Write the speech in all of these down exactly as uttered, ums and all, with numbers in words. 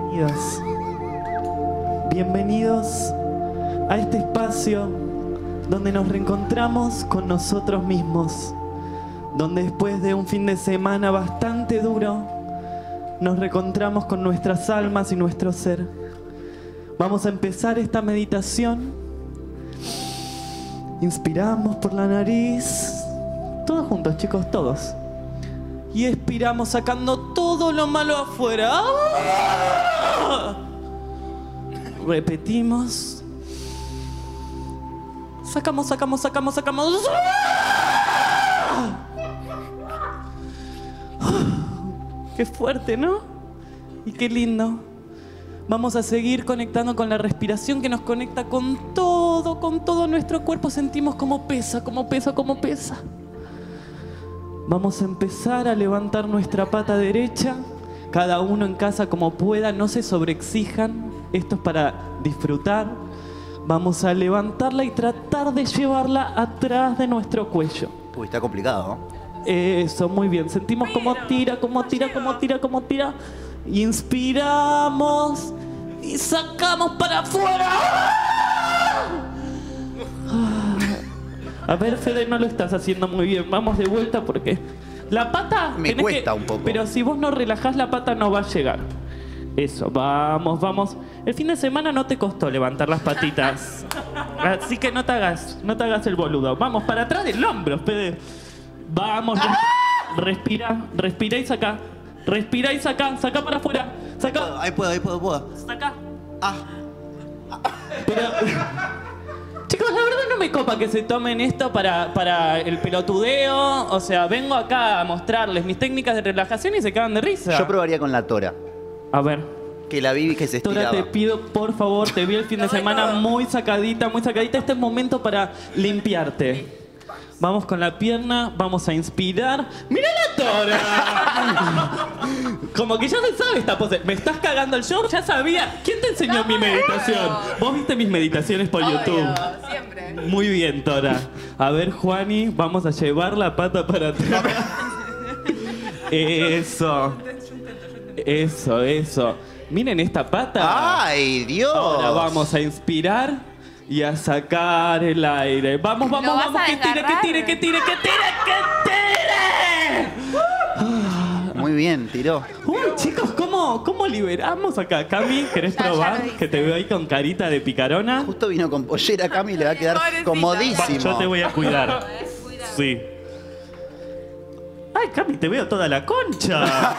bienvenidos. Bienvenidos a este espacio donde nos reencontramos con nosotros mismos, donde después de un fin de semana bastante duro, nos reencontramos con nuestras almas y nuestro ser. Vamos a empezar esta meditación. Inspiramos por la nariz. Todos juntos, chicos, todos. Y expiramos sacando todo lo malo afuera. ¡Ah! Repetimos. Sacamos, sacamos, sacamos, sacamos. ¡Ah! Qué fuerte, ¿no? Y qué lindo. Vamos a seguir conectando con la respiración que nos conecta con todo, con todo nuestro cuerpo. Sentimos cómo pesa, cómo pesa, cómo pesa. Vamos a empezar a levantar nuestra pata derecha. Cada uno en casa como pueda, no se sobreexijan. Esto es para disfrutar. Vamos a levantarla y tratar de llevarla atrás de nuestro cuello. Uy, está complicado, ¿no? Eso, muy bien. Sentimos cómo tira, cómo tira, cómo tira, cómo tira. Inspiramos y sacamos para afuera. A ver, Fede, no lo estás haciendo muy bien. Vamos de vuelta porque la pata... Me cuesta que... un poco. Pero si vos no relajás, la pata no va a llegar. Eso, vamos, vamos. El fin de semana no te costó levantar las patitas. Así que no te hagas, no te hagas el boludo. Vamos, para atrás del hombro, Fede. Vamos, res- respira, respira y saca. Respira y saca, saca para afuera. Saca, Ahí puedo, ahí puedo, puedo. saca. Ah, Pero... Chicos, la verdad no me copa que se tomen esto para, para el pelotudeo. O sea, vengo acá a mostrarles mis técnicas de relajación y se cagan de risa. yo probaría con la tora. A ver. Que la vi que se Tora, estiraba. te pido, por favor, te vi el fin de semana muy sacadita, muy sacadita. Este es momento para limpiarte. Vamos con la pierna, vamos a inspirar. ¡Mira la tora! Como que ya se sabe esta pose. ¿Me estás cagando el show? Ya sabía. ¿Quién te enseñó mi meditación? Vos viste mis meditaciones por YouTube. Siempre. Muy bien, Tora. A ver, Juani, vamos a llevar la pata para atrás. Eso. Eso, eso. Miren esta pata. ¡Ay, Dios! Ahora vamos a inspirar y a sacar el aire. Vamos, vamos, ¿Lo vas vamos. a Que tire, que desgarrar? tire, que tire, que tire, que tire. Muy bien, tiró. Uy, chicos, ¿cómo, cómo liberamos acá? Cami, ¿querés Ya, ya probar? lo hice. Que te veo ahí con carita de picarona. Justo vino con pollera Cami y le va a quedar Pobrecita. comodísimo. Yo te voy a cuidar. Sí. Ay, Cami, te veo toda la concha.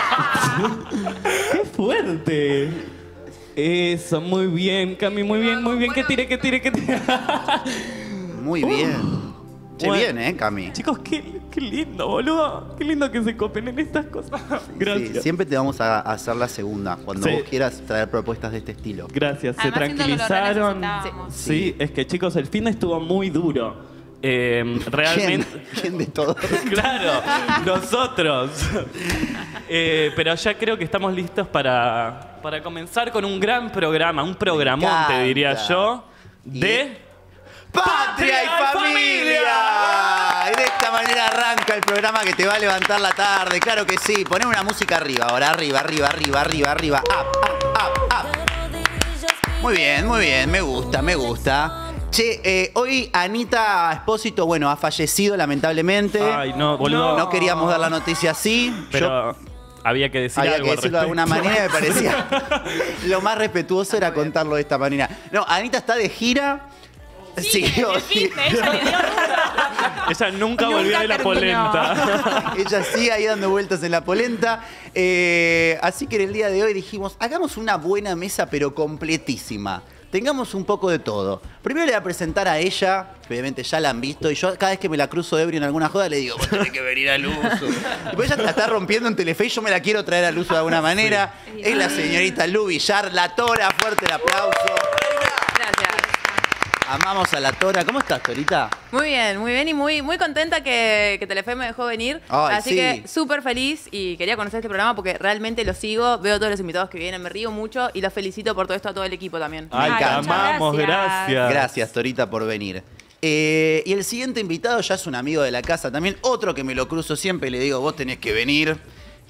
¡Qué fuerte! Eso, muy bien, Cami, muy bien, muy bien. Que tire, que tire, que tire. Muy bien. Che, Bueno. bien, ¿eh, Cami? Chicos, qué, qué lindo, boludo. Qué lindo que se copen en estas cosas. Gracias. Sí, siempre te vamos a hacer la segunda, cuando Sí. vos quieras traer propuestas de este estilo. Gracias, se Además, siento que lo tranquilizaron. necesitábamos. Sí, es que chicos, el fin estuvo muy duro. Eh, realmente. ¿Quién? ¿Quién de todos? Claro, nosotros. Eh, pero ya creo que estamos listos para, para comenzar con un gran programa, un programón, te encanta. diría yo, de... ¡Patria y familia! Y de esta manera arranca el programa que te va a levantar la tarde. Claro que sí. Poneme una música arriba ahora. Arriba, arriba, arriba, arriba, arriba. Up, up, up, up. Muy bien, muy bien. Me gusta, me gusta. Che, eh, hoy Anita Espósito, bueno, ha fallecido lamentablemente. Ay, no, boludo. No queríamos dar la noticia así. Pero Yo había que decir había algo que al decirlo de alguna respecto. manera, me parecía. Lo más respetuoso era contarlo de esta manera. No, Anita está de gira. Sí, Siguió, en el fin, ella le dio Ella nunca Nunca volvió de la terminó. polenta. Ella sigue ahí dando vueltas en la polenta. Eh, así que en el día de hoy dijimos, hagamos una buena mesa, pero completísima. Tengamos un poco de todo. Primero le voy a presentar a ella, obviamente ya la han visto, y yo cada vez que me la cruzo ebrio en alguna joda le digo, vos tenés que venir al uso. Después ella la está rompiendo en Telefe y yo me la quiero traer al uso de alguna manera. Es la señorita Lu Villar, la Tora, fuerte el aplauso. Gracias. Amamos a la Tora. ¿Cómo estás, Torita? Muy bien, muy bien y muy, muy contenta que, que Telefe me dejó venir. Ay, Así sí. que súper feliz y quería conocer este programa porque realmente lo sigo, veo todos los invitados que vienen, me río mucho y los felicito por todo esto a todo el equipo también. Ay, Me te encanta. amamos, gracias. Gracias, Torita, por venir. Eh, y el siguiente invitado ya es un amigo de la casa también, otro que me lo cruzo siempre y le digo, vos tenés que venir.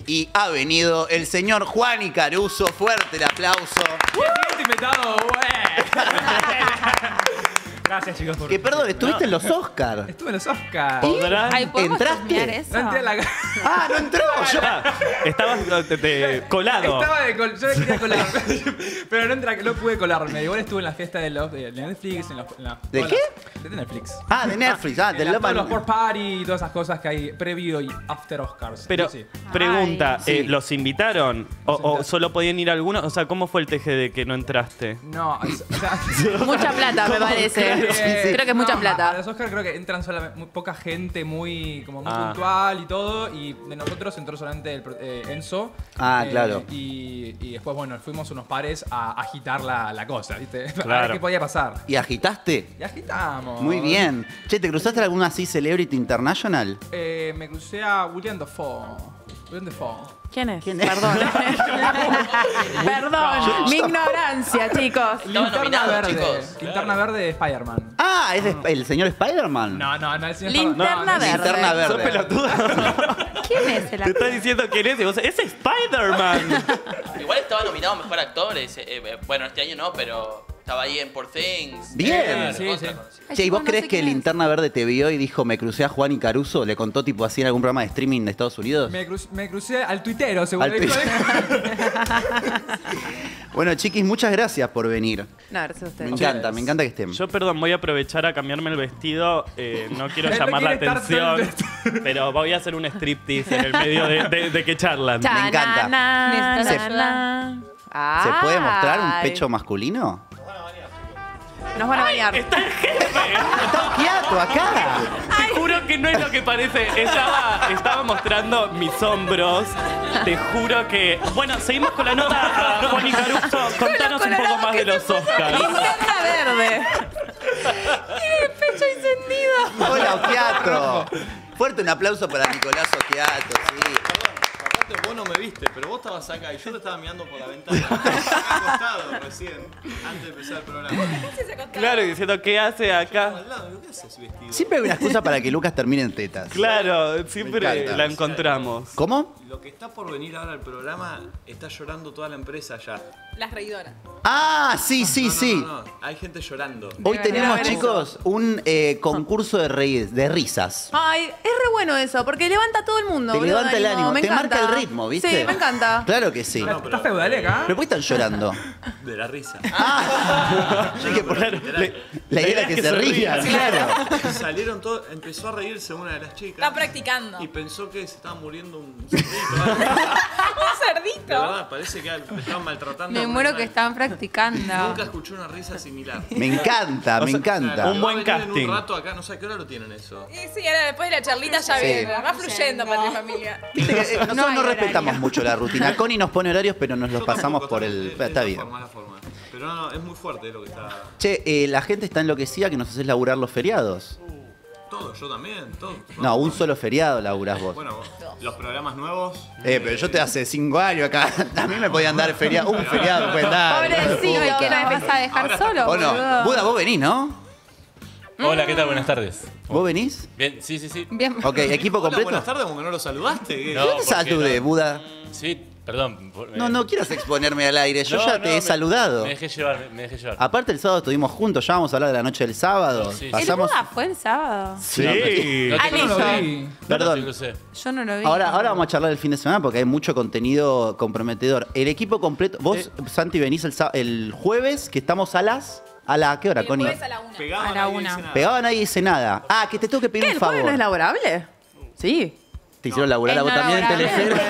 Y ha venido el señor Juani Caruso. Fuerte el aplauso. Siguiente invitado, güey. Gracias, chicos, por... Que perdón, estuviste en los Oscars. Estuve en los Oscars. ¿Podrán? Ay, ¿podemos ¿Entraste? chusmear eso? No entré a la... Ah, no entró. Yo- Estabas de- de- colado. Estaba de col... Yo quería colar, pero no, entra... no pude colarme. Igual estuve en la fiesta de, los... de Netflix. En los... en la... ¿De todas qué? las- De Netflix. Ah, de Netflix. Ah, En del la- Love todos los and- Port Party y todas esas cosas que hay previo y after Oscars. Pero, Sí. pregunta, Ay. eh, Sí. ¿los invitaron? O, o solo podían ir algunos? O sea, ¿cómo fue el teje de que no entraste? No, o sea... Mucha plata, me parece. Eh, Creo que es mucha no, plata. A los Oscars creo que entran solamente muy poca gente, muy como muy Ah. puntual y todo. Y de nosotros entró solamente el, pro- eh, Enzo. Ah, Eh, claro. Y, y después, bueno, fuimos unos pares a agitar la, la cosa, ¿viste? A ver Claro. qué podía pasar. ¿Y agitaste? Y agitamos. Muy bien. Che, ¿te cruzaste alguna así Celebrity International? Eh, me crucé a William Dafoe. William Dafoe. ¿Quién es? ¿Quién es? Perdón. Perdón. Mi ignorancia, chicos. Estaban Linterna nominados, verde. chicos. Linterna verde de Spider-Man. Ah, ¿es de- el señor Spider-Man? No, no, no. El señor Linterna no, no, verde. Linterna ¿Sos verde. pelotudo? ¿Quién es el Te está diciendo quién es y vos, ¡es Spider-Man! Igual estaba nominado a Mejor Actor. ese, eh, eh, bueno, este año no, pero estaba ahí en Poor Things. Bien. Eh, Sí, recontra sí. conocido. Che, ¿y vos no crees sé que quién es. Linterna Verde te vio y dijo, me crucé a Juan y Caruso? ¿Le contó tipo así en algún programa de streaming de Estados Unidos? Me, crucé, me crucé al tuitero, según Al dijo. Bueno, chiquis, muchas gracias por venir. No, gracias a Me ustedes. encanta, me encanta que estén. Yo, perdón, voy a aprovechar a cambiarme el vestido. eh, no quiero Él no llamar la quiere estar atención, todo pero voy a hacer un striptease en el medio de, de- de que charlan. Me encanta. Na, Se- na, na. ¿Se puede Ay. mostrar un pecho masculino? Nos van a bañar. ¡Está el jefe! ¡Está quieto acá! Te juro que no es lo que parece. Estaba, estaba mostrando mis hombros. Te juro que... Bueno, seguimos con la nota a Juan y Caruso. Contanos un poco más de los Oscars. Linterna verde. Tiene el pecho encendido. ¡Hola, Okiato! Fuerte un aplauso para Nicolás Okiato, sí. Aparte vos no me viste, pero vos estabas acá y yo te estaba mirando por la ventana. Estaba acostado recién, antes de empezar el programa. Claro, y diciendo, ¿qué hace acá? Al lado, digo, ¿qué haces vestido? Siempre hay una excusa para que Lucas termine en tetas. Claro, Me siempre encanta. la encontramos. ¿Cómo? Lo que está por venir ahora al programa, está llorando toda la empresa ya. Las reidoras. Ah, sí, sí, No, no, sí. no, no, hay gente llorando. Hoy tenemos, verdad. chicos, un eh, concurso de, reí- de risas. Ay, es re bueno eso, porque levanta a todo el mundo. Te boludo, levanta el ánimo, me te encanta. marca el ritmo, ¿viste? Sí, me encanta. Claro que sí. No, pero- ¿Estás feudaleca? ¿Pero por qué están llorando? De la risa. Ah, yo dije, por- Claro, literal. le- la idea era que, se rían, claro. Salieron todos, empezó a reírse una de las chicas. Está practicando. Y pensó que se estaba muriendo un cerdito. ¿vale? Un De cerdito. verdad, parece que le estaban maltratando. Me a un muero animal. que están practicando. Nunca escuché una risa similar. Me encanta, me encanta. un buen Va a venir casting. En un rato acá, no sé a qué hora lo tienen eso. Y sí, ahora después de la charlita ya Sí. viene. Va fluyendo, Patria y Familia. Viste que, eh, nosotros No no, hay respetamos horario. mucho la rutina. Connie nos pone horarios, pero nos los Yo pasamos tampoco, por es- el... es- Está es bien. La forma, es la forma. Pero no, es muy fuerte lo que está. Che, eh, la gente está enloquecida que nos haces laburar los feriados. Todo, yo también, todo. No, un solo feriado laburás vos. Bueno, los programas nuevos. Eh, pero yo te hace cinco años acá. A mí me podían dar feriado. Un feriado me pueden dar. Pobrecito, hijo de ¿y puta. qué nos vas a dejar Ahora solo, ¿O no? boludo? Buda, vos venís, ¿no? Hola, ¿qué tal? Buenas tardes. ¿Vos venís? Bien, sí, sí, sí. Bien. Ok, ¿equipo Hola, completo? buenas tardes, como que no lo saludaste. ¿qué? No, ¿Qué te porque saludé, no. Buda? Sí, perdón. por- No, eh, no quieras exponerme al aire. Yo no, ya no, te he me- saludado. Me dejé llevar, me dejé llevar. Aparte, el sábado estuvimos juntos. Ya vamos a hablar de la noche del sábado. Sí, sí. ¿El Pasamos. Buda fue el sábado? Sí. No, Ah, te Yo no lo crucé. vi. No, no Perdón. te crucé. Yo no lo vi. Ahora, ahora vamos a charlar el fin de semana porque hay mucho contenido comprometedor. El equipo completo. Vos, Santi, venís el, sá- el jueves, que estamos a las. ¿A la qué hora, El Connie? jueves a la una. Pegaban A la ahí y una. dicen nada. Pegaba nadie dice nada. Ah, que te tengo que pedir ¿Qué? un ¿El favor. jueves no es laborable? Sí. Te hicieron laburar Es a vos no también en laburable. Telefe.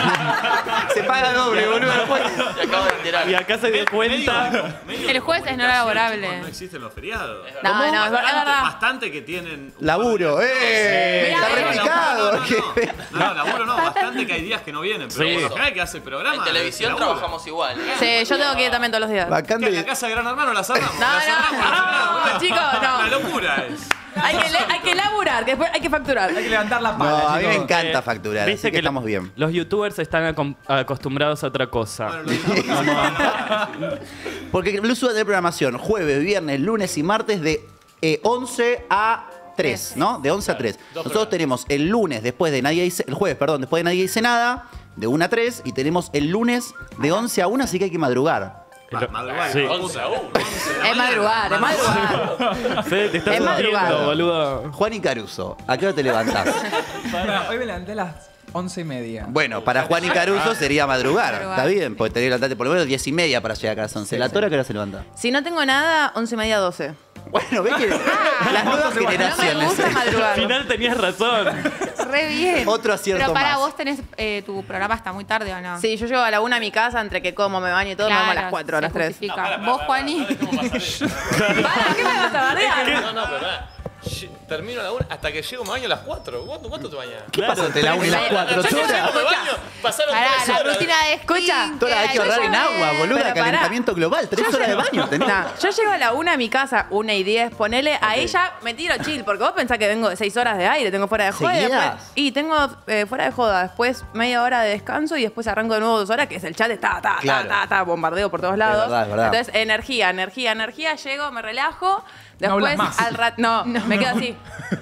Se paga doble, boludo. Me acabo de enterar. Y acá se dio cuenta. Medio- medio El jueves es no comunicación, laborable. chicos, No existen los feriados. No, no, es verdad, es Bastante, verdad. bastante que tienen. Laburo, ¡eh! Mirá, Está mirá, replicado. No, no, no, no, laburo no, bastante que hay días que no vienen. Pero Sí. por lo general que hace programa. En televisión laburo. trabajamos igual. Sí, yo tengo que ir también todos los días. ¿Qué, Bacán ¿En la de... casa de Gran Hermano la cerramos? No, La no, cerramos, la cerramos, no, boludo. chicos, no. Una locura es. Hay que, le- hay que laburar, que después hay que facturar. Hay que levantar la pala, No, a mí me chicos. encanta facturar, así Viste que, que lo- estamos bien. Los youtubers están acom- acostumbrados a otra cosa. Bueno, lo dijimos. Porque Blue Suda de programación, jueves, viernes, lunes y martes de eh, once a tres, ¿no? De once a tres. dos Nosotros programas. tenemos el lunes después de Nadie Dice... El jueves, perdón, después de Nadie Dice Nada. de una a tres y tenemos el lunes de once a una, así que hay que madrugar. Madrugar. Sí. once a uno. Es madrugar, es madrugar. Fede, te estás Es madrugada. hundiendo, boludo. Juan y Caruso, ¿a qué hora te levantás? Bueno, hoy me levanté a las once y media. Bueno, para Juan y Caruso sería madrugar. Madrugar. Está bien, porque tenés que levantarte por lo menos diez y media para llegar a las once. Sí, ¿La sí. Tora qué hora se levanta? Si no tengo nada, once y media, doce. Bueno, ves que las nuevas No me generaciones. gusta madrugar. Al final tenías razón. Re bien. Otro acierto Pero para más. vos tenés eh, tu programa hasta muy tarde, ¿o no? Sí, yo llego a la una a mi casa, entre que como, me baño y todo, me vamos a las cuatro, a se las tres. justifica. No, para, para, Vos, para, Juani. para, ¿cómo pasar eso? ¿Para qué me vas a bardear? No, no, pero pará. Lle- Termino a la una hasta que llego me baño a las cuatro. ¿Cuánto, cuánto te bañas? ¿Qué pasa entre la una y las cuatro? Ya que Tora, llego me baño. Pasaron Pará, tres la horas. rutina de Escucha, skincare, Tora, hay que ahorrar en agua, boluda. Pero pará. Calentamiento global. Tres horas de baño tenés. Nah, yo llego a la una a mi casa, una y diez, ponele, a ella me tiro chill, porque vos pensás que vengo de seis horas de aire, tengo fuera de joda. Y, ¿Seguidas? después, y tengo eh, fuera de joda, después media hora de descanso y después arranco de nuevo dos horas, que es el chat, está, ta, Claro. ta, ta, ta, bombardeo por todos lados. verdad, es verdad. Entonces, energía, energía, energía, llego, me relajo. No hablas Después, más. al rato. No, me quedo así.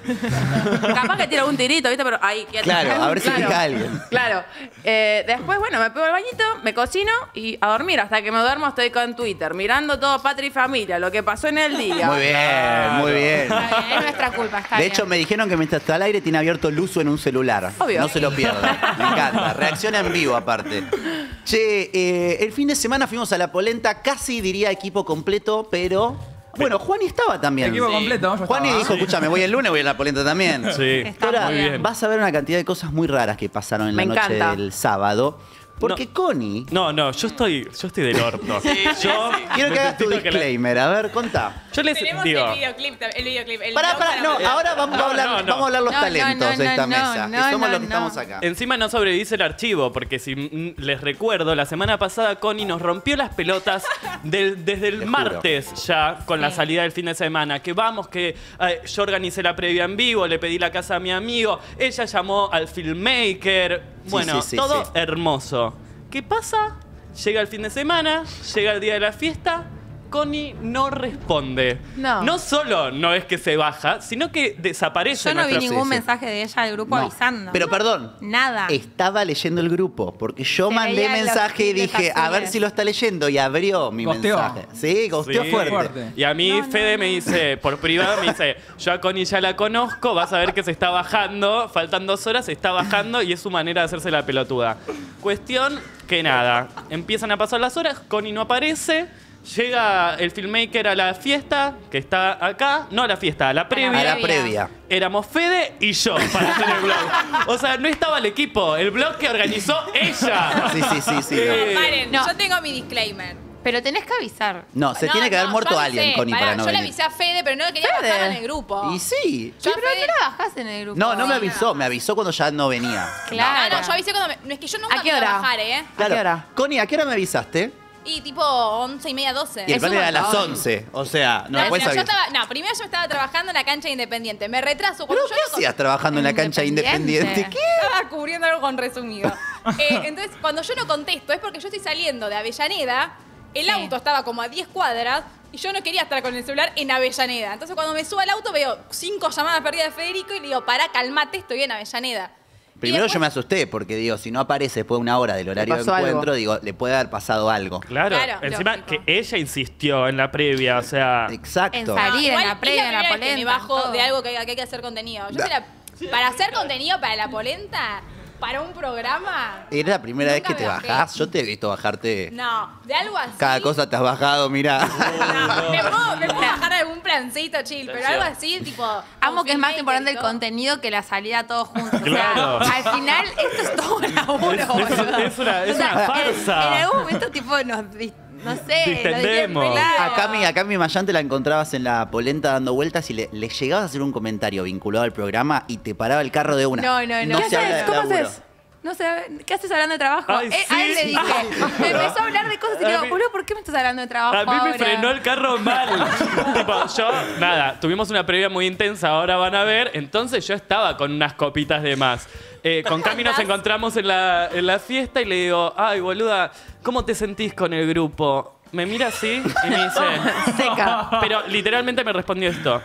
Capaz que tiro algún tirito, ¿viste? Pero ahí, quieto. Claro, a ver si pica alguien. Claro. Eh, después, bueno, me pego el bañito, me cocino y a dormir. Hasta que me duermo estoy con Twitter, mirando todo Patria y Familia, lo que pasó en el día. Muy bien, muy bien. Está bien, es nuestra culpa, está De bien. hecho, me dijeron que mientras está al aire tiene abierto Luzu en un celular. Obvio. No se lo pierdan. Me encanta. Reacciona en vivo, aparte. Che, eh, el fin de semana fuimos a La Polenta, casi diría equipo completo, pero... Bueno, Juani estaba también. Equipo completo, yo Juani estaba. dijo, escúchame, voy el lunes, voy a La Polenta también. Sí. Está Tora, muy bien. vas a ver una cantidad de cosas muy raras que pasaron en Me la noche encanta. del sábado. Porque Connie... No, no, yo estoy, yo estoy del orto. Sí, sí, yo sí. Quiero que hagas tu necesito que la- disclaimer. A ver, contá. Yo les Tenemos digo, el videoclip, tam- el videoclip. El Pará, blog pará, para no, ver. ahora vamos, a No, hablar, no, no. vamos a hablar los No, no, talentos no, de esta no, mesa, no, que somos no, los que no. estamos acá. encima no sobredice el archivo, porque si mm, les recuerdo, la semana pasada Connie nos rompió las pelotas del- desde el Te juro. martes ya con la Sí. salida del fin de semana. Que vamos, que eh, yo organicé la previa en vivo, le pedí la casa a mi amigo, ella llamó al filmmaker. Sí, Bueno, sí, sí, todo sí. hermoso. ¿Qué pasa? Llega el fin de semana, llega el día de la fiesta. Connie no responde. No. No solo no es que se baja, sino que desaparece. Yo no vi nuestra- ningún sí, sí. mensaje de ella al grupo No. avisando. Pero perdón, Nada. estaba leyendo el grupo, porque yo Se mandé veían los mensaje y clips dije, a ver azules. si lo está leyendo, y abrió mi Gosteó. mensaje. Sí, gosteó Sí. fuerte. Fuerte. Y a mí No, no, Fede no. me dice, por privado me dice, yo a Connie ya la conozco, vas a ver que se está bajando, faltan dos horas, se está bajando y es su manera de hacerse la pelotuda. Cuestión que nada, empiezan a pasar las horas, Connie no aparece, llega el filmmaker a la fiesta, que está acá, no a la fiesta, a la previa. A la previa. Éramos Fede y yo para hacer el blog. O sea, no estaba el equipo, el blog que organizó ella. Sí, sí, sí, sí. Eh, no. Paren, No. yo tengo mi disclaimer. Pero tenés que avisar. No, se No, tiene que haber no, muerto yo alguien, avisé, Connie, pará, para no Yo le venir. avisé a Fede, pero no quería Fede. bajarla en el grupo. Y sí. Yo a Pero Fede- no la bajás en el grupo. No, no me Sí. avisó, me avisó cuando ya no venía. Claro. No, no, yo avisé cuando me... No, es que yo nunca ¿A qué me iba hora? a bajar, ¿eh? Claro. qué hora? Connie, ¿a qué hora me avisaste? Y tipo once y media, doce. Y el Es plan un era a las montón. once. O sea, no No, me puedes no, yo avisar. estaba, no, primero yo estaba trabajando en la cancha de Independiente. Me retraso. ¿Pero Cuando qué yo no- hacías trabajando en la cancha Independiente. independiente? ¿Qué? Estaba cubriendo algo con resumido. Eh, entonces, cuando yo no contesto es porque yo estoy saliendo de Avellaneda, el Sí. auto estaba como a diez cuadras y yo no quería estar con el celular en Avellaneda. Entonces, cuando me subo al auto veo cinco llamadas perdidas de Federico y le digo, pará, calmate, estoy en Avellaneda. Y Primero después- yo me asusté porque digo, si no aparece después de una hora del horario de pasó algo. encuentro, digo, le puede haber pasado algo. Claro, Claro, encima lógico. que ella insistió en la previa, o sea... Exacto. En salir, igual en la es previa, en la primera vez que polenta. me bajo todo. de algo que, que hay que hacer contenido. Yo soy la- para hacer contenido para la polenta, para un programa. Era la primera vez Nunca que te me bajé. bajás. Yo te he visto bajarte. No, de algo así. Cada cosa te has bajado, mirá. No, me, puedo, me puedo bajar algún plancito chill, pero algo así, tipo. Amo que es más filmmaker importante y el todo. contenido que la salida todos juntos. Claro. O sea, al final, esto es todo un laburo, Es- es- boludo. es una- es O sea, una en- farsa. En, algún momento, tipo, nos. dis- No sé. Distendemos. nos dis- claro. Acá mi, acá mi Mayán te la encontrabas en la polenta dando vueltas y le, le llegabas a hacer un comentario vinculado al programa y te paraba el carro de una. No, no, no. se ¿Qué habla haces? de ¿Cómo laburo. haces? No sé, ¿qué haces hablando de trabajo? Ay, Eh, a él sí. le dije. Me empezó a hablar de cosas y A digo, mí- boludo, ¿por qué me estás hablando de trabajo A mí me ahora? frenó el carro mal. Tipo, yo, nada, tuvimos una previa muy intensa, ahora van a ver. Entonces yo estaba con unas copitas de más. Eh, con Cami nos encontramos en la, en la fiesta y le digo, ay, boluda, ¿cómo te sentís con el grupo? Me mira así y me dice, Seca. pero literalmente me respondió esto.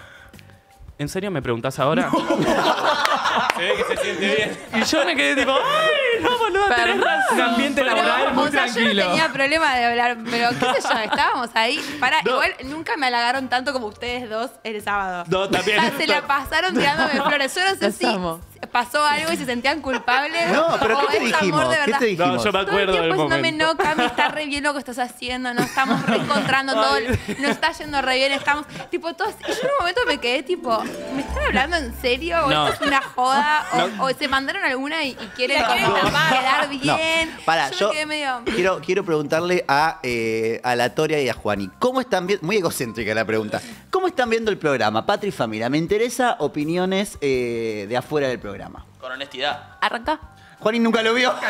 ¿En serio me preguntás ahora? Se ve que se siente bien. Y yo me quedé tipo, ay, no, boludo. boludo, tenés Perdón. razón. Un ambiente Pero- laboral muy O sea, yo tranquilo. no tenía problema de hablar, pero qué sé yo, estábamos ahí. Para, No. igual nunca me halagaron tanto como ustedes dos el sábado. No, también. O sea, se la pasaron tirándome flores. Yo no sé Los si amo. pasó algo y se sentían culpables. No, pero o ¿qué te es amor dijimos? de ¿Qué verdad. te dijimos? No, yo me Todo el acuerdo del tiempo diciéndome, momento. no, Cami, está re bien lo que estás haciendo, no estamos reencontrando todo, Ay. nos está yendo re bien, estamos, tipo, todos, y yo en un momento me quedé, tipo, ¿me están hablando en serio? ¿O No. esto es una joda? ¿O, o se mandaron alguna y, y quieren, La quieren como tapar. quedar No, bien? para, yo, yo, me quedé medio... quiero, quiero preguntarle a, eh, a la Toria y a Juani, ¿cómo están viendo? Muy egocéntrica la pregunta. ¿Cómo están viendo el programa? Patri y Familia, me interesa opiniones eh, de afuera del programa. Con honestidad. Arranca. Juani nunca lo vio.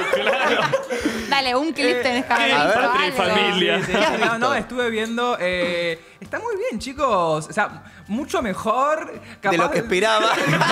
Dale, un clip tenés que haber A ver, visto, Patri y algo. Familia. Sí, ¿Qué has no, visto? no, estuve viendo. eh, está muy bien, chicos. O sea, mucho mejor. Capaz, De lo que esperaba.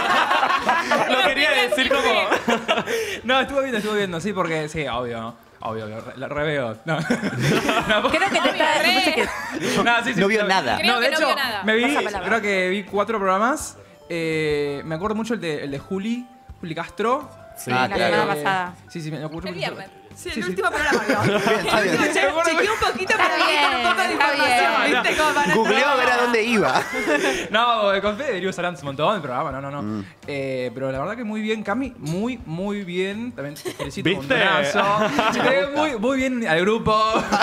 Lo quería decir como... No, estuve viendo, estuve viendo, sí, porque sí, obvio. Obvio, lo, lo reveo. No. No, Creo que te está... Re. me parece que- no, sí, sí, No vio no, nada. Creo No, de que no hecho, vio nada. me vi, Pasa palabra. creo que vi cuatro programas. Eh, me acuerdo mucho el de, el de Juli, Juli Castro. Sí, Ah, la claro. semana pasada. Sí, sí, me acuerdo El mucho. viernes. Sí, el Sí, sí. último programa, ¿no? Bien, está bien. Che- Chequeé un poquito para Está ver con un poco de bien, está información, bien. ¿viste? Como para no Googleó a ver a nada. dónde iba. No, eh, con Fede Dios hablando un montón del programa, no, no, no. Mm. Eh, pero la verdad que muy bien, Cami, muy, muy bien. También te felicito un ¿Viste? montonazo. Te ve muy, muy bien al grupo.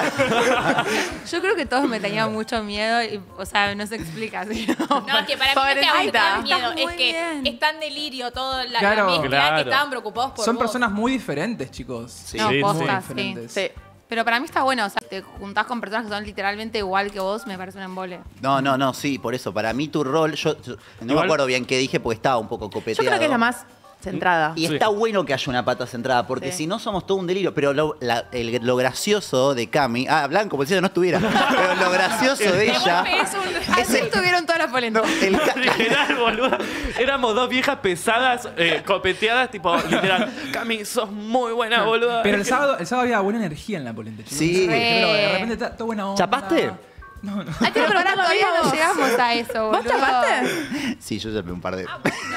Yo creo que todos me tenían mucho miedo, y, o sea, no se explica así. No, es que para mí no es que a vos te Pobrecita. dan miedo, Estás es muy que bien. está en delirio todo la, Claro. la mezcla Claro. que estaban preocupados por Son vos. personas muy diferentes, chicos. Sí. No, Sí, posta, sí. sí. Diferentes. Sí. Pero para mí está bueno, o sea, te juntás con personas que son literalmente igual que vos, me parece un embole. No, no, no, sí, por eso. Para mí tu rol, yo, yo no me Igual- acuerdo bien qué dije porque estaba un poco Yo copeteado. creo que es la más centrada. Y Sí. está bueno que haya una pata centrada, porque Sí. si no somos todo un delirio. Pero lo, la- el- lo gracioso de Cami, ah, Blanco, como si no estuviera. Pero lo gracioso de De ella. golpe es un- Así estuvieron todas las No, polémicas. el ca- Literal, boludo. Éramos dos viejas pesadas, eh, copeteadas, tipo, literal. Cami, sos muy buena, boludo. Pero el sábado, el sábado había buena energía en la polenta, chicos. Sí. Pero de repente está toda buena onda. ¿Chapaste? No, no. Ay, pero pará, todavía no llegamos a eso, boludo. ¿Vos chapaste? Sí, yo ya me un par de.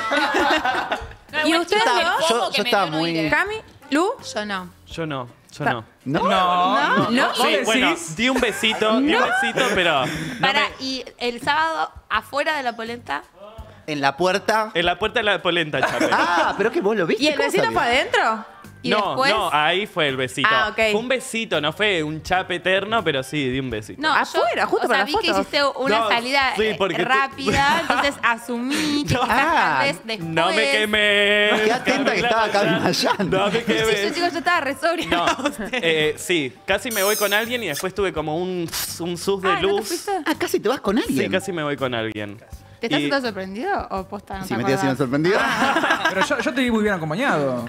No, ¿Y igual usted chicos, estaba- el poco yo- que yo me estaba dio no muy- iré. ¿Cami? ¿Lu? Yo no. Yo no, yo no. ¿No? No, no. ¿No? ¿Vos Sí, decís? bueno, di un besito, di un besito, pero... no Para, me- y el sábado, afuera de la polenta, En la puerta. En la puerta de la polenta, chape. Ah, pero que vos lo viste. ¿Y el ¿Cómo vecino sabías? para adentro? y no, después... no, ahí fue el besito. Ah, ok. Fue un besito, no fue un chape eterno, pero sí, di un besito. No, Afuera, yo, justo o para sea, las vi que fotos. hiciste una No, salida sí, eh, porque tú- rápida, entonces asumí que quizás Ah, tal vez después... No me quemé. Qué atenta que estaba Cami Mayán. No me Sí, yo, quemé. chicos, yo estaba re sobria. No, eh, sí, casi me voy con alguien y después tuve como un, un sus de Ah, ¿no te luz. fuiste? Ah, casi te vas con alguien. Sí, casi me voy con alguien. ¿Te estás Y- sintiendo sorprendido o posta no Si te me estoy haciendo acordás? sorprendido. Pero yo, yo te vi muy bien acompañado.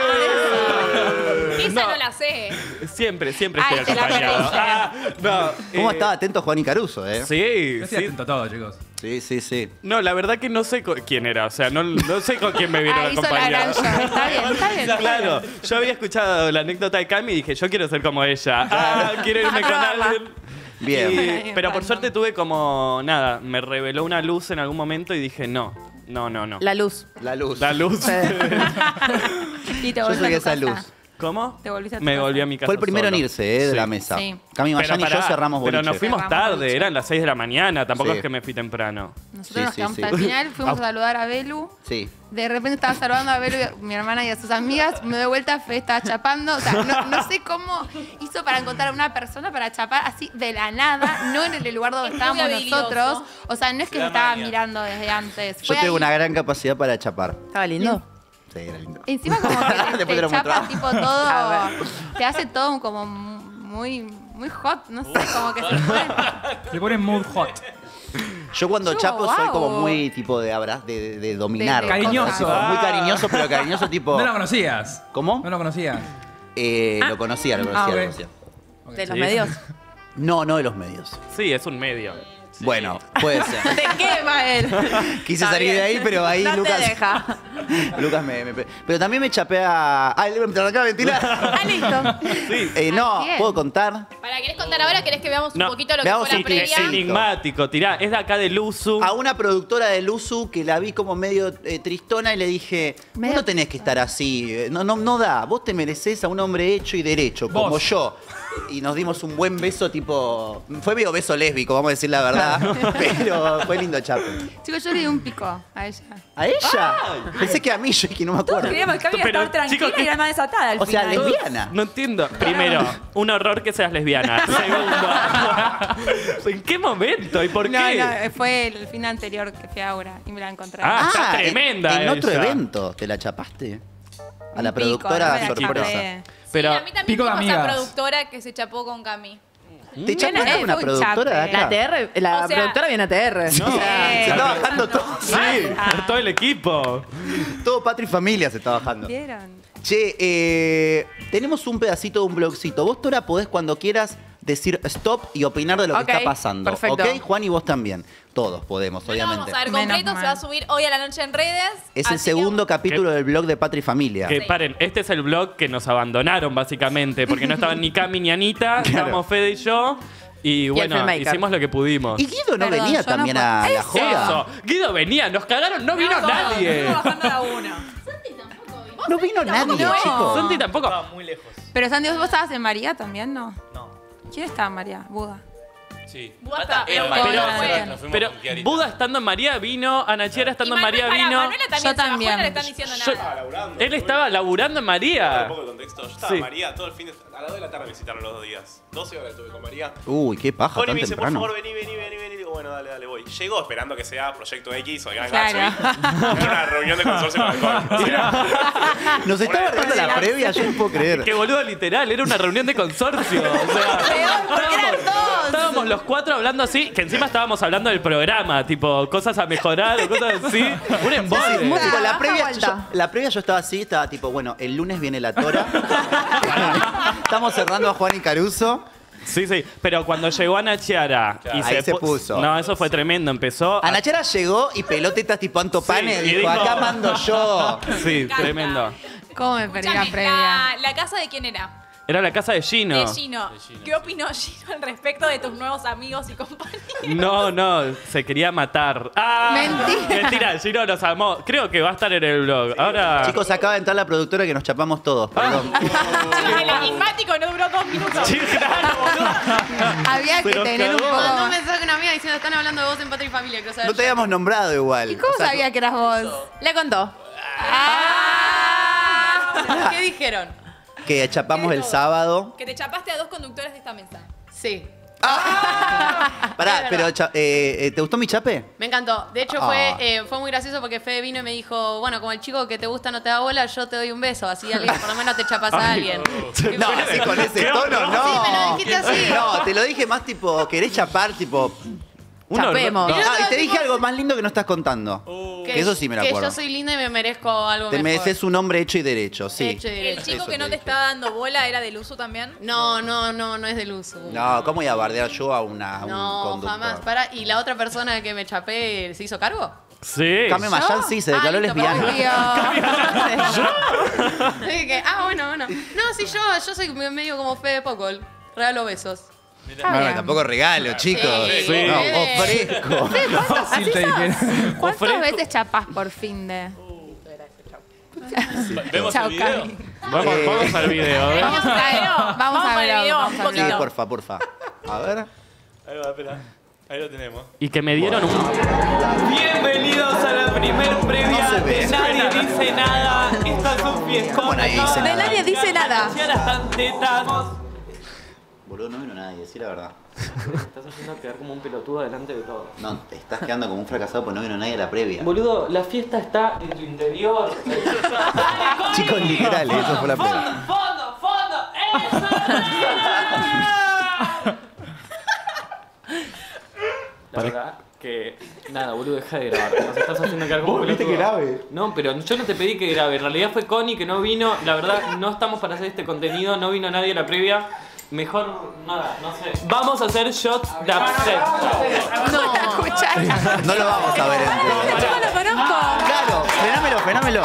Esa No. no la sé. Siempre, siempre Ay, estoy te la acompañado. perdiste. Ah, no, ¿Cómo eh, estaba atento Juan y Caruso, eh? Sí, Yo estoy sí. atento a todo, chicos. Sí, sí, sí. No, la verdad que no sé co- quién era, o sea, no, no sé con quién me vieron Ah, hizo la gran acompañado. show. Está bien, está bien. Claro, yo había escuchado la anécdota de Cami y dije, yo quiero ser como ella. Ah, quiero irme con alguien. Bien. Y- pero por Random. suerte tuve como, nada, me reveló una luz en algún momento y dije, no, no, no, no. La luz. La luz. La luz. Y te Yo volviste soy a tu esa casa. luz. ¿cómo? Te volviste a tu Me casa. volví a mi casa Fue el primero en solo. irse, eh, de Sí. la mesa. Sí. Cami Pero Mayán y yo pará, cerramos Pero boliche. nos fuimos Cerramos tarde, boliche. eran las seis de la mañana, tampoco Sí. es que me fui temprano. Nosotros Sí, nos sí, quedamos sí. al final, fuimos a saludar a Belu. Sí. De repente estaba saludando a Belu, y a mi hermana y a sus amigas. Me doy vuelta, Fede estaba chapando. O sea, no, no sé cómo hizo para encontrar a una persona para chapar así de la nada, no en el lugar donde Es muy estábamos habilidoso. nosotros. O sea, no es que Se se da estaba maña. mirando desde antes. Yo Fue tengo ahí. una gran capacidad para chapar. ¿Estaba lindo? Sí, era lindo. Encima como que te, Después te te lo chapa muestro. tipo A todo, te hace todo como muy, muy hot, no sé, como que se pone... Se pone mood hot. Yo cuando Yo, chapo soy wow. como muy tipo de abra de, de- de dominar. De- de Cariñoso. cosas. Muy cariñoso, pero cariñoso tipo. No lo conocías. ¿Cómo? No lo conocías. Eh, Lo conocía, lo conocía, Ah, lo ok. conocía. De los Sí. medios. No, no de los medios. Sí, es un medio. Bueno, puede ser. Te quema él. Quise Está salir bien. de ahí, pero ahí no Lucas. te deja. Lucas me, me- Pero también me chapé a. ¡Ay, me arrancaba a ventilar! Ah, listo. Eh, no, Bien. ¿puedo contar? ¿Para querés contar ahora? ¿Querés que veamos un No, poquito lo que veamos fue la si te- previa? sí. Enigmático, tirá. Es de acá de Luzu. A una productora de Luzu que la vi como medio eh, tristona y le dije, vos Medio no tenés que estar así, eh, no, no, no da, vos te merecés a un hombre hecho y derecho, como Vos. yo. Y nos dimos un buen beso tipo, fue medio beso lésbico, vamos a decir la verdad, pero fue lindo chape. Chicos, yo le di un pico a ella. ¿A ella? Pensé que a mí, yo que no me Todos acuerdo. creíamos que había Pero, estado tranquila chicos, ¿qué- y era más desatada al O sea, final. lesbiana. No entiendo. Primero, un horror que seas lesbiana. Segundo, ¿en qué momento y por No, qué? no, fue el fin anterior que fui a Aura y me la encontré. Ah, está en- tremenda En, otro ella. evento te la chapaste. A la Un pico, productora no me la sorpresa. chapé. Pero, Sí, a mí también Pico de tengo esa amigas. productora que se chapó con Cami. ¿Te chapaste eh, con una fue un productora de chape. acá? La T R, la O sea- productora viene a T R. No. Se está bajando todo. sí, todo el equipo. Todo Patri Familia se está bajando. ¿Vieron? Che, eh, tenemos un pedacito de un blogcito. Vos, Tora, podés cuando quieras decir stop y opinar de lo Ok, que está pasando. perfecto. ¿Ok? Juan y vos también. Todos podemos, No lo obviamente. vamos a ver Menos completo, mal. se va a subir hoy a la noche en redes. Es el así segundo que- capítulo del blog de Patri Familia. Que paren, este es el blog que nos abandonaron básicamente, porque no estaban ni Cami ni Anita, estábamos Fede y yo. Y bueno, filmmaker. hicimos lo que pudimos. Y Guido no Perdón, venía yo no también puedo. a la joda. Eso, Guido venía, nos cagaron, no vino nadie. bajando a uno. No vino nadie, no. chicos. Santi tampoco. Estaba muy lejos. Pero Santi, ¿vos estabas en María también, no? No. ¿Quién estaba en María? Buda. Sí. Buda está- Pero- pero- pero- bueno. Nos fuimos Pero con Kiarita. Buda estando en María vino, Anachera estando Y en María Manuel, pará, vino. Manuela también, Yo se bajó y también. no le están diciendo Yo- nada. laburando. Él estaba laburando en Para María. un poco de contexto, yo estaba Sí. en María todo el fin de a las dos de la tarde me visitaron los dos días. doce horas estuve con María. Uy, qué paja, Connie tan me dice, por temprano. favor, vení, vení, vení, vení. Digo, bueno, dale, dale, voy. Llego esperando que sea Proyecto X o Gran Claro. Gatsby. Era una reunión de consorcio con el Connie. O sea, Nos está Una guardando la desgracia. previa, yo no puedo creer. Que boludo, literal, era una reunión de consorcio. O sea, porque eran estábamos, dos. estábamos los cuatro hablando así, que encima estábamos hablando del programa, tipo, cosas a mejorar o cosas así. Un embole. Tipo, la Baja previa, vuelta. yo, la previa yo estaba así, estaba tipo, bueno, el lunes viene la Tora. Estamos cerrando a Juan y Caruso. Sí, sí, pero cuando llegó Ana Chiara y Ahí se pu- puso. No, eso fue tremendo, empezó. a- Anachera llegó y pelotetas tipo Anto Pane Sí, y dijo, dijo- acá mando yo. Sí, encanta. tremendo. ¿Cómo me perdí la Escuchame, previa? la, la casa de quién era? Era la casa de Gino. De Gino. ¿Qué opinó Gino al respecto de tus nuevos amigos y compañeros? No, no, se quería matar. ¡Ah! Mentira. Mentira, Gino nos amó. Creo que va a estar en el blog. Ahora. Chicos, acaba de entrar la productora que nos chapamos todos, perdón. Chicos, el enigmático no duró dos minutos. Sí, claro, boludo. Había que Se nos tener un cagó. poco... Mandó un mensaje a una amiga diciendo están hablando de vos en Patria y Familia, quiero saber No te ya". habíamos nombrado igual. ¿Y cómo O sea, sabía que eras vos? Le contó. ¿Qué dijeron? Que chapamos el sábado. Que te chapaste a dos conductores de esta mesa. Sí. Pará, Es pero verdad. cha- eh, eh, ¿te gustó mi chape? Me encantó. De hecho, Ah. fue, eh, fue muy gracioso porque Fede vino y me dijo, bueno, como el chico que te gusta no te da bola, yo te doy un beso. Así alguien, por lo menos te chapas a alguien. No, así con ese ¿Qué tono, horror? no. Sí, me lo dijiste así. No, te lo dije más tipo, querés chapar, tipo. Un horror. Chapemos. No, yo ah, y todo te tipo- dije algo más lindo que no estás contando. Que eso sí me lo que acuerdo. yo soy linda y me merezco algo Te mejor. mereces un hombre hecho y derecho, sí. Hecho y ¿El derecho. chico Eso que no te te dije. estaba dando bola era del uso también? No, no, no, no es del uso. No, ¿cómo iba a bardear yo a, una, a un No, conductor? jamás. Para, ¿y la otra persona que me chapé se hizo cargo? Sí. Cami Mayán sí, se declaró Ah, listo, lesbiana. Dije, ah, bueno, bueno. No, sí, yo, yo soy medio como Fede Pocol. Regalo besos. Está Bueno, bien. tampoco regalo, chicos. Sí. No, Sí. ofrezco. Fácil te dije. ¿Cuántas Ofrezco- veces chapás por fin de...? ¿Vemos Chau, el video? Cami. Vamos, Eh. vamos al video. ¿eh? Vamos a ver, Vamos a al ver, video vamos un a ver. Sí, poquito. porfa, porfa. A ver. Ahí va, espera. Ahí lo tenemos. Y que me dieron un. Bienvenidos a la primer previa No se ve. de Nadie Dice Nada. Esta es un fiestón. ¿Cómo nadie dice Acá nada? De nadie dice nada. Ahora están tetas. Boludo, no vino nadie, sí la verdad. Estás haciendo quedar como un pelotudo delante de todo. No, te estás quedando como un fracasado porque no vino nadie a la previa. Boludo, la fiesta está en tu interior. Chicos, literal, eso fue la previa. ¡Fondo, fondo! ¡Eso! La verdad que. Nada, boludo, deja de grabar. Nos estás haciendo quedar como un pelotudo. grabe? No, pero yo no te pedí que grabe. En realidad fue Connie que no vino. La verdad, no estamos para hacer este contenido. No vino nadie a la previa. Mejor nada, no sé. Vamos a hacer shots de absenta. No, escuchar. No lo vamos a ver entero. Yo no lo conozco. Claro, frenámelo, frenámelo.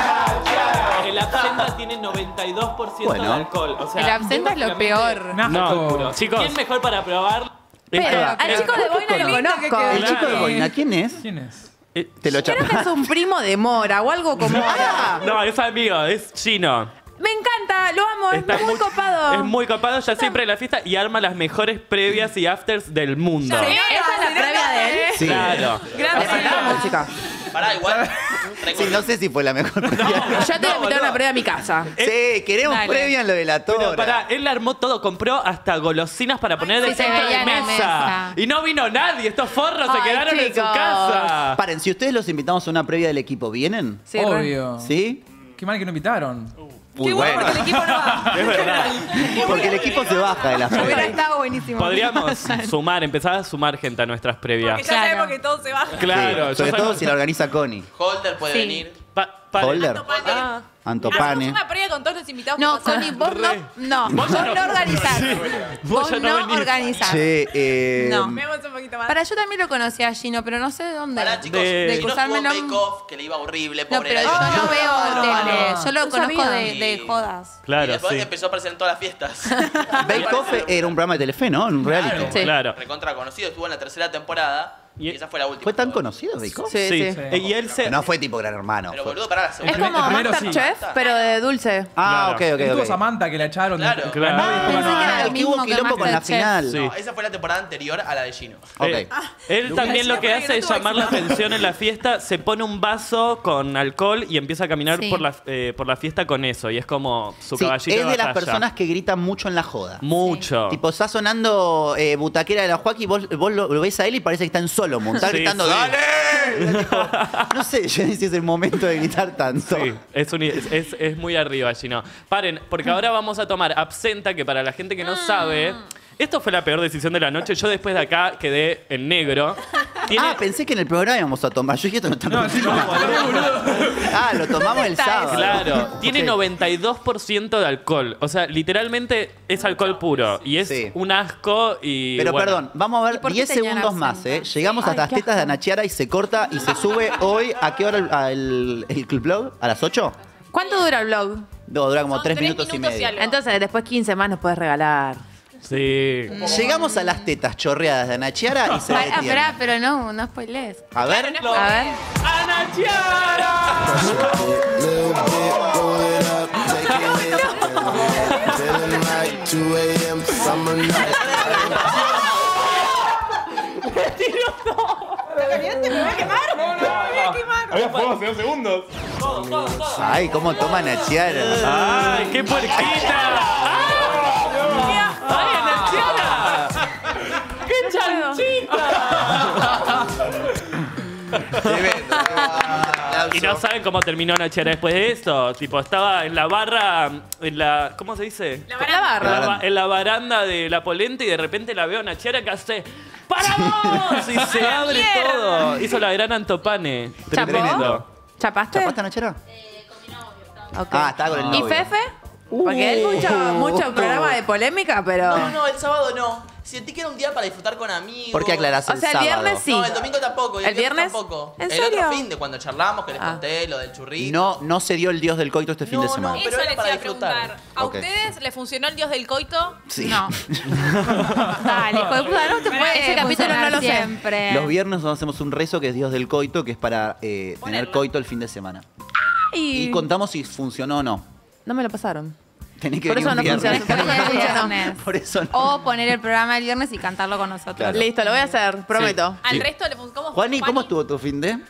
El absenta tiene noventa y dos por ciento Bueno. de alcohol. O sea, El absenta es lo peor. No, chicos. ¿Quién mejor para probar? Pero Esta- al chico de Boina lo conozco. El chico de Boina, ¿quién es? ¿Quién es? Te lo Creo que chapa. es un primo de Mora o algo como. No, es amigo, es chino. Me encanta, lo amo, Está es muy muy- copado. Es muy copado, ya siempre en la fiesta y arma las mejores previas y afters del mundo. ¿Esa es la previa de él? Sí. Claro. Grande, sí. chica. Pará, igual. Sí, no sé si fue la mejor. Yo te voy a invitar boludo. una previa a mi casa. Sí, queremos Dale. previa en lo de la Pero tora. pará, él armó todo, compró hasta golosinas para poner de sí, se centro veía de en la mesa. mesa. Y no vino nadie, estos forros se Ay, quedaron en su chicos. casa. Paren, si ustedes los invitamos a una previa del equipo, ¿vienen? Sí, re. Obvio. ¿Sí? Qué mal que no invitaron. Muy bueno. Porque el equipo no va. Es verdad. Porque el equipo se baja de la Hubiera previa. estado buenísimo. Podríamos sumar, empezar a sumar gente a nuestras previas. Porque ya Claro. sabemos que todo se va. Claro, Sí, sobre yo todo soy- si la organiza Connie. Holder puede Sí. venir. Pa- pa- Holder, Ah. Antopane. Hacemos una previa con todos los invitados. No, que pasaron. Connie, vos no. No, vos ya no, no- organizás. Sí. Vos Vos ya no no venís. organizás. Che, eh, No. Vemos un poquito más. Para yo también lo conocí a Gino, pero no sé de dónde. Pará, chicos. De- Si no cruzarme estuvo el en nom- Bake Off, que le iba horrible, No, pobre. pero era- yo no no, veo no, tele. no. Yo lo No conozco sabía. de, de jodas. Y Claro, después sí. empezó a aparecer en todas las fiestas. Bake Off era un programa de Telefe, ¿no? Un reality. Sí. Claro. Recontra conocido, estuvo en la tercera temporada. Y- Y esa fue la última. ¿Fue tan conocido Bake Off? Sí, sí. Sí. Eh, Y él se. Que no fue tipo Gran Hermano. Pero fue- boludo, pará la Es segunda. El como primero sí. Masterchef, pero de dulce. Ah, Claro. ok, ok, Estuvo ok. Samantha que la echaron. Claro. Claro. No, Ah, dijo, pensé no, que no, era Ah, lo el que hubo mismo que quilombo con la Masterchef. final. Sí. No, esa fue la temporada anterior a la de Gino. Ok. Eh, él también lo que Para que hace no es tuvo llamar la éxito. atención en la fiesta, se pone un vaso con alcohol y empieza a caminar Sí. por, la, eh, por la fiesta con eso. Y es como su Sí, caballito es de las batalla. personas que gritan mucho en la joda. Mucho. Tipo, está sonando eh, Butaquera de la Joaquín y vos, vos lo, lo ves a él y parece que está en Solomon. Está Sí, gritando, sí. ¡dale! Tipo, no sé, yo no sé si es el momento de gritar tanto. Sí, es, un- es, es- es muy arriba, Gino. Paren, porque ahora vamos a tomar absenta, que para la gente que no sabe, esto fue la peor decisión de la noche. Yo después de acá quedé en negro. Tiene- Ah, pensé que en el programa íbamos a tomar. Yo dije, esto no está No, sí, no, profesional. Ah, lo tomamos el sábado. Claro, tiene Ok. noventa y dos por ciento de alcohol. O sea, literalmente es alcohol puro. Y es Sí. un asco y. Pero bueno. perdón, vamos a ¿Y ver por qué diez tenían segundos más, absenta? ¿eh? Llegamos hasta las tetas de Ana Chiara y se corta y se sube hoy. ¿A qué hora el, a el, el club blog? ¿A las ocho? ¿Cuánto dura el vlog? No, dura como Son tres tres minutos, y minutos y medio. algo. Entonces, después quince más nos puedes regalar. Sí. Llegamos a las tetas chorreadas de Ana Chiara y se Pará, detiene. pará, pero no, no spoilees. A ver. A ver. ¡Ana Chiara! Little bit, roll it up, take it in. Feeling like two A M summer night. Había fuego hace dos segundos. Ay, cómo toma Ana Chiara. ¡Ay, qué puerquita! ¡Ay, ¡Ay, Ana Chiara! ¡Qué chanchita! Tremendo. Y no saben cómo terminó Ana Chiara después de esto. Tipo, estaba en la barra, en la. ¿Cómo se dice? La La barra. barra. En la, ba- en la baranda de la polenta y de repente la veo a Ana Chiara que hace ¡para vos! Y se abre todo. Hizo la gran Antopane. Tremendo. Tremendo. ¿Chapaste? ¿Chapaste Ana Chiara? Ok. Ah, estaba con el ¿Y novio. Fefe? Porque él mucho, mucho programa de polémica, pero. No, no, el sábado no. Sentí que era un día para disfrutar con amigos. ¿Por qué aclarás O el sea, el sábado? viernes sí. No, el domingo tampoco. y ¿El viernes? tampoco. ¿En el serio? otro fin de cuando charlamos, que les Ah. conté lo del churrito. No, no se dio el dios del coito este fin No, de no, semana. pero Eso era les para iba a disfrutar. preguntar. ¿A Ok. ustedes les funcionó el dios del coito? Sí. No. Dale, hijo de puta, no te puede Ese capítulo no funcionar lo sé. siempre. Los viernes nos hacemos un rezo que es Dios del coito, que es para eh, tener Ponerlo. coito el fin de semana. Y, Y contamos si funcionó o no. no me lo pasaron. Tenés que Por venir eso un no viernes. funciona. Después del viernes. Por eso no. O poner el programa el viernes y cantarlo con nosotros. Claro. Listo, lo voy a hacer, prometo. Al Sí. resto le funcionó. Juani, ¿cómo estuvo tu fin de?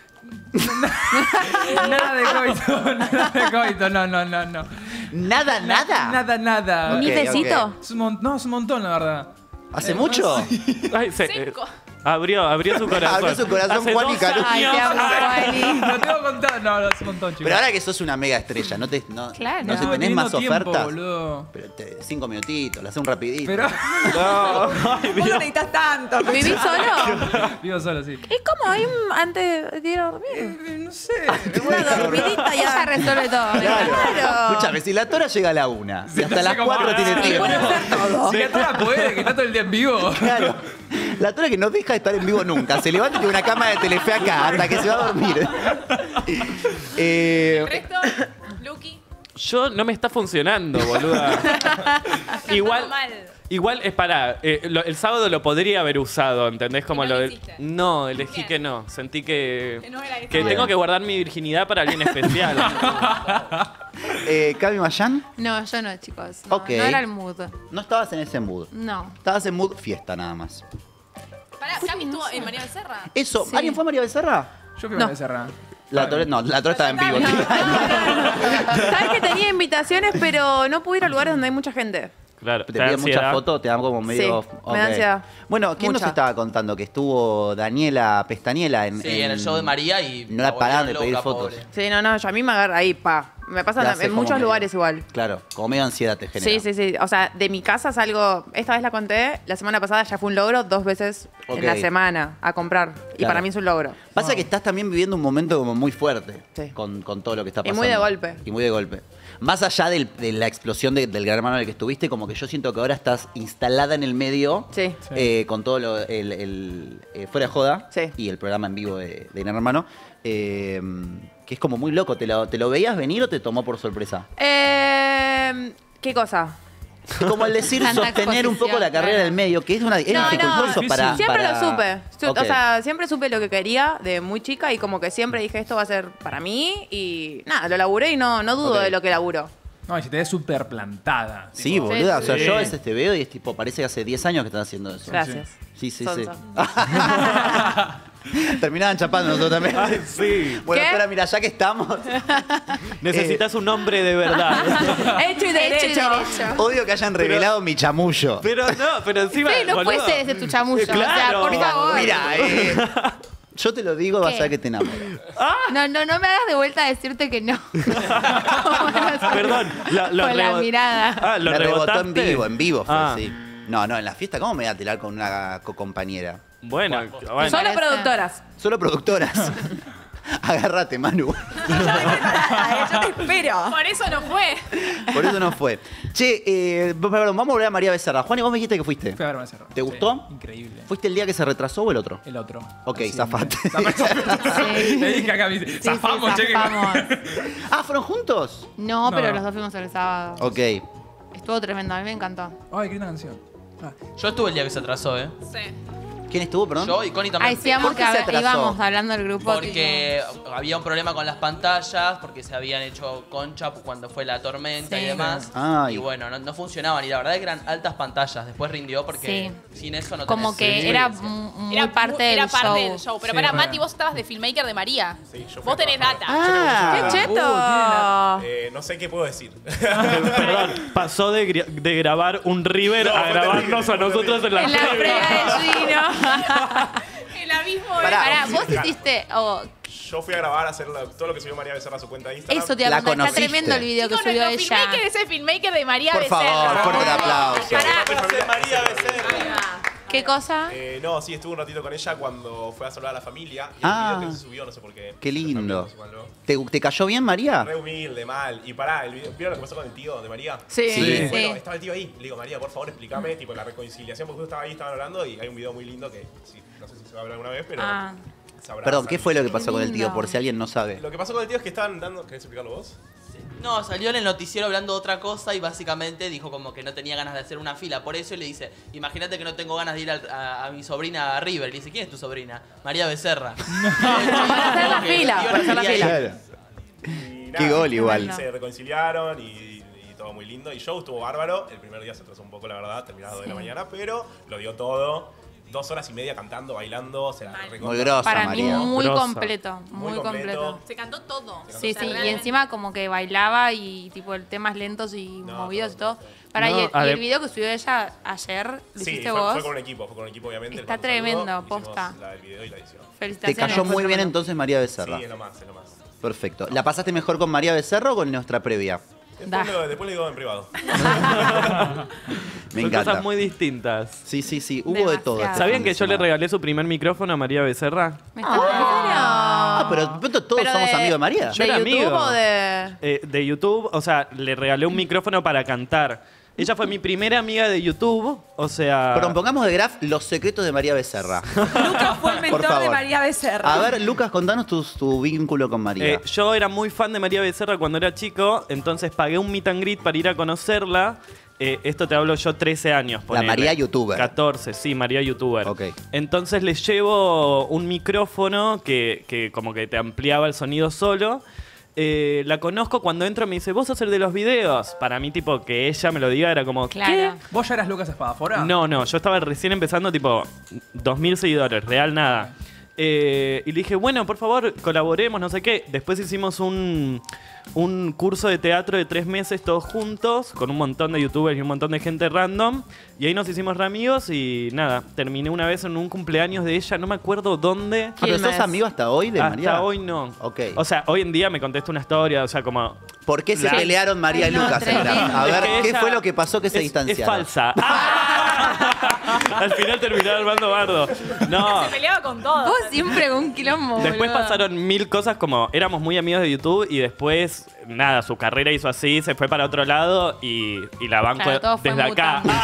Nada de coito, nada de coito, no, no, no, no. Nada, nada. Nada, nada. Ok, ¿Ni besito? ok. Es un mon- no, es un montón, la verdad. ¿Hace mucho? Ay, se- eh, Seco. abrió, abrió su corazón. Abrió su corazón, Hace Juan y dos Caru. Ay, te amo, años- Juani. Lo tengo contado. No, no, es un montón, chicos. Pero ahora que sos una mega estrella, ¿no te no, Claro. no sé, estuve tenés más teniendo tiempo, ofertas? boludo. Pero te- cinco minutitos, lo hace un rapidito. Pero. No, ay, Vos Dios. no necesitas tanto. ¿Vivís solo? Vivo solo, sí. ¿Y cómo? Hay un antes de ir a dormir. Eh, No sé. Una dormidita Ella ya. resuelve todo. Claro. Claro. Escúchame, si la tora llega a la una y hasta no las sé cómo cuatro va. tiene Y tiempo. puede hacer todo. vivo. Si la Tora puede, que está todo el día en vivo. Claro. La Tora que no deja de estar en vivo nunca. Se levanta y tiene una cama de Telefe acá hasta que se va a dormir. eh, El resto, Lucky. Yo no me está funcionando, boluda. igual, mal. igual es para. eh, lo- el sábado lo podría haber usado, ¿entendés? Como Y no lo lo del. hiciste. No, elegí Bien. que no. Sentí que. Que no era que esa. tengo que guardar mi virginidad para alguien especial. eh, Cami Mayán, No, yo no, chicos. No, Ok. no era el mood. no estabas en ese mood. No. Estabas en mood fiesta nada más. Pará, Cami estuvo en María Becerra. Eso, Sí. ¿alguien fue a María Becerra? Yo fui a No. Becerra. La Tora, no, la Tora estaba en vivo. Sabes que tenía invitaciones, pero no pude ir a lugares donde hay mucha gente. Claro. Te da piden muchas ansiedad. fotos, te dan como medio. Sí, me da ok. ansiedad. Bueno, ¿quién nos Mucha. estaba contando? Que estuvo Daniela Pestañela en. Sí, en el show de María y No la la paraban de volvieron pedir loca, fotos. pobre. Sí, no, no, yo a mí me agarra ahí, pa. Me pasa Te en- hace en como muchos medio- lugares igual. Claro, como medio ansiedad te genera. Sí, sí, sí. O sea, de mi casa salgo, esta vez la conté, la semana pasada ya fue un logro dos veces Ok. en la semana a comprar. Y Claro. para mí es un logro. Pasa que estás también viviendo un momento como muy fuerte Sí. con, con todo lo que está Y pasando. muy de golpe. Y muy de golpe. Más allá del- de la explosión de- del Gran Hermano en el que estuviste, como que yo siento que ahora estás instalada en el medio Sí. eh, con todo lo, el, el, eh, Fuera de Joda Sí. y el programa en vivo de, de Gran Hermano, eh, que es como muy loco. ¿Te lo, ¿Te lo veías venir o te tomó por sorpresa? Eh, ¿Qué cosa? Como el decir Tanta sostener un poco la exposición, carrera claro. en el medio, que es una es No, no, dificultoso para. Siempre para- lo supe. Su- Ok. O sea, siempre supe lo que quería de muy chica y como que siempre dije esto va a ser para mí y nada, lo laburé y no, no dudo Ok. de lo que laburo. No, y si te ves súper plantada. Sí, tipo, boluda. O sea, Sí. yo a veces te veo y es tipo, parece que hace diez años que estás haciendo eso. Gracias. Sí, sí, sí. Sonsa. Terminaban chapando nosotros también. Ay, sí. Bueno, ¿Qué? espera, mira, ya que estamos. Necesitas un hombre de verdad. Hecho y Hecho y derecho. derecho. Odio que hayan revelado mi chamullo. Pero no, pero encima. Sí, no boludo. puede ser ese tu chamullo. Claro. O sea, por Mira, favor. Mira, eh, yo te lo digo, vas a ¿Qué? ver que te enamoro. No, no, no me hagas de vuelta a decirte que no. Perdón, lo, lo Con la rebo- mirada. Ah, lo Me rebotó en rebotaste. vivo, en vivo fue, Ah. sí. No, no, en la fiesta, ¿cómo me voy a tirar con una co-compañera? Bueno, bueno. Solo Parece. productoras. Solo productoras. Agárrate, Manu. Yo te espero. Por eso no fue. Por eso no fue. Che, eh, perdón, vamos a volver a María Becerra. Juan, y vos me dijiste que fuiste. Fui a ver Becerra. ¿Te gustó? Sí, increíble. ¿Fuiste el día que se retrasó o el otro? El otro. Ok, Así, zafate. Sí. Le dije acá, me dice, Sí, sí, zafamos, che. que- zafamos. Ah, ¿fueron juntos? No, pero No. los dos fuimos el sábado. Ok. Estuvo tremendo, a mí me encantó. Ay, qué linda canción. Ah, Yo estuve el día que se atrasó, ¿eh? Sí. ¿Quién estuvo, perdón? Yo y Connie también. Ay, sí, ¿Por que qué se hab- atrasó? íbamos hablando del grupo. Porque había un problema con las pantallas, porque se habían hecho concha cuando fue la tormenta y Sí. demás. Ay. Y bueno, no, no funcionaban. Y la verdad es que eran altas pantallas. Después rindió porque sin eso no tipo, como tenés que era experiencia. mu- muy Era parte, mu- del, era parte show. del show. Pero Sí, para bueno. Mati, vos estabas de filmmaker de María. Sí, yo fui Vos a tenés trabajar. data. ¡Qué Uh, cheto! tiene la- Eh, no sé qué puedo decir. Perdón, pasó de, gra- de grabar un River No, a fue grabarnos terrible, a fue nosotros en la En la previa. previa de Gino. El abismo de... Pará. Pará, vos hiciste. oh, Yo fui a grabar, a hacer la- todo lo que subió María Becerra a su cuenta de Instagram. eso te iba La a contar. Está conociste. tremendo el video Chicos, que subió nuestro ella. filmmaker es el filmmaker de María Por Becerra. favor, fuerte el aplauso. Pará. María Becerra. ¿Qué cosa? Eh, no, sí, estuve un ratito con ella cuando fue a saludar a la familia. Y Ah. el video que se subió, no sé por qué. Qué lindo. No sé cuándo. ¿Te, te cayó bien, María? Re humilde, mal. Y pará, el video, ¿vieron lo que pasó con el tío de María? Sí. Sí. Bueno, Sí. estaba el tío ahí. Le digo, María, por favor, explícame, tipo, la reconciliación, porque tú estabas ahí, estaban hablando, y hay un video muy lindo que, sí, no sé si se va a hablar alguna vez, pero Ah. se abrazan. Perdón, ¿qué fue lo que pasó con el tío? lindo. Por si alguien no sabe. Lo que pasó con el tío es que estaban dando... ¿Querés explicarlo vos? No, salió en el noticiero hablando de otra cosa y básicamente dijo como que no tenía ganas de hacer una fila. Por eso y le dice, imagínate que no tengo ganas de ir al- a, a mi sobrina a River. Le dice, ¿quién es tu sobrina? María Becerra. Para hacer la fila, para hacer la fila. Claro. Y Qué gol igual. Tremendo. Se reconciliaron y, y todo muy lindo. Y el show estuvo bárbaro. El primer día se atrasó un poco, la verdad, terminaba a las dos de la mañana, pero lo dio todo. Dos horas y media cantando, bailando. Se la recontra- Muy grosa, Para María. mí muy Grosa. completo, muy, Muy completo. completo. Se cantó todo. Sí, O sea, sí, y realmente- encima como que bailaba y tipo el temas lentos y No, movidos y todo, todo. Para, No, y, el, y adem- el video que subió ella ayer, ¿lo Sí, hiciste fue, vos? fue con un equipo, fue con un equipo obviamente. Está les mando un tremendo, saludo. Hicimos posta. La del video y la edición. Te Felicitaciones. cayó muy fue bien tremendo. entonces María Becerra. Sí, es lo más, es lo más. Perfecto. ¿La pasaste mejor con María Becerra o con nuestra previa? Da. Después, lo, después le digo en privado. Me Son encanta. cosas muy distintas. Sí, sí, sí. Hubo de todo. Demasiado. este ¿Sabían fin que de yo le semana. regalé su primer micrófono a María Becerra? Me está- Ah, pero de pronto todos Pero somos de- amigos de María. Yo ¿De era YouTube amigo. o de...? Eh, de YouTube, o sea, le regalé un micrófono para cantar. Ella fue mi primera amiga de YouTube, o sea... Perdón, pongamos de graf los secretos de María Becerra. Lucas fue el mentor Por favor. de María Becerra. A ver, Lucas, contanos tu, tu vínculo con María. Eh, yo era muy fan de María Becerra cuando era chico, entonces pagué un meet and greet para ir a conocerla. Eh, esto te hablo yo trece años. La ponele. María youtuber. catorce, sí, María youtuber. Ok. Entonces les llevo un micrófono que, que como que te ampliaba el sonido solo. Eh, la conozco, cuando entro me dice, ¿vos sos el de los videos? Para mí, tipo, que ella me lo diga era como, Claro. ¿qué? ¿Vos ya eras Lucas Espadafora? No, no, yo estaba recién empezando, tipo, dos mil seguidores, real nada. Eh, y le dije, bueno, por favor, colaboremos, no sé qué. Después hicimos un, un curso de teatro de tres meses todos juntos, con un montón de youtubers y un montón de gente random. Y ahí nos hicimos re amigos y nada, terminé una vez en un cumpleaños de ella, no me acuerdo dónde. Ah, ¿pero sos amigo hasta hoy de Hasta María? hoy no. Ok. O sea, hoy en día me contesta una historia, o sea, como... ¿Por qué se La- pelearon María Ay, y no, Lucas? tremendo. A ver, Es que ¿qué ella fue lo que pasó que se es- distanciaron? Es falsa. Al final terminó armando bardo. No. Se peleaba con todo. Vos siempre un quilombo, Después boludo. pasaron mil cosas, como éramos muy amigos de YouTube y después, nada, su carrera hizo así, se fue para otro lado y, y la banco Claro, todo fue desde acá. mutando.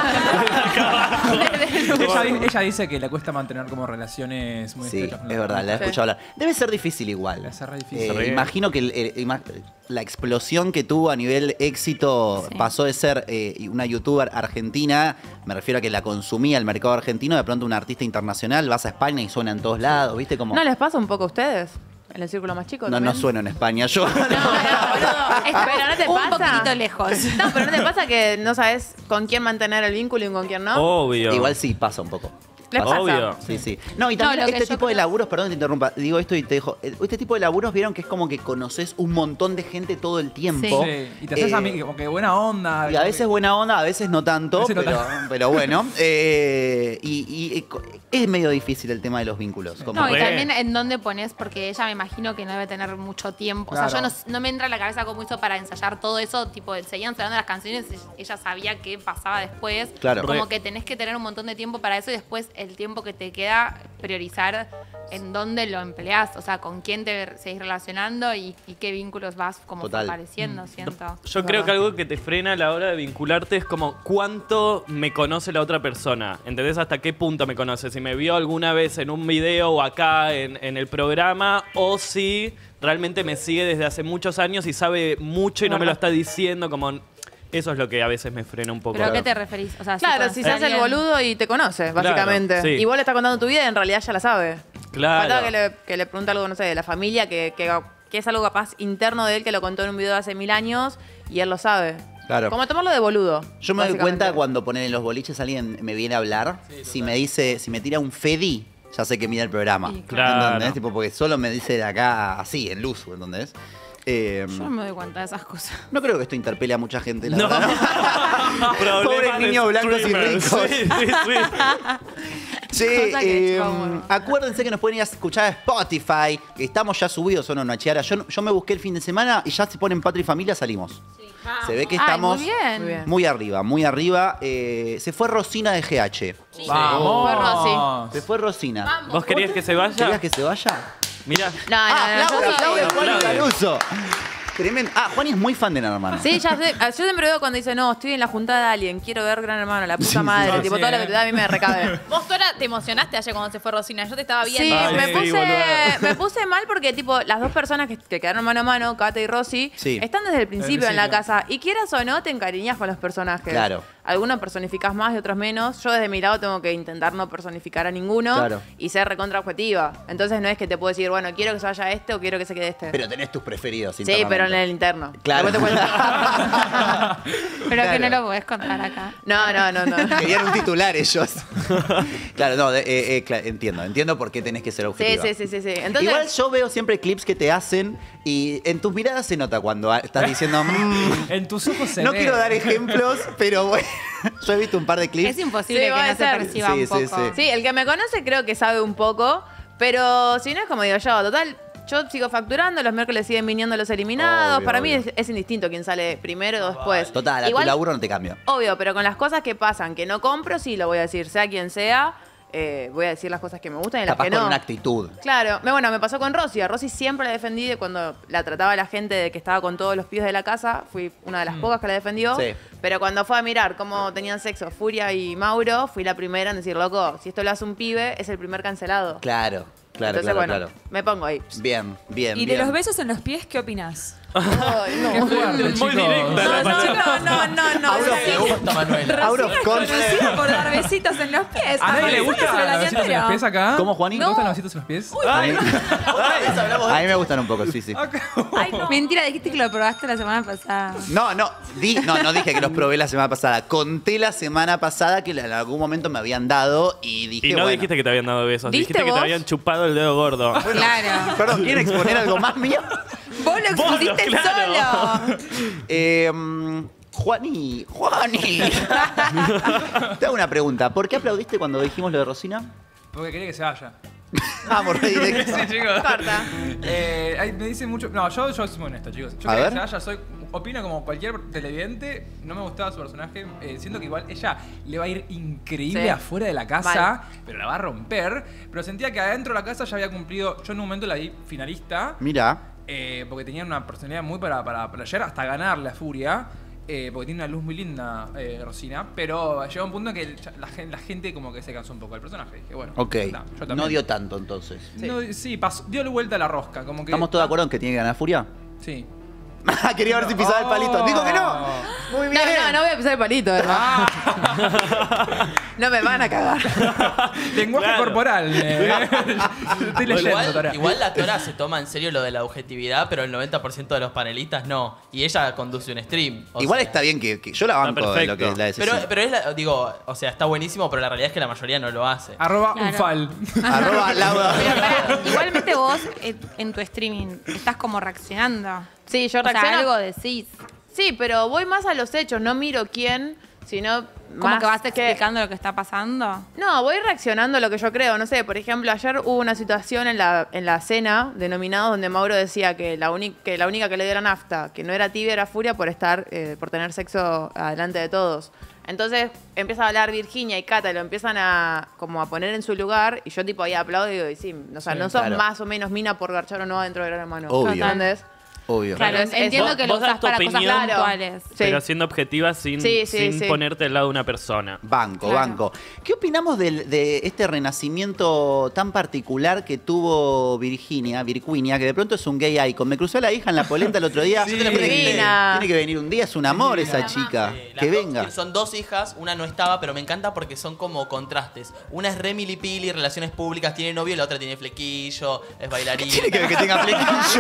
Ella, di- ella dice que le cuesta mantener como relaciones muy Sí, estrechas. con es los- verdad, la he Sí. escuchado hablar. Debe ser difícil igual. Debe ser re Eh, difícil. Re. imagino que el- el- ima- la explosión que tuvo a nivel éxito Sí. pasó de ser eh, una youtuber argentina, me refiero a que la consumía el mercado argentino, de pronto una artista internacional, vas a España y suena en todos lados, ¿viste? Como, ¿No les pasa un poco a ustedes? ¿En el círculo más chico no, también? no sueno en España yo. No, no, boludo. Pero no te un pasa. poquito lejos. No, pero no te pasa que no sabes con quién mantener el vínculo y con quién no. Obvio. Igual sí, pasa un poco. ¿Les Pasa. pasa? Obvio. Sí, sí. No, y No, también lo que este yo tipo de creo- laburos, perdón que te interrumpa, digo esto y te dejo. eh, Este tipo de laburos vieron que es como que conoces un montón de gente todo el tiempo. Sí, y te haces Eh, amigo, como que buena onda. Y a veces buena onda, a veces no tanto, A veces no pero, tanto. pero bueno. Eh, y, y, eh, co- es medio difícil el tema de los vínculos. Como No, y Re. también en dónde pones, porque ella me imagino que no debe tener mucho tiempo. O sea, Claro. yo no, no me entra en la cabeza cómo hizo para ensayar todo eso. Tipo, seguían sonando las canciones, ella sabía qué pasaba después. Claro. Como Re. que tenés que tener un montón de tiempo para eso y después el tiempo que te queda, priorizar en dónde lo empleás. O sea, con quién te seguís relacionando y, y qué vínculos vas como Total. fortaleciendo, siento. Yo creo que algo que te frena a la hora de vincularte es como cuánto me conoce la otra persona. ¿Entendés? Hasta qué punto me conoce. Si me vio alguna vez en un video o acá en, en el programa o si realmente me sigue desde hace muchos años y sabe mucho y no me lo está diciendo. Como eso es lo que a veces me frena un poco. ¿Pero a qué te referís? O sea, Claro, conoces si se a hace el alguien- boludo y te conoce, básicamente. sí. Y vos le estás contando tu vida y en realidad ya la sabe. Claro. Faltaba que le, que le pregunte algo, no sé, de la familia, que, que, que es algo capaz interno de él que lo contó en un video de hace mil años y él lo sabe. Claro. Como tomarlo de boludo. Yo me doy básicamente. cuenta cuando ponen en los boliches alguien me viene a hablar. Si me dice, si me tira un Fedi, ya sé que mira el programa. Sí, claro. ¿Entendés? Tipo, porque solo me dice de acá así, en luz, ¿entendés? Eh, Yo no me doy cuenta de esas cosas. no creo que esto interpele a mucha gente, la No. verdad. Problemas Pobres de niños blancos y streamers. ricos. Sí, sí, sí. Che, Cosa que eh, chupa un huevo. acuérdense que nos pueden ir a escuchar a Spotify, que estamos ya subidos, son una chiara. Yo, yo me busqué el fin de semana y ya si ponen Patria y Familia salimos. Se ve que Ay, estamos muy bien. Muy bien. muy arriba, muy arriba. Eh, se fue Rosina de G H. Vamos. Fue Rosy. Se fue Rosina. ¿Vos querías que se ¿Querías vaya? que se vaya? Mirá. No, no, Ah, no, yo aplaude, sí. aplaude, Juan aplaude. Caruso. Tremendo. Ah, Juan es muy fan de Gran Hermano. Sí, ya sé. Yo siempre veo cuando dice, no, estoy en la juntada de alguien, quiero ver Gran Hermano, la puta Sí, sí, madre. sí. Tipo, Sí, todo lo eh. que te da a mí me recabe. Vos, Tora, te emocionaste ayer cuando se fue Rosina. Yo te estaba viendo. Sí, Ay, me, sí, puse, boluda. me puse mal porque, tipo, las dos personas que, que quedaron mano a mano, Kate y Rosy, Sí. están desde el principio en la principio. casa. Y quieras o no, te encariñas con los personajes. Claro. Algunos personificás más y otros menos. Yo, desde mi lado, tengo que intentar no personificar a ninguno Claro. y ser recontra objetiva. Entonces, no es que te puedo decir, bueno, quiero que se vaya este o quiero que se quede este. Pero tenés tus preferidos. sí, pero en internamente. el interno. Claro. Después te cuento. Pero que no Claro. lo podés contar acá. No, no, no, no. Querían un titular ellos. claro, no, de- eh, eh, cla- entiendo. Entiendo por qué tenés que ser Sí, objetiva. sí, sí, sí, sí. Entonces, Igual yo veo siempre clips que te hacen y en tus miradas se nota cuando ah, estás diciendo... "Mm". En tus ojos se No ve. quiero dar ejemplos, pero bueno, yo he visto un par de clips. Es imposible Sí, que puede no se ser. perciba Sí, un sí, poco. sí. sí, el que me conoce creo que sabe un poco, pero si no es como digo yo, total, yo sigo facturando, los miércoles siguen viniendo los eliminados, Obvio, para obvio. mí es, es indistinto quién sale primero o después. Total, a Igual, tu laburo no te cambia. obvio, pero con las cosas que pasan, que no compro, sí lo voy a decir, sea quien sea, eh, voy a decir las cosas que me gustan y las Capaz que con no. una actitud. Claro, me- bueno, me pasó con Rosy. A Rosy siempre la defendí de cuando la trataba la gente de que estaba con todos los pibes de la casa. Fui una de las pocas que la defendió. Sí. Pero cuando fue a mirar cómo tenían sexo Furia y Mauro, fui la primera en decir, loco, si esto lo hace un pibe, es el primer cancelado. Claro, claro, Entonces, claro, bueno, claro. me pongo ahí. Bien, bien, ¿Y de bien. los besos en los pies qué opinás? Ay, no. Qué fuerte, Muy chicos. directa la No, Pacha. no, no, no. Auro, Me gusta, Manuel. Auro, con- Conocida por dar besitos en los pies. ¿A nadie le Aparecemos gustan en el los besitos en los año pies acá? ¿Cómo, Juanín? ¿Te gustan los besitos en los pies? A mí, Otra vez hablamos de a mí me gustan un poco, sí, sí. Ay, mentira, dijiste que lo probaste la semana pasada. No, no, di- no, no dije que los probé la semana pasada. Conté la semana pasada que en algún momento me habían dado y dije, Y no bueno. dijiste que te habían dado besos, ¿Viste dijiste que vos? te habían chupado el dedo gordo. Claro. Perdón, ¿quieren exponer algo más mío? Vos lo Vos, expusiste claro. solo. Eh, mm, Juani, Juani. Te hago una pregunta. ¿Por qué aplaudiste cuando dijimos lo de Rosina? Porque quería que se vaya. Vamos, re directo. Sí, chicos. Corta. Eh, ay, me dicen mucho. No, yo, yo soy muy honesto, chicos. Yo A quería ver. que se vaya, soy. Opino como cualquier televidente. No me gustaba su personaje. Eh, siento que igual ella le va a ir increíble Sí. afuera de la casa, Mal. pero la va a romper. Pero sentía que adentro de la casa ya había cumplido. Yo en un momento la vi finalista. Mira. eh, porque tenía una personalidad muy para, para, para llegar hasta ganar la furia. Eh, porque tiene una luz muy linda, eh, Rosina. Pero llegó un punto en que el- la, gen- la gente como que se cansó un poco del personaje. Dije, bueno, Ok. está, yo también. No dio tanto entonces. No, sí, pasó, dio la vuelta a la rosca. Como que, ¿Estamos todos de acuerdo en que tiene que ganar Furia? Sí. Quería ver si pisaba el palito. Digo que no. Muy bien. No, no, no voy a pisar el palito, ¿verdad? No me van a cagar. Lenguaje Claro. corporal. eh. Estoy leyendo, Igual, Tora. igual la Tora se toma en serio lo de la objetividad, pero el noventa por ciento de los panelistas no. Y ella conduce un stream. o Igual sea. está bien que, que yo la banco de lo que es la decisión. Pero, pero es la, digo, o sea, está buenísimo, pero la realidad es que la mayoría no lo hace. Arroba Claro. Unfal. Arroba Laura. Pero pará, igualmente vos eh, en tu streaming estás como reaccionando. Sí, yo O sea, reacciono. algo decís. Sí, pero voy más a los hechos, no miro quién, sino Como más que vas explicando lo que está pasando. No, voy reaccionando a lo que yo creo. No sé, por ejemplo, ayer hubo una situación en la, en la cena de nominados donde Mauro decía que la, uni- que la única que le dio la nafta, que no era tibia, era Furia por estar, eh, por tener sexo adelante de todos. Entonces empieza a hablar Virginia y Cata y lo empiezan a como a poner en su lugar y yo tipo ahí aplaudo y digo, y sí, o sea, Sí, no sos claro. más o menos mina por garchar o no dentro de Gran Hermano. Obvio. ¿Entendés? Obvio. Claro, es- entiendo es- que lo vos das usas tu para cosas opinión, puntuales. Sí. Pero siendo objetiva sin, Sí, sí, sin sí. ponerte al lado de una persona. Banco, Claro. banco. ¿Qué opinamos del- de este renacimiento tan particular que tuvo Virginia, Virquinia, que de pronto es un gay icon? Me cruzó la hija en la polenta el otro día. Sí. tiene, que, Divina. tiene que venir un día, es un amor esa chica. Eh, las Que dos- venga. Son dos hijas, una no estaba, pero me encanta porque son como contrastes. Una es re milipili, relaciones públicas, tiene novio, y la otra tiene flequillo, es bailarina. Tiene que ver que tenga flequillo.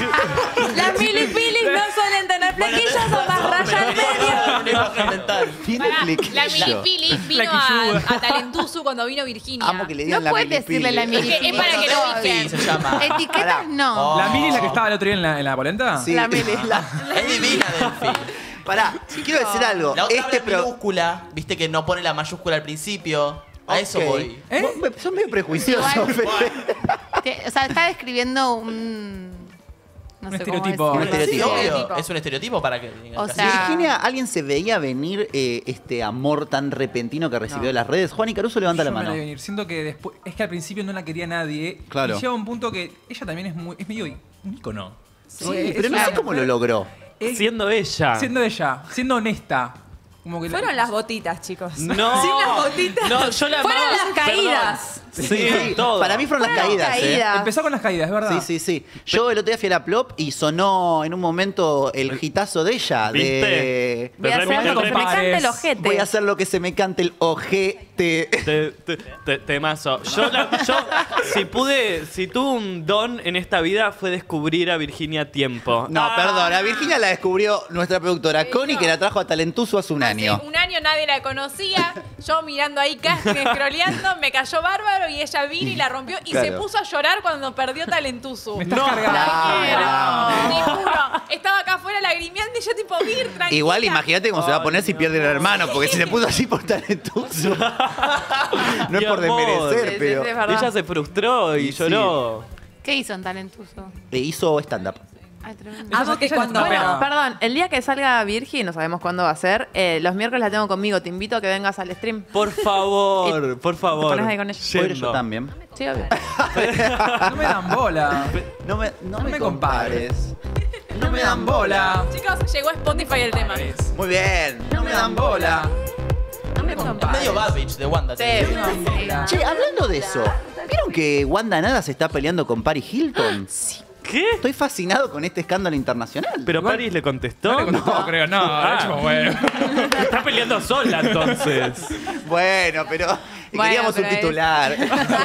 Las milipilis no suelen tener flequillos, son más rayas al medio. Una imagen mental. Tiene Pará, la flequillo. milipili vino a, a Talentuzu cuando vino Virginia. Amo que le digan No la puedes milipili. decirle la Es que milipili. es para que lo Sí, ubiquen. se llama. Etiquetas Pará. no. Oh. ¿La Mili es la que estaba el otro día en la, en la polenta? Sí. La Mili. La- Es divina, Delphi. Pará, quiero decir algo. La otra Este habla pro... minúscula, viste que no pone la mayúscula al principio. A eso Ok. voy. ¿Eh? Vos me- Son medio prejuiciosos. Igual. Fede. Te- o sea, está describiendo un... No Un sé cómo estereotipo. decirlo. Un estereotipo. Sí, obvio. Estereotipo. Es un estereotipo para que. O que- sea- Virginia, ¿alguien se veía venir eh, este amor tan repentino que recibió de las redes? Juan y Caruso levanta Yo la me mano. la vi venir. Siento que después. Es que al principio no la quería nadie. Claro. Y llega un punto que ella también es muy. Es medio un ícono. Sí, Es pero no una sé cómo lo mujer- logró. es- Siendo ella. Siendo ella, siendo honesta. Como que la- Fueron las botitas, chicos. No. Sin las botitas. No, yo la Fueron amaba. las caídas. Sí, todo. Para mí fueron las Fueron las caídas. ¿eh? caídas. Empezó con las caídas, es verdad. Sí, sí, sí. Yo el otro día fui a la Plop y sonó en un momento el hitazo de ella. ¿Viste? De... Voy a Te hacer re- lo te que se re- me cante el Pares. ojete. Voy a hacer lo que se me cante el ojete. Te, te, te- temazo. Yo, la- yo, si pude, si tuve un don en esta vida fue descubrir a Virginia a tiempo. No, Ah, perdón. A Virginia la descubrió nuestra productora Connie, que la trajo a Talentuso hace un año. Hace un año nadie la conocía. Yo mirando ahí casting, scrolleando, me cayó bárbaro y ella vino y la rompió y Claro. se puso a llorar cuando perdió Talentuzu. Me estás No. cargando. Claro. Te juro, estaba acá afuera lagrimeando y yo tipo, Vir, tranquila. Igual imagínate cómo se va a poner si pierde el hermano, porque si se puso así por Talentuso. No es Mi por amor. desmerecer, Sí, sí, pero sí, es verdad. Ella se frustró y Y sí. lloró. ¿Qué hizo en Talentuso? le hizo stand-up. Ay, tremendo. Amo que cuando... Bueno, Pero- perdón, el día que salga Virgi, no sabemos cuándo va a ser, eh, perdón, el día que salga Virgi, no sabemos cuándo va a ser, eh, los miércoles la tengo conmigo, te invito a que vengas al stream. Por favor, por favor. Te pones ahí con ella. Puedo ir Yendo. yo también. Sí, obvio. No me dan bola. No me, no No me me compares. No me dan bola. Chicos, llegó a Spotify el tema. Muy bien. No me dan bola. No me Es compares. medio bad bitch de Wanda. Sí, te digo. Che, hablando de eso, ¿vieron que Wanda Nada se está peleando con Paris Hilton? Sí. ¿Qué? Estoy fascinado con este escándalo internacional. ¿Pero Paris le contestó? No le contestó, creo, no. Ah. De hecho, bueno. Está peleando sola, entonces. Bueno, pero Bueno, queríamos pero un es- titular.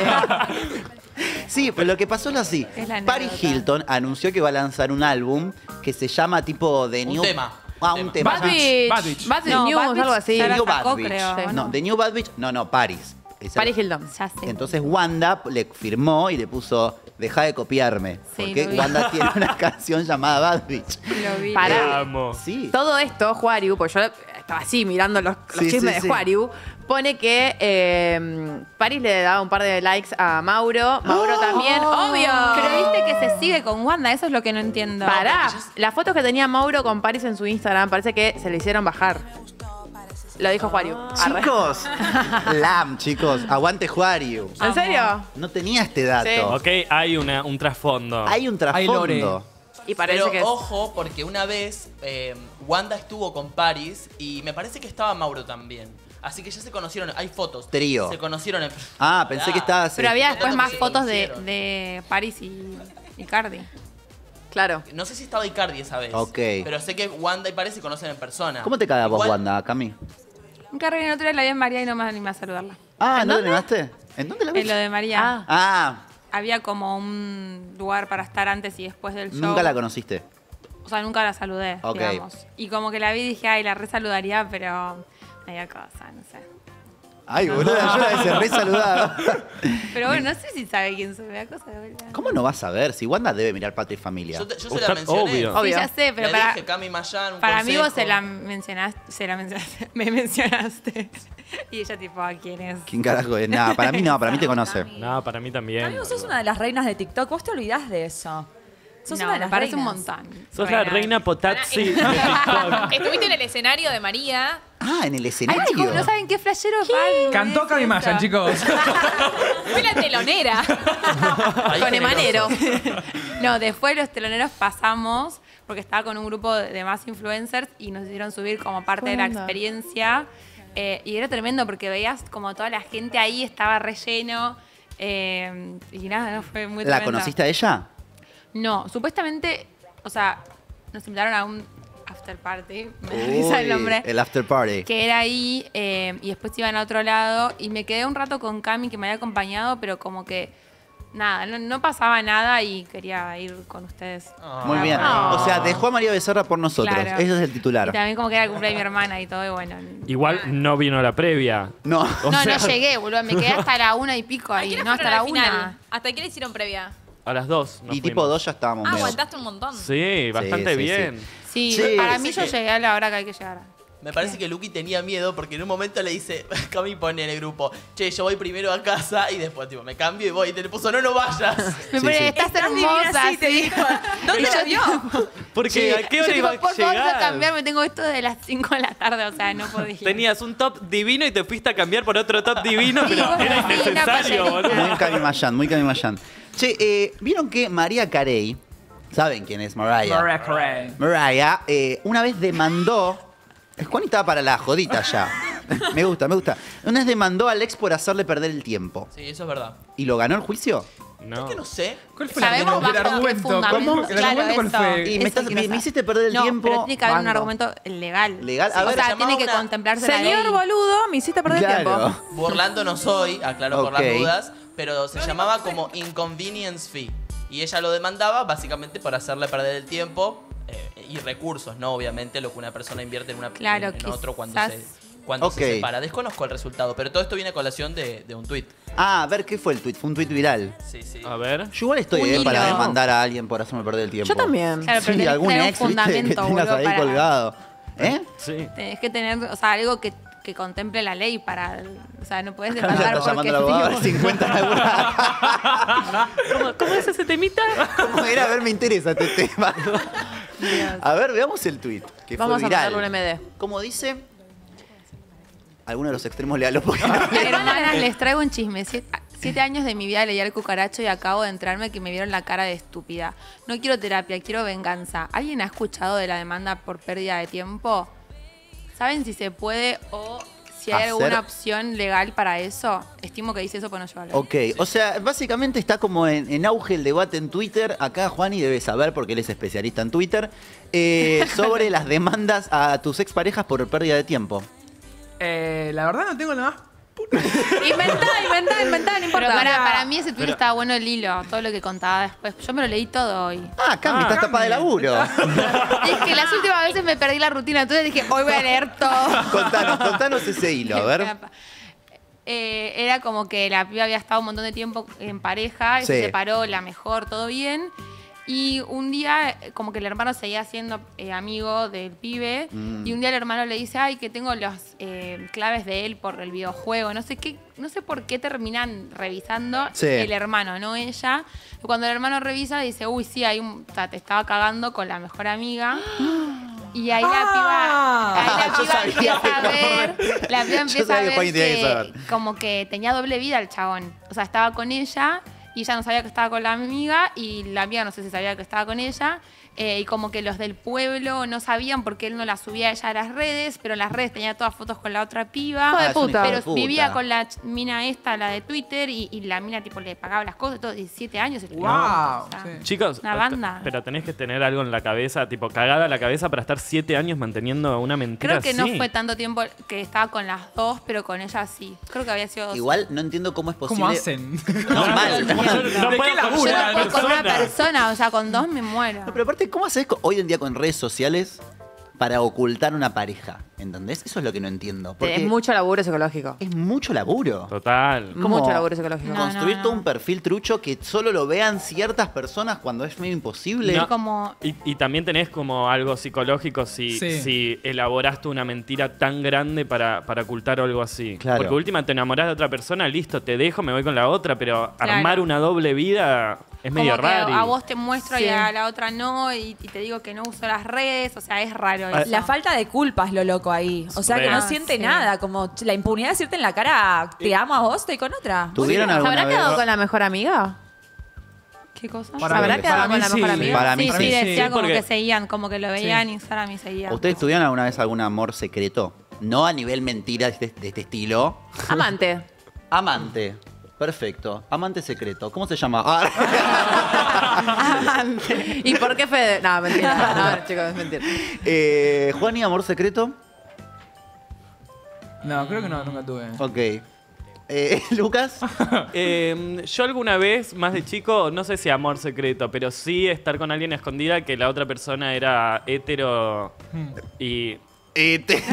Sí, pero lo que pasó es así. Es la Paris anécdota. Hilton anunció que va a lanzar un álbum que se llama tipo The Un New... tema. Ah, un tema. Bad Bitch. Bad Bitch. Bad Bitch No, News, Bad Bitch algo así. ya The la New sacó, Bad Bitch. creo, Sí. No, The New Bad Bitch. No, no, Paris. Esa- Paris Hilton. Ya sé. Entonces Wanda le firmó y le puso, deja de copiarme. Sí, porque lo vi. Wanda tiene una canción llamada Bad Bitch. Lo vi. Pará. Te amo. Sí. Todo esto, Juariu, pues yo estaba así mirando los, los Sí, chismes sí, de sí. Juariu, pone que eh, Paris le daba un par de likes a Mauro. Mauro también, obvio. Pero viste que se sigue con Wanda, eso es lo que no entiendo. Pará, las fotos que tenía Mauro con Paris en su Instagram parece que se le hicieron bajar. Lo dijo Juariu. Arre. Chicos, Lam, chicos, aguante Juariu. ¿En serio? No tenía este dato. Sí. Ok, hay una, un trasfondo. Hay un Hay lore. trasfondo. Y parece Pero que es- ojo, porque una vez eh, Wanda estuvo con Paris y me parece que estaba Mauro también. Así que ya se conocieron, hay fotos. Trío. Se conocieron en... Ah, pensé que estaba... Pero había Tanto después que más se fotos de, conocieron. de Paris y, y Cardi. Claro. No sé si estaba Icardi esa vez. Ok. Pero sé que Wanda y Paris se conocen en persona. ¿Cómo te cagas vos, Igual- Wanda, Cami? Un carrera en otra vez la vi en María y no me animé a saludarla. Ah, ¿En ¿no dónde? te animaste? ¿En dónde la En ves? lo de María. Ah, Había como un lugar para estar antes y después del show. nunca la conociste. O sea, nunca la saludé, Ok. digamos. Y como que la vi y dije, ay, la resaludaría, pero media cosa, no sé. Ay, boludo, yo la hubiese re saludado. Pero bueno, no sé si sabe quién soy, media cosa de verdad. ¿Cómo no vas a ver? Si Wanda debe mirar Patria y Familia. Yo, te- yo se Está la mencioné. obvio. Sí, Obvio. ya sé, pero Le para, dije, Cami Mayan, un para mí vos consejo. se la mencionaste, se la mencionaste, me mencionaste. Y ella tipo, ¿a quién es? ¿Quién carajo es? Nada, para mí no, para mí te conoce. No, para mí también. Amigo, sos una de las reinas de TikTok. Vos te olvidás de eso. Sos No, una de me las parece un reinas. montón. Sos la Reina. reina Potazzi de TikTok. Estuviste en el escenario de María. Ah, en el Ay, escenario. chicos, no saben qué flashero es Val, Cantó es Cami eso. Mayan, chicos. Fue la telonera. Ahí Con generoso. Emanero. No, después los teloneros pasamos, porque estaba con un grupo de de más influencers y nos hicieron subir como parte de la Buena onda. experiencia. Eh, y era tremendo porque veías como toda la gente ahí, estaba relleno. eh, y nada, no, fue muy ¿La tremendo. conociste a ella? No, supuestamente, o sea, nos invitaron a un after party, me da Uy, risa el nombre. El after party. Que era ahí eh, y después iban a otro lado y me quedé un rato con Cami que me había acompañado, pero como que nada, no, no pasaba nada y quería ir con ustedes. Muy bien. Ah. O sea, dejó a María Becerra por nosotros. Claro. Ese es el Y titular. también como que era el cumpleaños de mi hermana y todo, y bueno. Igual no vino a la previa. No. O no, sea, no llegué, boludo, me quedé hasta la una y pico ¿A ahí, quiénes no, hasta fueron la al final? una. ¿Hasta qué le hicieron previa? A las dos. nos Y tipo fuimos. dos ya estábamos Ah, medio- aguantaste un montón. Sí, bastante sí, sí. bien. Sí, Sí, para sí mí yo que- llegué a la hora que hay que llegar. Me parece que Luqui tenía miedo porque en un momento le dice, Cami pone en el grupo, che, yo voy primero a casa y después tipo, me cambio y voy. Y te le puso, no, no vayas. Me Sí, pone, sí. estás Estás divina, hermosa, sí, te sí. dijo. ¿Dónde lo vio? Porque Sí. ¿a qué Yo hora digo, iba a por favor, llegar? a cambiarme, tengo esto de las cinco de la tarde, o sea, no podía. Tenías un top divino y te fuiste a cambiar por otro top divino, Sí, pero bueno, era sí, una innecesario, payasita. boludo. Muy Cami Mayan, muy Cami Mayan. Che, eh, ¿vieron que María Carey, ¿saben quién es Mariah? Mariah Carey. Mariah, eh, una vez demandó. Juan estaba para la jodita ya. Me gusta, me gusta. Una vez demandó al ex por hacerle perder el tiempo. Sí, eso es verdad. ¿Y lo ganó el juicio? No. Es que no sé. ¿Cuál fue la- Sabemos el bajo qué argumento? fundamento. ¿Cómo? ¿El Claro, argumento cuál eso. fue? Y Eso me, estás- quiero me- me saber. hiciste perder el No, tiempo. pero tiene que haber un Bando. argumento legal. Legal. A o ver, sea, llamaba tiene que una- contemplarse la Señor ley. boludo, me hiciste perder el Claro. tiempo. Burlando no soy, aclaro por Ok. las dudas, pero se llamaba como inconvenience fee. Y ella lo demandaba básicamente por hacerle perder el tiempo eh, y recursos, ¿no? Obviamente lo que una persona invierte en, una, Claro, en, en otro cuando, quizás- se, cuando Ok. se separa. Desconozco el resultado, pero todo esto viene a colación de, de un tuit. Ah, a ver, ¿qué fue el tweet? Fue un tweet viral. Sí, sí. A ver. Yo igual estoy Un eh, para hilo. demandar a alguien por hacerme perder el tiempo. Yo también. Claro, pero Sí, tenés que algún tener un ex, ¿viste? Que fundamento, tengas boludo, ahí para- colgado. ¿Eh? Sí. Tenés que tener, o sea, algo que que contemple la ley para... O sea, no puedes Ya demandar está porque llamando al abogado sí. de cincuenta laburas. ¿Cómo, ¿Cómo es ese temita? ¿Cómo era? A ver, me interesa este tema. A ver, veamos el tweet, que Vamos fue a viral. mandarle un M D. ¿Cómo dice? Alguno de los extremos léalo porque no Hermanas, les traigo un chisme. Siete, siete años de mi vida leí al cucaracho y acabo de enterarme que me vieron la cara de estúpida. No quiero terapia, quiero venganza. ¿Alguien ha escuchado de la demanda por pérdida de tiempo? ¿Saben si se puede o si hay ¿Hacer? alguna opción legal para eso? Estimo que dice eso, pero no yo hablo. Ok, o sea, básicamente está como en, en auge el debate en Twitter. Acá Juani debe saber, porque él es especialista en Twitter, eh, sobre las demandas a tus exparejas por pérdida de tiempo. Eh, la verdad no tengo nada más. Inventá, inventá, inventá, no Pero importa. para, para mí ese tweet Pero- estaba bueno el hilo, todo lo que contaba después. Yo me lo leí todo hoy. Ah, Cami, Ah, estás tapada de laburo. Es que las últimas veces me perdí la rutina, entonces dije, hoy voy a leer todo. Contanos, contanos ese hilo, a ver. Eh, era como que la piba había estado un montón de tiempo en pareja y Sí. se separó, la mejor, todo bien. Y un día, eh, como que el hermano seguía siendo eh, amigo del pibe. Mm. Y un día el hermano le dice, ay, que tengo las eh, claves de él por el videojuego. No sé qué, no sé por qué terminan revisando Sí. el hermano, no ella. Y cuando el hermano revisa, dice, uy, sí, hay un, o sea, te estaba cagando con la mejor amiga. Y ahí la piba, ahí la Yo piba sabía empieza a que ver, la piba Yo empieza a sabía que ver Juani tenía que que saber. como que tenía doble vida el chabón. O sea, estaba con ella y ella no sabía que estaba con la amiga y la amiga no sé si sabía que estaba con ella. Eh, y como que los del pueblo no sabían porque él no la subía a ella a las redes, pero en las redes tenía todas fotos con la otra piba. Hijo de Ah, es un puta. hijo de Pero puta. vivía con la ch- mina esta, la de Twitter, y, y la mina tipo le pagaba las cosas, todo, diecisiete años. Wow. O sea, Sí. Chicos, Una banda. pero tenés que tener algo en la cabeza, tipo cagada a la cabeza para estar siete años manteniendo una mentira Creo que así. no fue tanto tiempo que estaba con las dos, pero con ella sí. Creo que había sido dos. Igual no entiendo cómo es posible. ¿Cómo hacen? No, mal. No, no ¿De puedo qué labura? con Yo una no puedo con una persona. persona, o sea, con dos me muero. No, pero aparte, ¿cómo haces co- hoy en día con redes sociales para ocultar una pareja? ¿Entendés? Eso es lo que no entiendo. Porque Es mucho laburo psicológico. es mucho laburo. Total. Como Mucho laburo psicológico. No, construir no, todo no. un perfil trucho que solo lo vean ciertas personas cuando es medio imposible. No. Como Y, y también tenés como algo psicológico si, Sí. si elaboraste una mentira tan grande para, para ocultar algo así. Claro. Porque última te enamorás de otra persona, listo, te dejo, me voy con la otra, pero Claro. armar una doble vida es medio como que raro. a vos te muestro Sí. y a la otra no, y, y te digo que no uso las redes, o sea, es raro Ah, eso. La falta de culpa es lo loco ahí. O sea, que Re. no Ah, siente sí. nada. Como la impunidad de decirte en la cara, te amo a vos, estoy con otra. ¿Tuvieron ¿Se alguna habrá vez? quedado con la mejor amiga? ¿Qué cosa? Para ¿Habrá mí- quedado para con mí la mejor sí. amiga? Para mí sí, sí. sí, Sí, decía como porque- que seguían, como que lo veían en Instagram y seguían. ¿Ustedes tuvieron alguna vez algún amor secreto? No a nivel mentira de este, de este estilo. Amante. Amante. Perfecto. Amante secreto. ¿Cómo se llama? Ah. Amante. ¿Y por qué Fede? No, mentira. No, chicos, es mentira. eh, Juan y amor secreto. No, creo que no, nunca tuve. Ok. Eh, Lucas. Eh, yo alguna vez, más de chico, no sé si amor secreto, pero sí estar con alguien a escondida que la otra persona era hetero y... Este.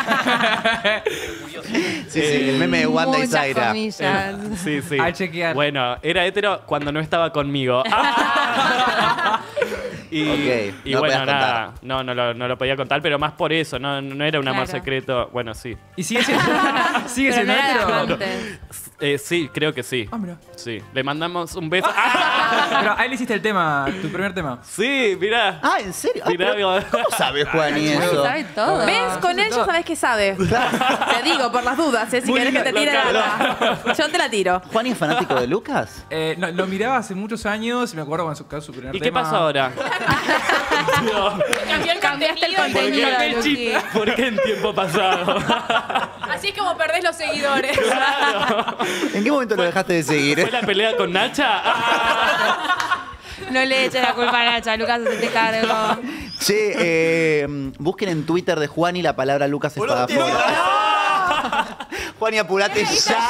sí, sí, el meme de Wanda y Muchas Zaira. comillas. Eh, sí, sí. A chequear. Bueno, era hetero cuando no estaba conmigo. y Ok, y no bueno, podías nada, contar. no, no lo, no lo podía contar, pero más por eso, no, no era un amor Claro. secreto. Bueno, sí. ¿Y sigue siendo, sigue Pero siendo no era de hetero? amantes. Eh, sí, creo que sí. Ah, mira. Sí, le mandamos un beso. ¡Ah! Pero ahí le hiciste el tema, tu primer tema. Sí, mirá. Ah, ¿en serio? Ah, Mirá, pero digo- ¿cómo sabes, Juan, y eso? Sabe todo. ¿Ves? Con él ya sabes que sabe. Te digo, por las dudas, ¿eh? Si Muy querés que te bien, tire lo la... Yo te la tiro. ¿Juan es fanático de Lucas? Eh, no, lo miraba hace muchos años y me acuerdo cuando su, su primer ¿Y tema. qué pasó ahora? Cambió el Cambiaste el contenido. ¿Por contenido. qué, Luqui. ¿Por qué en tiempo pasado? Así es como perdés los seguidores. Claro. ¿En qué momento lo dejaste de seguir? ¿Fue la pelea con Nacha? No le eches la culpa a Nacha, Lucas, se te cargo. Che, eh, busquen en Twitter de Juan y la palabra Lucas Espadafora. Juan y apurate ya.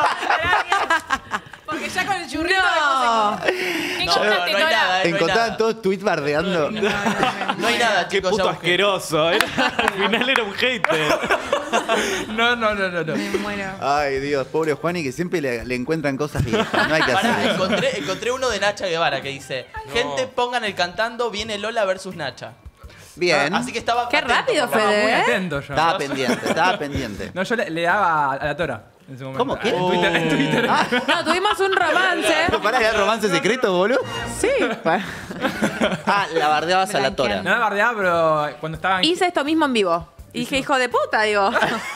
Porque ya con el churrito No. ¿Qué No, compraste, no hay Tora? nada, eh, no hay Encontraban nada. todos tweets bardeando. No hay nada, Qué chicos. puto ya busqué. asqueroso. Era- al final era un hater. No, no, no, no. no. Me muero. Ay, Dios, pobre Juan y que siempre le, le encuentran cosas viejas. No hay que Pará, hacer eso. encontré, encontré uno de Nacha Guevara que dice: gente, pongan el cantando, viene Lola versus Nacha. Bien. Así que estaba Qué atento, rápido, por la- Fede, Muy ¿eh? atento yo. Estaba pendiente, estaba pendiente. No, yo le, le daba a la tora en ese momento. ¿Cómo? ¿Qué? En Twitter. En Twitter. No, tuvimos un romance. ¿Pero pará, era romance secreto, boludo? Sí. Ah, la bardeabas a la tora. No me bardeaba, pero cuando estaba en... Hice esto mismo en vivo. Y dije, hijo de puta, digo.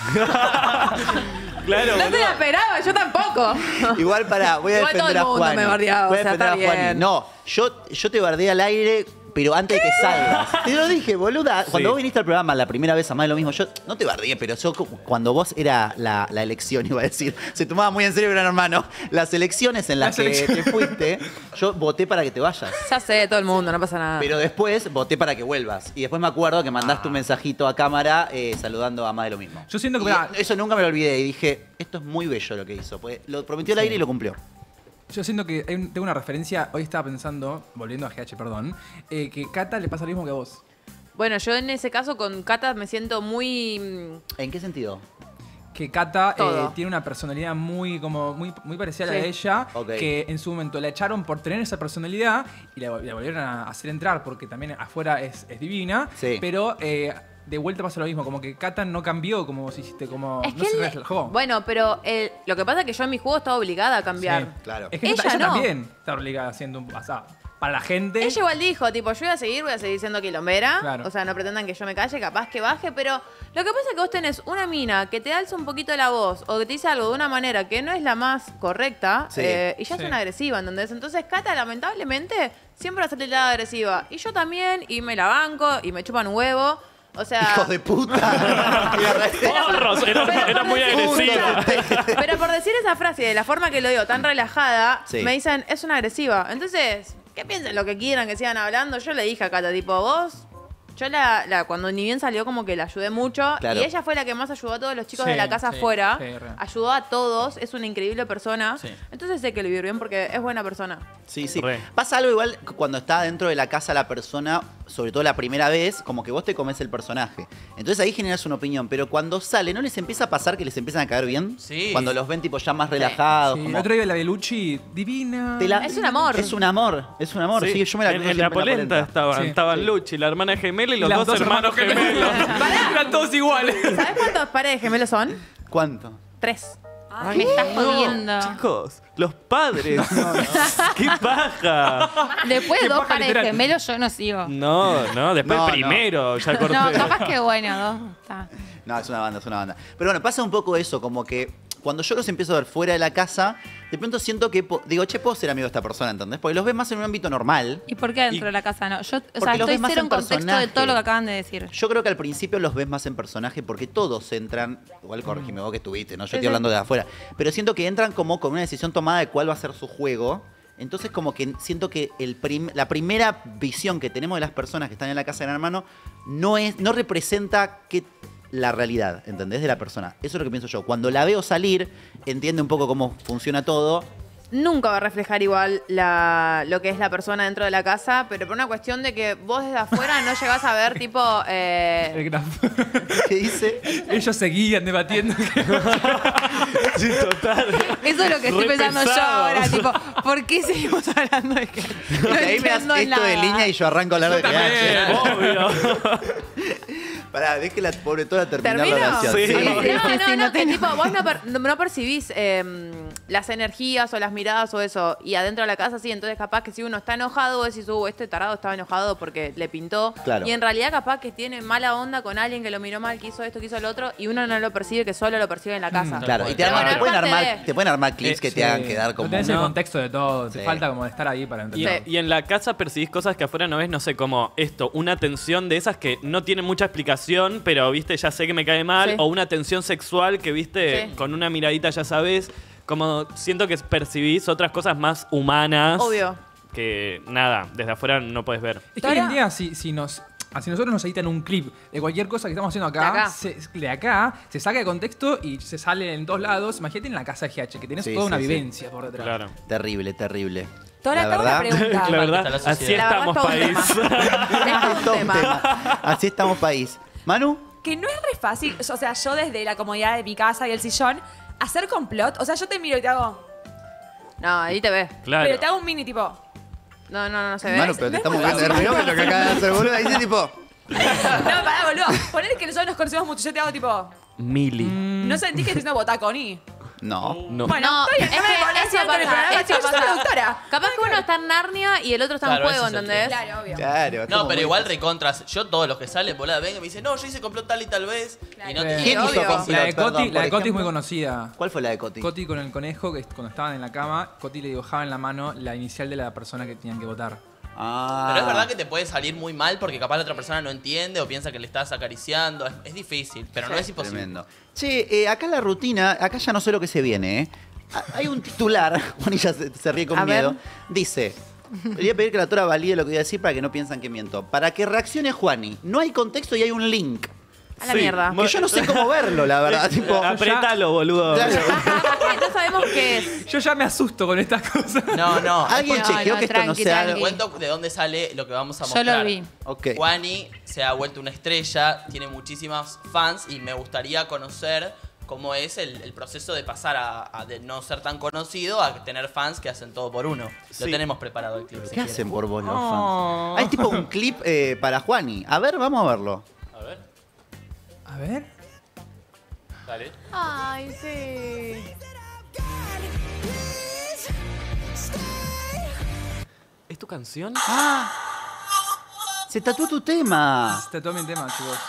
Claro, No te boludo. la esperaba, yo tampoco. Igual pará, voy a Igual defender todo a el mundo Juani. me bardeaba, Voy a o sea, defender a está Juani. bien. No, yo, yo te bardeé al aire, pero antes de que salgas. Te lo dije, boluda. Cuando Sí. vos viniste al programa la primera vez, a más de lo mismo, yo no te bardeé, pero yo cu- cuando vos era la, la elección, iba a decir, se tomaba muy en serio Gran Hermano, las elecciones en las Las que elecciones. te fuiste, yo voté para que te vayas. Ya sé, todo el mundo, no pasa nada. Pero después voté para que vuelvas. Y después me acuerdo que mandaste un mensajito a cámara eh, saludando a más de lo mismo. Yo siento que... Y mirá, eso nunca me lo olvidé y dije, esto es muy bello lo que hizo. Pues lo prometió al aire y lo cumplió. Yo siento que hay un- tengo una referencia, hoy estaba pensando, volviendo a G H, perdón, eh, que Cata le pasa lo mismo que a vos. Bueno, yo en ese caso con Cata me siento muy... mm, ¿En qué sentido? Que Cata eh, Todo. tiene una personalidad muy como muy, muy parecida a la Sí. de ella, Ok. que en su momento la echaron por tener esa personalidad y la, la volvieron a hacer entrar porque también afuera es, es divina, Sí. pero eh, de vuelta pasa lo mismo, como que Cata no cambió como vos hiciste, como Es no que se él- relajó. Bueno, pero el- lo que pasa es que yo en mi juego estaba obligada a cambiar. Sí. Claro. Es que Ella ella, ella no. también está obligada haciendo un... O sea, para la gente... Ella igual dijo, tipo, yo voy a seguir, voy a seguir siendo quilombera. Claro. O sea, no pretendan que yo me calle, capaz que baje, pero lo que pasa es que vos tenés una mina que te alza un poquito la voz o que te dice algo de una manera que no es la más correcta Sí. eh, y ya Sí. es una agresiva, ¿entendés? Entonces Cata, lamentablemente, siempre va a ser del lado agresiva. Y yo también, y me la banco, y me chupan un huevo. O sea... ¡Hijo de puta! Porros, era, Pero era por muy decir- agresiva. Pero por decir esa frase y de la forma que lo digo, tan relajada, Sí. me dicen, es una agresiva. Entonces, que piensen lo que quieran, que sigan hablando. Yo le dije a Cata, tipo, vos... Yo la, la- cuando ni bien salió como que la ayudé mucho Claro. y ella fue la que más ayudó a todos los chicos Sí, de la casa sí, afuera. sí, re. Ayudó a todos, es una increíble persona. Sí. Entonces sé que le vivir bien porque es buena persona. Sí, sí. Re. Pasa algo igual cuando está dentro de la casa la persona, sobre todo la primera vez, como que vos te comes el personaje. Entonces ahí generas una opinión. Pero cuando sale, ¿no les empieza a pasar que les empiezan a caer bien? Sí. Cuando los ven tipo ya más relajados. Sí, como- el otro día la de Lucci, divina. Te la- Es un amor. Es un amor, es un amor. Sí, yo me la en, cruzo en la siempre polenta estaban, Sí. estaban Sí. Luchi, la hermana gemela y Y los las dos, dos hermanos hermanos gemelos. Eran todos iguales. ¿Sabes cuántos pares de gemelos son? ¿Cuánto? Tres. Me estás jodiendo. Chicos, los padres. ¡Qué paja! Después de Qué dos paja pares de literal. gemelos yo no sigo. No, no, después No, no. primero, ya corté. No, capaz que bueno, dos. Está. No, es una banda, es una banda. Pero bueno, pasa un poco eso, como que cuando yo los empiezo a ver fuera de la casa, de pronto siento que, po- digo, che, puedo ser amigo de esta persona, ¿entendés? Porque los ves más en un ámbito normal. ¿Y por qué dentro Y- de la casa no? Yo, o Porque sea, los estoy ves más cero en en contexto de personaje. todo lo que acaban de decir. Yo creo que al principio los ves más en personaje porque todos entran, igual corregime vos que estuviste, ¿no? Yo Sí, estoy sí. hablando de afuera, pero siento que entran como con una decisión tomada de cuál va a ser su juego. Entonces como que siento que el prim- la primera visión que tenemos de las personas que están en la casa de Gran Hermano no es no representa que la realidad, ¿entendés? De la persona. Eso es lo que pienso yo. Cuando la veo salir, entiende un poco cómo funciona todo. Nunca va a reflejar igual la, lo que es la persona dentro de la casa, pero por una cuestión de que vos desde afuera no llegás a ver, tipo. eh, El graf. ¿Qué dice? Ellos seguían debatiendo. Sí, total. Eso es lo que estoy Re pensando yo pesado. ahora, tipo, ¿por qué seguimos hablando de que no Porque ahí me das entiendo esto de nada? línea y yo arranco a hablar de también. Obvio. Pará, deje la pobre toda terminar ¿Termino? la oración. Sí. Sí. No, Sí, no, sí, no, no que te- tipo, vos no, per- no percibís eh, las energías o las miradas o eso, y adentro de la casa sí, entonces capaz que si uno está enojado, vos decís, uh, este tarado estaba enojado porque le pintó, Claro. y en realidad capaz que tiene mala onda con alguien que lo miró mal, que hizo esto, que hizo lo otro, y uno no lo percibe, que solo lo percibe en la casa. Claro, y te, Pero arman- bueno, te es pueden parte armar, de- te pueden armar clips que Eh, te sí. hagan quedar como... No tenés el No. contexto de todo. Te Sí. falta como de estar ahí para Y, entender. y en la casa percibís cosas que afuera no ves, no sé, como esto, una tensión de esas que no tiene mucha explicación, pero viste, ya sé que me cae mal, Sí. o una tensión sexual que viste, Sí. con una miradita ya sabes, como siento que percibís otras cosas más humanas. Obvio. Que nada, desde afuera no puedes ver. Es que hoy en día, si, si nos. Si nosotros nos editan un clip de cualquier cosa que estamos haciendo acá, De acá. Se, de acá, se saca de contexto y se sale en todos lados. Imagínate en la casa de G H, que tenés Sí, toda sí, una sí. vivencia por detrás. Claro. Terrible, terrible. Tora, La te hago una verdad- pregunta. La verdad, está la así sociedad. La verdad estamos, es todo un país. Es todo un Todo un tema. tema. Así estamos país. Manu, Que no es re fácil, o sea, yo desde la comodidad de mi casa y el sillón, hacer complot, o sea, yo te miro y te hago, No, ahí te ves. Claro. pero te hago un mini tipo, No, no, no, no se ve. Manu, pero te no es estamos muy viendo de fácil. reojo lo que acaba de hacer, boludo. Ahí dice tipo... No, pará, boludo. Poner que nosotros nos conocemos mucho. Yo te hago tipo. Mili. No sentí que estoy diciendo Botaconi. No. No. Bueno, No, estoy es bien, no me que ponés eso siempre en el pasa, programa, eso chicos, yo soy pasa. productora. Capaz que uno está en Narnia y el otro está Claro, en juego, ese es el ¿entendés? Claro, obvio. Claro. es No, como pero muy- igual recontras. Yo todos los que salen, boluda, venga y me dicen, no, yo hice complot tal y tal vez. Y no te Eh, ¿Quién hizo obvio. complot? La de Perdón, Coti, la de por Coti es muy ejemplo. conocida. ¿Cuál fue la de Coti? Coti con el conejo, que cuando estaban en la cama, Coti le dibujaba en la mano la inicial de la persona que tenían que votar. Ah. Pero es verdad que te puede salir muy mal porque capaz la otra persona no entiende o piensa que le estás acariciando. Es, es difícil, pero no es imposible. Tremendo. Che, eh, acá la rutina, acá ya no sé lo que se viene, ¿eh? Ah, Hay un titular, Juan ya se, se ríe con A ver. miedo. Dice, voy a pedir que la autora valide lo que voy a decir para que no piensan que miento. Para que reaccione Juani, no hay contexto y hay un link. A la Sí. mierda. Que yo no sé cómo verlo, la verdad. tipo, Apretalo, boludo. Claro. No sabemos qué es. Yo ya me asusto con estas cosas. No, no. Alguien No, chequeó no, que esto no tranqui, sea Te tranqui. cuento de dónde sale lo que vamos a Yo mostrar. lo vi. Ok. Juani se ha vuelto una estrella, tiene muchísimas fans y me gustaría conocer cómo es el, el proceso de pasar a, a de no ser tan conocido a tener fans que hacen todo por uno. Lo Sí. tenemos preparado el clip. si ¿Qué quieren. hacen por vos los Oh. fans? Hay tipo un clip eh, para Juani. A ver, vamos a verlo. A ver, A ver. dale. Ay, sí. ¿Es tu canción? Ah, se tatuó tu tema. Este es todo mi tema, chicos.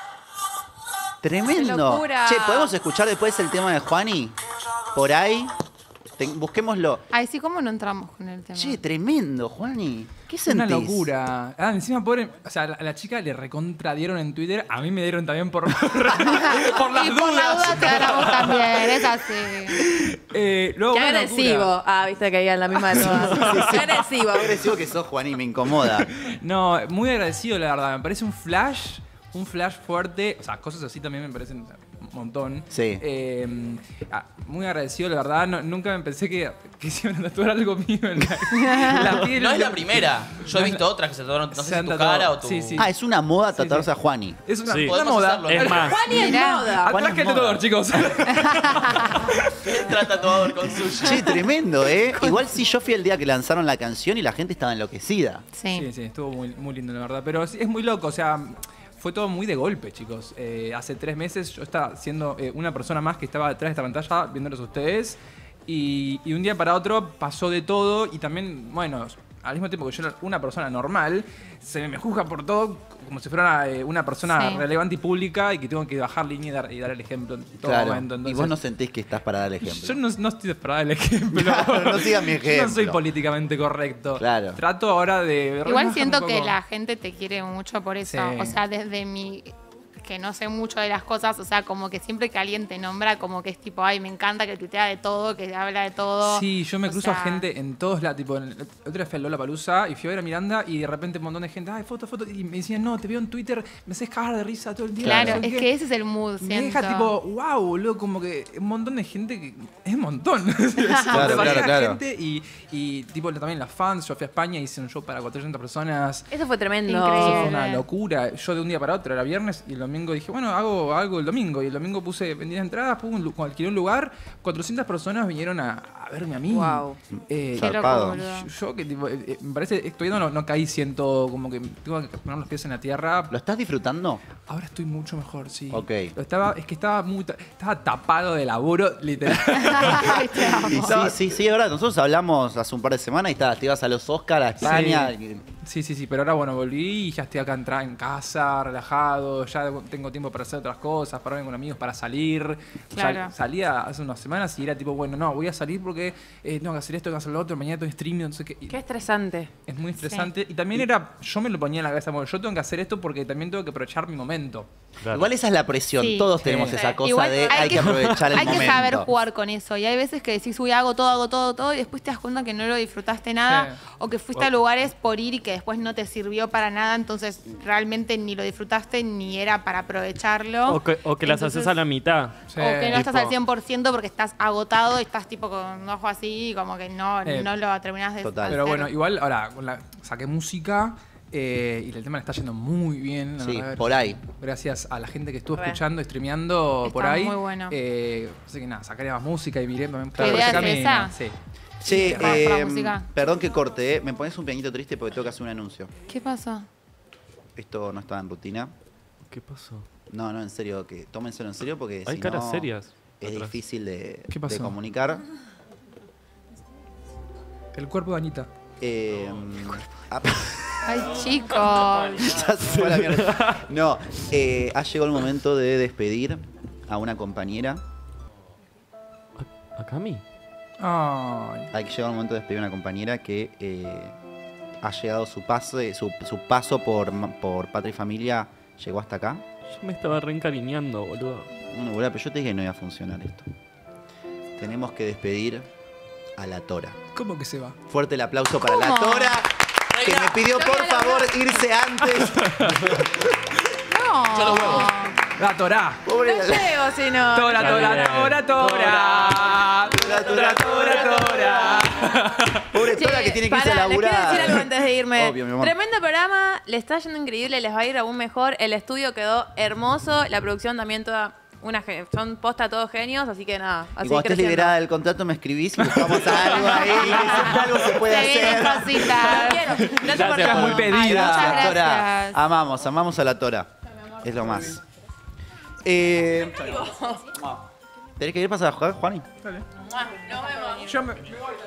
Tremendo. ¡Qué locura! Che, ¿podemos escuchar después el tema de Juani? Por ahí. Ten- busquémoslo. Ay, sí, ¿cómo no entramos con el tema? Che, tremendo, Juani. ¿Qué Es una sentís? locura. Ah, encima, pobre. O sea, a la chica le recontradieron en Twitter. A mí me dieron también por, por las y por la duda dudas. te ganamos también, es así. Eh, luego, Qué una agresivo. locura. Ah, viste que ahí en la misma de todas. Qué agresivo. Qué agresivo que sos, Juani, me incomoda. No, muy agradecido, la verdad. Me parece un flash. Un flash fuerte. O sea, cosas así también me parecen un montón. Sí. Eh, ah, muy agradecido, la verdad. No- nunca me pensé que, que se iban a tatuar algo mío en la, en la piel. No es la primera. Yo he visto otras que se tatuaron, no sé Se si han tu tatuado. cara o tu... Sí, sí. Ah, es una moda Sí, tatuarse sí. a Juani. Es una, Sí. una Podemos moda. hacerlo. Es más, Juani es Mirá. moda. Juan Atrás es que el moda. tatuador, chicos. Entra tatuador con sushi. Che, tremendo, ¿eh? Igual sí, yo fui el día que lanzaron la canción y la gente estaba enloquecida. Sí. Sí, sí, estuvo muy, muy lindo, la verdad. Pero sí, es muy loco, o sea, fue todo muy de golpe, chicos. Eh, hace tres meses yo estaba siendo eh, una persona más que estaba detrás de esta pantalla viéndolos a ustedes. Y, y un día para otro pasó de todo y también, bueno, al mismo tiempo que yo era una persona normal, se me juzga por todo como si fuera eh, una persona Sí. relevante y pública y que tengo que bajar línea y dar, y dar el ejemplo en todo Claro. momento. y Entonces, vos no sentís que estás para dar el ejemplo. yo no, no estoy para dar el ejemplo. Claro, no sigan mi Yo no ejemplo. soy políticamente correcto. Claro. Trato ahora de... Igual relajarme siento un que poco. la gente te quiere mucho por eso. Sí. O sea, desde mi que no sé mucho de las cosas, o sea, como que siempre que alguien te nombra, como que es tipo, ay, me encanta que tuitea de todo, que habla de todo. Sí, yo me O cruzo a sea, gente en todos lados. Tipo, en- el otro día fui a Lollapalooza y fui a ver a Miranda y de repente un montón de gente, ay, foto, foto. Y me decían, no, te veo en Twitter, me haces cagar de risa todo el día. Claro, no sé es qué. que ese es el mood, Me siento. deja tipo, wow, boludo, como que un montón de gente que. Es un montón. Claro, Demasiada claro, claro. gente y, y tipo también las fans. Yo fui a España y hice un show para cuatrocientas personas. Eso fue tremendo. Eso fue Increíble. una locura. Yo de un día para otro, era viernes y el domingo dije, bueno, hago algo el domingo. Y el domingo puse, vendí las entradas, puse un, lu- alquilé un lugar, cuatrocientas personas vinieron a, a verme a mí. Wow. Eh, Qué loco, Zarpado. boludo. yo, yo que tipo, eh, eh, me parece, estoy no, no caí, siento como que tengo que poner los pies en la tierra. ¿Lo estás disfrutando? Ahora estoy mucho mejor, sí. Ok. Lo estaba, es que estaba muy, ta- estaba tapado de laburo, literal. Te amo. Y sí, sí, sí, es verdad. Nosotros hablamos hace un par de semanas y estabas, te ibas a los Oscars, a España. Sí. Sí, sí, sí, pero ahora bueno, volví y ya estoy acá entra- en casa, relajado, ya tengo tiempo para hacer otras cosas, para ver con amigos, para salir. Claro. Sal- salía hace unas semanas y era tipo, bueno, no, voy a salir porque eh, tengo que hacer esto, tengo que hacer lo otro, mañana tengo streaming, no sé qué. Y Qué estresante. es muy estresante. Y también era, yo me lo ponía en la cabeza, bueno, yo tengo que hacer esto porque también tengo que aprovechar mi momento. Igual esa es la presión. Sí. Todos Sí. tenemos esa cosa Igual de hay que aprovechar el hay momento. que saber jugar con eso. Y hay veces que decís, uy, hago todo, hago todo, todo, y después te das cuenta que no lo disfrutaste nada, Sí. o que fuiste a lugares por ir y que después no te sirvió para nada, entonces realmente ni lo disfrutaste ni era para aprovecharlo. O que, o que las Entonces, haces a la mitad. Sí. O que no estás Tipo- al cien por ciento porque estás agotado y estás tipo con un ojo así y como que no, Eh, no lo terminás de total. Pero hacer. bueno, igual ahora con la- saqué música eh, y el tema le está yendo muy bien. la Sí, verdad. por ahí. Gracias a la gente que estuvo Re. escuchando, streameando Está por ahí. muy bueno. Eh, así que nada, sacaré más música y miré también por idea ese es camino. esa? Sí. Che, Para la eh, música. perdón que corte, ¿eh? Me pones un pianito triste porque tengo que hacer un anuncio. ¿Qué pasó? esto no estaba en rutina. ¿Qué pasó? No, no, en serio, que tómenselo en serio porque Hay si caras no, serias es atrás. difícil de, ¿Qué pasó? de comunicar. El cuerpo de Anita. Eh, ah, Ay, chicos. ya se fue a la mierda. No, eh, ha llegado el momento de despedir a una compañera. ¿A Cami? Ay. Hay que llegar el momento de despedir a una compañera que eh, ha llegado su paso, su, su paso por, por Patria y Familia, llegó hasta acá. Yo me estaba reencariñando, boludo. Bueno, boludo, pero yo te dije que no iba a funcionar esto. Tenemos que despedir a la Tora. ¿Cómo que se va? Fuerte el aplauso para la ¿Cómo? Tora, que me pidió por favor irse antes. No. Yo lo huevo. La Torá. Pobre No la- llego, si no. Tora, Tora, Tora, Tora. Tora, Tora, Tora, Tora. Pobre Che, Tora que tiene que irse pará, a les quiero laburar. decir algo antes de irme. Obvio, mi amor. Tremendo programa, le está yendo increíble, les va a ir aún mejor. El estudio quedó hermoso, la producción también toda una gen- son posta todos genios, así que nada. Y Así cuando estés liberada del contrato me escribís y buscamos algo ahí, que siempre algo se puede Se vienen hacer. cositas. Gracias por Gracias, todo. muy pedida. Gracias, Muchas Tora. gracias. Amamos, amamos a la Tora. Es lo más. Eh, ¿Tenés que ir para jugar, Juani? Yo me...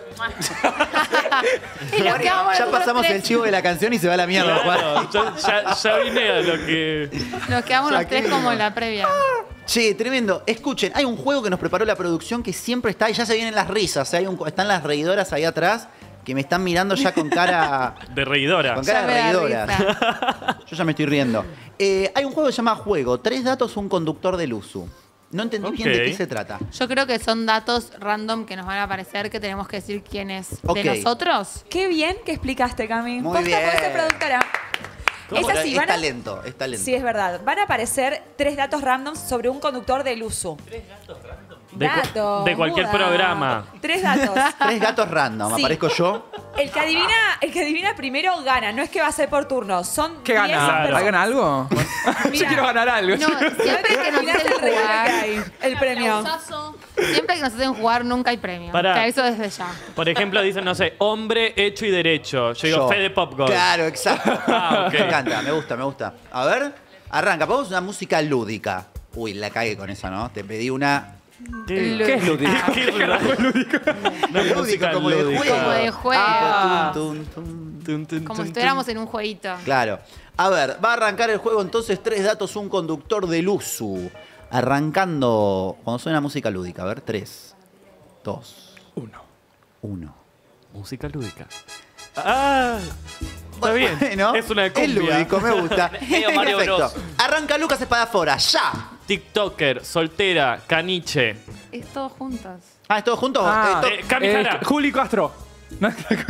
Y nos quedamos Ya nosotros pasamos tres. el chivo de la canción y se va a la mierda, Juan. Claro, ya, ya- ya vine a lo que... Nos quedamos Ya los tres que- como en la previa. Che, tremendo. Escuchen, hay un juego que nos preparó la producción que siempre está y ya se vienen las risas. Hay un, están las reidoras ahí atrás que me están mirando ya con cara, De reidora. con cara Ya de me da reidoras. risa. Yo ya me estoy riendo. Eh, hay un juego que se llama Juego. Tres datos, un conductor del uso. No entendí bien de Ok. qué se trata. Yo creo que son datos random que nos van a aparecer que tenemos que decir quién es Ok. de nosotros. Qué bien que explicaste, Cami. Muy Posta bien. puede ser productora. Es Pero así, es van a... talento, es talento. Sí, es verdad. Van a aparecer tres datos randoms sobre un conductor del uso. De, cu- Datos, de cualquier muda. programa. Tres datos. Tres gatos random. Sí. Aparezco yo. El que adivina, el que adivina primero gana. No es que va a ser por turno. Son ¿Qué diez gana? personas. ¿Hay gana algo? Yo Mira. quiero ganar algo. No, siempre que nos Mirá hacen el regalo que jugar, hay, el premio. Aplausazo. siempre que nos hacen jugar nunca hay premio. Pará. Te aviso desde ya. Por ejemplo, dicen, no sé, hombre hecho y derecho. Yo digo, Yo. Fede Popgol. Claro, exacto. Ah, ok. Me encanta, me gusta, me gusta. A ver, arranca. Pongamos una música lúdica. Uy, la cagué con esa, ¿no? Te pedí una ¿Qué, ¿Qué es lúdico? ¿Qué es lúdico? Una lúdica, música como de lúdica. juego. Como de juego. Ah. Tum, tum, tum. Tun, tun, Como tun, si estuviéramos en un jueguito. Claro. A ver, va a arrancar el juego entonces. Tres datos, un conductor del uso. Arrancando. Cuando suena música lúdica. A ver, tres, dos, Uno. uno. tun. Música lúdica. Ah, está bien. Bueno, es una cumbia. es lúdico, me gusta. Medio Mario Perfecto. Bros. Arranca Lucas Espadafora, ya. TikToker, soltera, caniche. Es todo juntos. Ah, ¿es todos juntos? Ah, Eh, to- eh, Cami Jara. Juli Castro. No,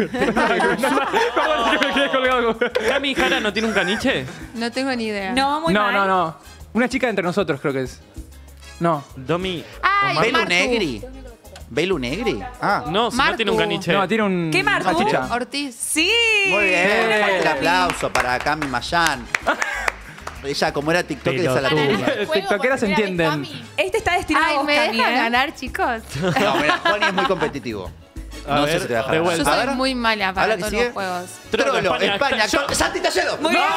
Perdón, que me quedé colgado. ¿Cami Jara no tiene un caniche? No tengo ni idea. No, muy No, mal. no, no. Una chica entre nosotros creo que es. No. Domi. Ay, ¿Belu Martu. Negri? ¿Belu Negri? Ah, No, si no Martu. tiene un caniche. No, tiene un. ¿Qué Martu? una chicha. Ortiz. Sí. muy bien. Bien. Fuerte el aplauso para Cami Mayan. Ella, como era TikTok, esa la Pelotuda. tuya. Juego TikTokeras por primera vez, entienden. Cami. Este está destinado a Ay, vos, ¿me Cami, dejan ¿eh? ganar, chicos? No, mira, Juani es muy competitivo. A no ver, sé si te voy a dejar de ganar. vuelta. Yo A soy ver. muy mala Habla para que todos sigue. los juegos. Trollo, España. España. Yo- con- Santi Talledo. Muy bien.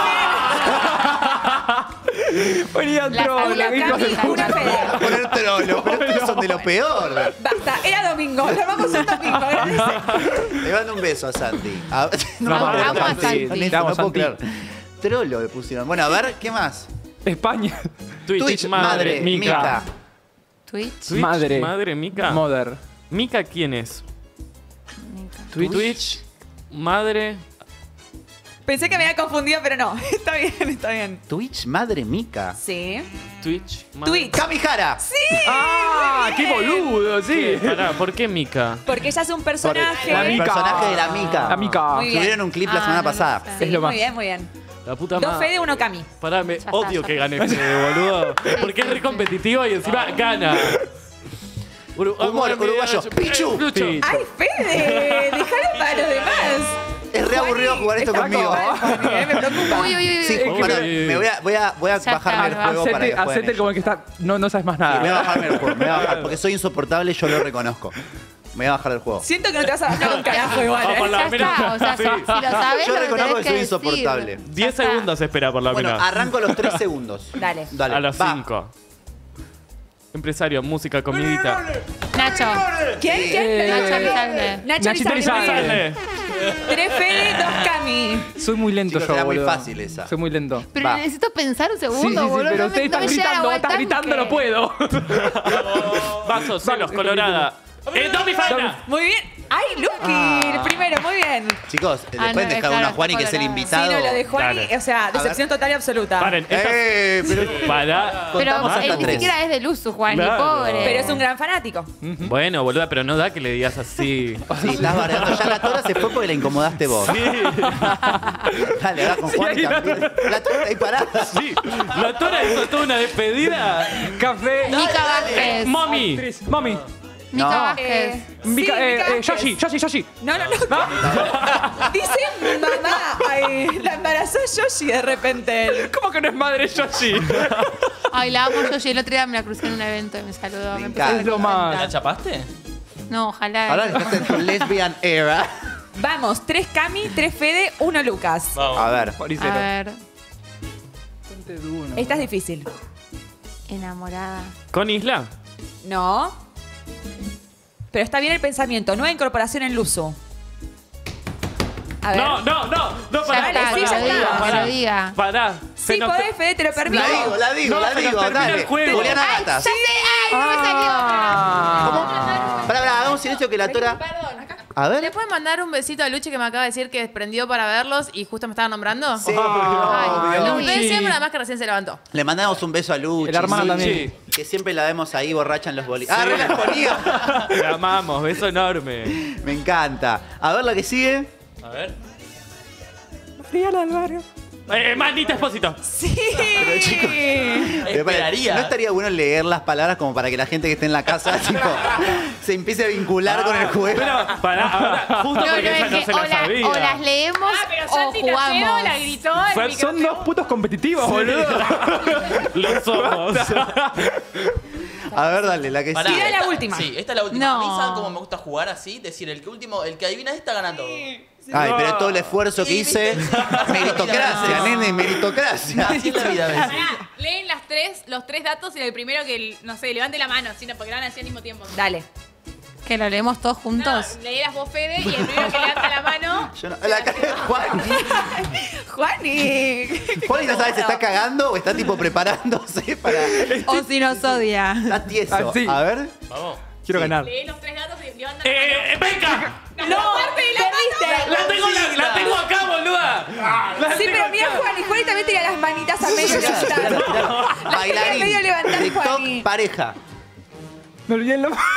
Venía La troll, Paula venía Cami, troll. Una Fede. A poner trollo, pero ustedes son de lo peor. Basta, era domingo. Lo vamos un domingo. agradece. Le mando un beso a Santi. A- no Vamos, puedo vamos a creer, Santi. Honesto, Vamos, no puedo Santi. creer. Trollo le pusieron. Bueno, a ver, ¿qué más? España. Twitch, Twitch, madre, madre, Mica. Mica. Twitch. Twitch, Madre. Madre, Mica. Mother. Mica, ¿quién es? Mica. Twitch. Twitch, madre. Pensé que me había confundido, pero no. Está bien, está bien. Twitch, madre Mica. Sí. Twitch, madre. Twitch. Cami Jara. Sí. ¡Ah! ¡Qué boludo! Sí. Pará, ¿por qué Mica? Porque ella es un personaje. La El Mica. personaje de la Mica. La Mica. Muy bien. Subieron un clip la Ah, semana no lo pasada. sé. Sí, Es lo más. muy bien, muy bien. La puta Dos madre. Fede, uno Cami. Pará, me está, odio ya que está. gane Fede, boludo. Porque es re competitivo y encima gana. Uru- Humor Amor, uruguayo. mira, Pichu. Lucho. Sí. ¡Ay, Fede! ¡Dejalo para los demás! Es re aburrido jugar esto Está conmigo. mal, Juani, eh, me preocupa. Uy, uy, uy. Sí, uy. perdón, me voy a, voy a, voy a Ya bajarme está, el juego para que Hacete, jueguen hacete ellos. como el que está. No, no sabes más Sí, me voy a nada. bajarme el juego, me voy a bajar, porque soy insoportable, yo lo reconozco. Me voy a bajar del juego. Siento que no te vas a bajar un carajo igual. Ah, ¿eh? por la Ya mina. está, o sea, Sí. si, si lo sabes, Yo lo reconozco tenés que soy decir. insoportable. diez está. segundos espera por la Bueno, mina. arranco los tres segundos. Dale. Dale. A los va. cinco. Empresario, música, comidita. Nacho. ¿Quién? ¿Quién? Nacho Elizalde. Nacho Nachito Elizalde. Elizalde. Tres Fede, dos Cami. Soy muy lento Chicos, yo, era muy boludo. fácil esa. Soy muy lento. Pero Va. necesito pensar un Sí, sí, segundo, sí, boludo. pero No me- ustedes no están me llega gritando, agua al estás gritando, tanque. no puedo. Vasos, celos, colorada. ¡Eh, Domi Faina! Muy bien. ¡Ay, Luqui! Ah. El primero, muy bien. Chicos, Ah, ¿le no, pueden es dejar claro, una a Juani está que es el colorada. invitado? Sí, no, lo de Juani, Dale. o sea, decepción total y absoluta. Paren, esta. Eh, pero Pará. Pero contamos él hasta ni tres. siquiera es del uso, Juan, Claro. pobre. Pero es un gran fanático. Bueno, boluda, pero no da que le digas así. Sí, estás bardeando. Ya la tora se fue porque la incomodaste vos. Dale, ahora con Juan Sí, ahí también. La tora está ahí parada. Sí. La Tora hizo toda una despedida. Café. Mica Vázquez. Mami. Mami. Mica No. Vázquez. Eh, Mica, sí, eh, Mica eh, Vázquez. Yoshi, Yoshi, Yoshi. No, no, no. Dice mamá. Ay, la embarazó Yoshi de repente. ¿Cómo que no es madre Yoshi? Ay, la amo yo. El otro día me la crucé en un evento y me saludó. Me Me empezó a encanta. Es lo comentar. más. ¿La chapaste? No, ojalá. Ahora estás en tu lesbian era. Vamos, tres Cami, tres Fede, uno Lucas. Vamos. A ver. A ver, Esta es difícil. enamorada. ¿Con Isla? No. Pero está bien el pensamiento. Nueva incorporación en Luzu. A ver. No, no, no. No, Ya pará. está, sí, que ya lo está. diga, que Pará. lo diga. Pará. Se Sí, nos podés, te- Fede, te lo permito. La digo, la digo, No, la se nos digo. termina Dale. el juego. Juliana Ay, ya Gatas. sé. Ay, no me salió. Pará, pará, hagamos silencio que la tora. Perdón, acá. A ¿Le ver. pueden mandar un besito a Luchi que me acaba de decir que prendió para verlos y justo me estaba nombrando? Sí, Ay, obvio. Los ve siempre, nada más que recién se levantó. Le mandamos un beso a Luchi. La hermana sí, también. Que siempre la vemos ahí borracha en los boliches. Ah, re la ponía. Te amamos, beso enorme. Me encanta. A ver la que sigue. A ver. Friala del barrio. Eh, Manita Espósito. Sí. Pero chicos, me parece- Esperaría. ¿No estaría bueno leer las palabras como para que la gente que esté en la casa tipo, se empiece a vincular con el juego? Pero, pará, ahora, justo No, no, porque ella es no que se o, la la- sabía. o las leemos Ah, pero o Santi Tacero jugamos. la gritó al Son- Son micrófono. dos putos competitivos, boludo. Lo somos. A ver, dale, la que Pará, sigue. Tira la esta- última. Sí, esta es la última. No. A mí, ¿saben cómo me gusta jugar así? Decir, el que último, el que adivina esta gana todo. Ay, pero todo el esfuerzo que Sí, hice. viste. Meritocracia, No. nene, meritocracia. Así es la vida a veces. Pará, leen las tres, los tres datos y el primero que, no sé, levante la mano, sino porque lo van a decir al mismo tiempo. Dale. Que lo leemos todos juntos. No, leerás vos, Fede, y el primero que levanta la mano. Yo no- la cara de Juan. Juani. Juan no sabe si está cagando o está tipo preparándose para. O si nos odia. Está tieso. Ah, sí. A ver. Vamos. Quiero ganar. Lees los tres datos y levantan la mano. ¡Eh, eh, venga! No, parte de la perdiste. ¡La tengo, la, la tengo acá, boluda! La Sí, tengo pero mira, acá. Juani. Juani también tenía las manitas a medio Tirá, levantar. tirá, tirá. Las tenía Bailarín. medio levantar, TikTok Juani. pareja. Me olvidé el nombre.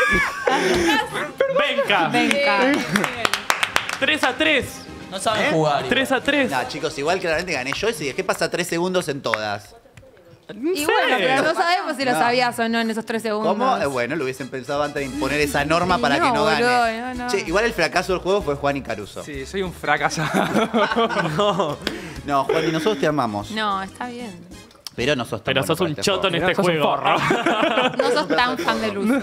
Venga. Venga. tres a tres. No saben ¿Eh? jugar. tres a tres. No, chicos, igual claramente gané yo y si dejé pasar tres segundos en todas. Y bueno, pero no sabemos si lo No. sabías o no en esos tres segundos. ¿Cómo? Eh, bueno, lo hubiesen pensado antes de imponer esa norma Sí, para que no, no gane. boludo, no, no. Che, igual el fracaso del juego fue Juan y Caruso. Sí, soy un fracasado. No. No, Juan, y nosotros te amamos. No, está bien. Pero no sos tan Pero bueno sos para un este choto en juego. este Sos un juego. forro. No sos tan fan del uso.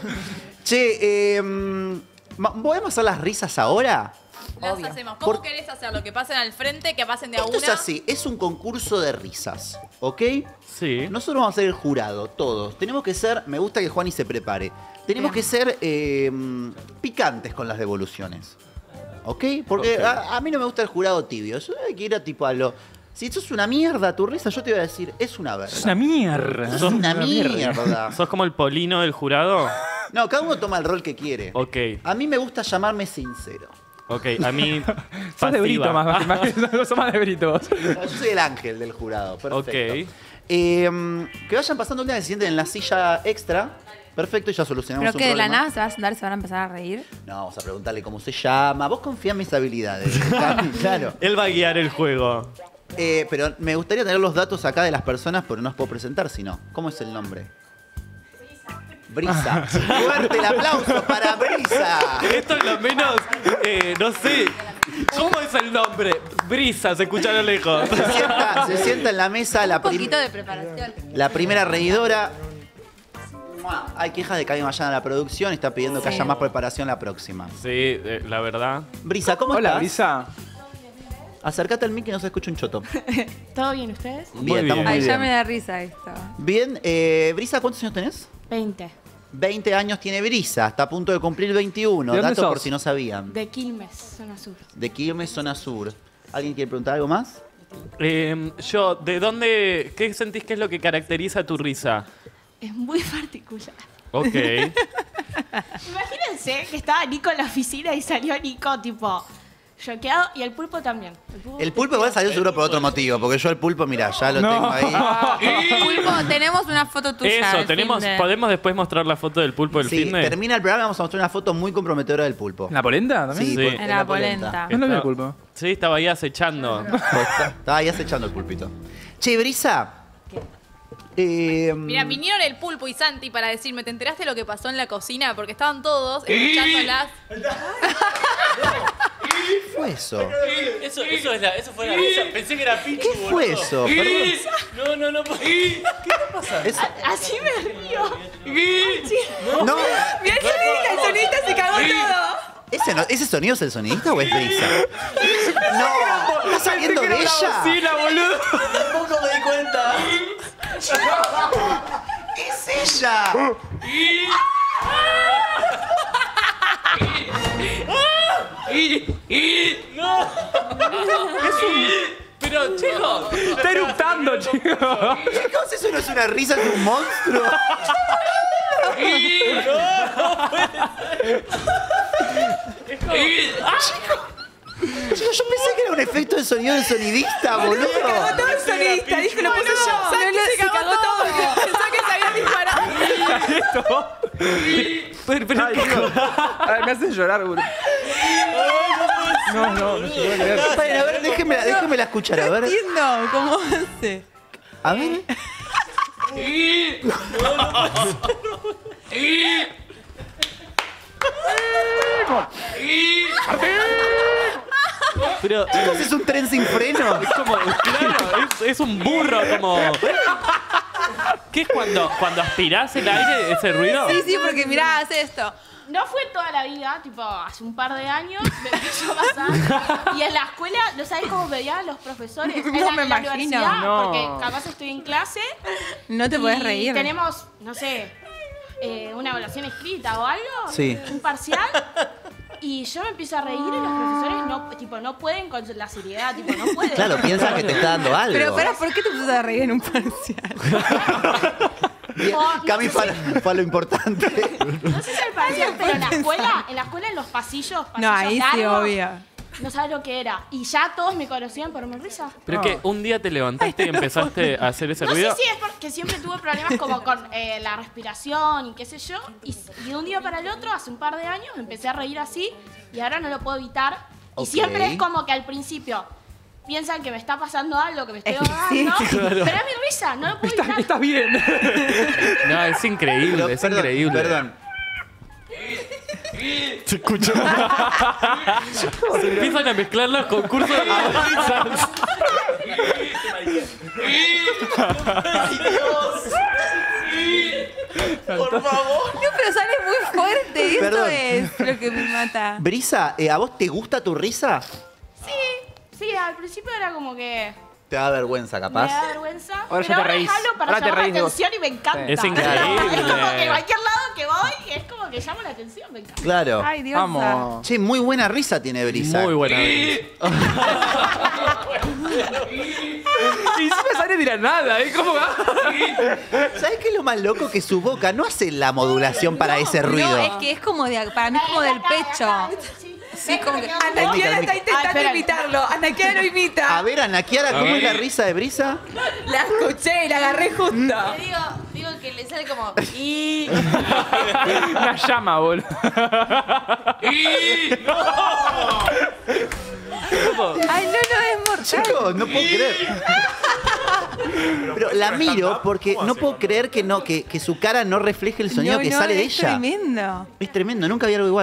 Che, eh, ma- ¿podemos hacer las risas ahora? Las Obvio. hacemos. ¿Cómo Por- querés hacerlo? Que pasen al frente, que pasen de a Esto una. es así, es un concurso de risas, ¿ok? Sí. Nosotros vamos a ser el jurado, todos. Tenemos que ser, me gusta que Juani se prepare, tenemos Bien. que ser eh, picantes con las devoluciones, ¿ok? Porque Ok. A, a mí no me gusta el jurado tibio, yo hay que ir a tipo a lo... Si sos una mierda tu risa, yo te voy a decir, es una verga. Es una mierda. Es una mierda. ¿Sos como el Polino del jurado? No, cada uno toma el rol que quiere. Ok, A mí me gusta llamarme sincero. ok. A mí. Sos de brito pasiva. más, más que sos más de brito vos. Yo soy el ángel del jurado, perfecto. Ok. Eh, que vayan pasando un día, que se sienten en la silla extra. Perfecto, y ya solucionamos Pero un que de la problema. nada se va a sentar y se van a empezar a reír. No, vamos a preguntarle cómo se llama. Vos confía en mis habilidades. Claro. Él va a guiar el juego. Eh, pero me gustaría tener los datos acá de las personas, pero no os puedo presentar si no. ¿Cómo es el nombre? Brisa. Fuerte el aplauso para Brisa. Esto es lo menos. eh, no sé. ¿Cómo es el nombre? Brisa, se escucha a lo lejos. Se sienta, se sienta en la mesa la, Un prim- poquito de preparación. la primera reidora. Hay quejas de que alguien vaya a la producción, está pidiendo que Sí. haya más preparación la próxima. Sí, eh, la verdad. Brisa, ¿cómo Hola, estás? Brisa. Acércate al mic que no se escucha un choto. ¿Todo bien ustedes? Bien, estamos muy Ay, ya bien. me da risa esto. Bien, eh, Brisa, ¿cuántos años tenés? veinte. veinte años tiene Brisa, está a punto de cumplir veintiuno. ¿De dónde Dato sos? por si no sabían. De Quilmes, zona sur. De Quilmes, zona sur. ¿Alguien quiere preguntar algo más? Eh, yo, ¿de dónde, qué sentís que es lo que caracteriza tu risa? Es muy particular. Ok. Imagínense que estaba Nico en la oficina y salió Nico, tipo, choqueado, y el pulpo también. El pulpo, El pulpo igual salió seguro por otro motivo, porque yo el pulpo, mira, ya lo No. tengo ahí. Pulpo, tenemos una foto tuya. Eso, del tenemos, fin de- ¿podemos después mostrar la foto del pulpo del Sí, fin de? termina el programa, vamos a mostrar una foto muy comprometedora del pulpo. ¿En la polenta también? Sí, Sí. por- En la polenta. No lo vi el Estaba- pulpo. Sí, estaba ahí acechando. Estaba ahí acechando el pulpito. Che, Brisa. Eh, Mira, vinieron el Pulpo y Santi para decirme, ¿te enteraste de lo que pasó en la cocina? Porque estaban todos escuchándolas. ¿Qué fue eso? Eso, eso, es la, eso fue la risa. Pensé que era Pichu, ¿Qué boludo. fue eso? Perdón. No, no, no. ¿Qué te pasa? Es- Así me río. No, Mirá el sonidista, el sonidista se cagó todo. ¿ese, no- ¿ese sonido es el sonidista o es Brisa? No, ¿está saliendo de ella? boludo. Tampoco me di cuenta. ¡Es ella! No. Es un... Pero, chicos. Está eructando, chicos. Chicos, eso no es una risa, es un monstruo. Chicos, yo pensé que era un efecto de sonido del sonidista, boludo. Se cagó todo el sonidista, dijo, lo puse yo. Santi No, no, se cagó todo. Pensó que se había disparado. Pero, pero, Ay, Dios. Ay, me hacen llorar, boludo. No, no, no se puede creer. Paren, a ver, déjenmela, déjenmela escuchar, a ver. Entiendo cómo hace. A ver. pero Chicos, es un tren sin freno. es como, claro, es, es un burro, como. ¿Qué es cuando, cuando aspirás el aire, ese ruido? Sí, sí, porque mirá, hace esto. No fue toda la vida, tipo, hace un par de años me empezó a pasar. Y en la escuela, ¿no sabés cómo me veían los profesores? En No la, me en la imagino. universidad, No. porque capaz estoy en clase. No te y podés reír. tenemos, no sé, eh, una evaluación escrita o algo. Sí. Un parcial. Y yo me empiezo a reír y los profesores no, tipo, no pueden con la seriedad, tipo, no pueden. Claro, piensan que te está dando algo. Pero, espera, ¿por qué te pusiste a reír en un parcial? O, no Cami sé fue, a- fue a lo importante. No sé si el parcial, pero en la escuela, en la escuela en los pasillos, pasillos No, ahí sí, largos, obvio. no sabes lo que era. Y ya todos me conocían por mi risa. Pero que un día te levantaste y empezaste a hacer ese No sé ruido. si es porque siempre tuve problemas como con eh, la respiración y qué sé yo. Y, y de un día para el otro, hace un par de años, me empecé a reír así y ahora no lo puedo evitar. Y Ok. siempre es como que al principio piensan que me está pasando algo, que me estoy Es que sí, ahogando. claro. Pero es mi risa, no lo puedo Estás, evitar. estás bien. No, es increíble, Pero, es perdón, increíble. Perdón. Se escucha. Se empiezan a mezclar los concursos de risas. Por favor. No, pero sale muy fuerte. Eso Perdón. es lo que me mata. Brisa, eh, ¿a vos te gusta tu risa? Sí, sí, al principio era como que Te da vergüenza, me capaz. da vergüenza. Ahora ya pero te ahora reís. es algo para Ahora te llamar reís la de vos. atención y me encanta. Es increíble. Es como que cualquier lado que voy es como que llamo la atención, me encanta. Claro. Ay, Dios. Vamos. Che, muy buena risa tiene Brisa. Muy buena. Y si me sale de la nada, ¿eh? ¿Cómo va? ¿Sabes qué es lo más loco? Que su boca no hace la modulación para ese ruido. No, es que es como de, para mí es como del pecho. Sí, como que. Ana Kiara está Ah, intentando espera. imitarlo. Ana Kiara lo imita. A ver, Ana Kiara, ¿cómo es la risa de Brisa? La escuché y la agarré justo. Te digo, digo que le sale como. Y. Una llama, boludo. Ay, no, no, es mortal. Chicos, no puedo creer. Pero la miro porque no puedo creer que no que, que su cara no refleje el sonido No, que no, sale de es ella. tremendo. Es tremendo, nunca vi algo igual.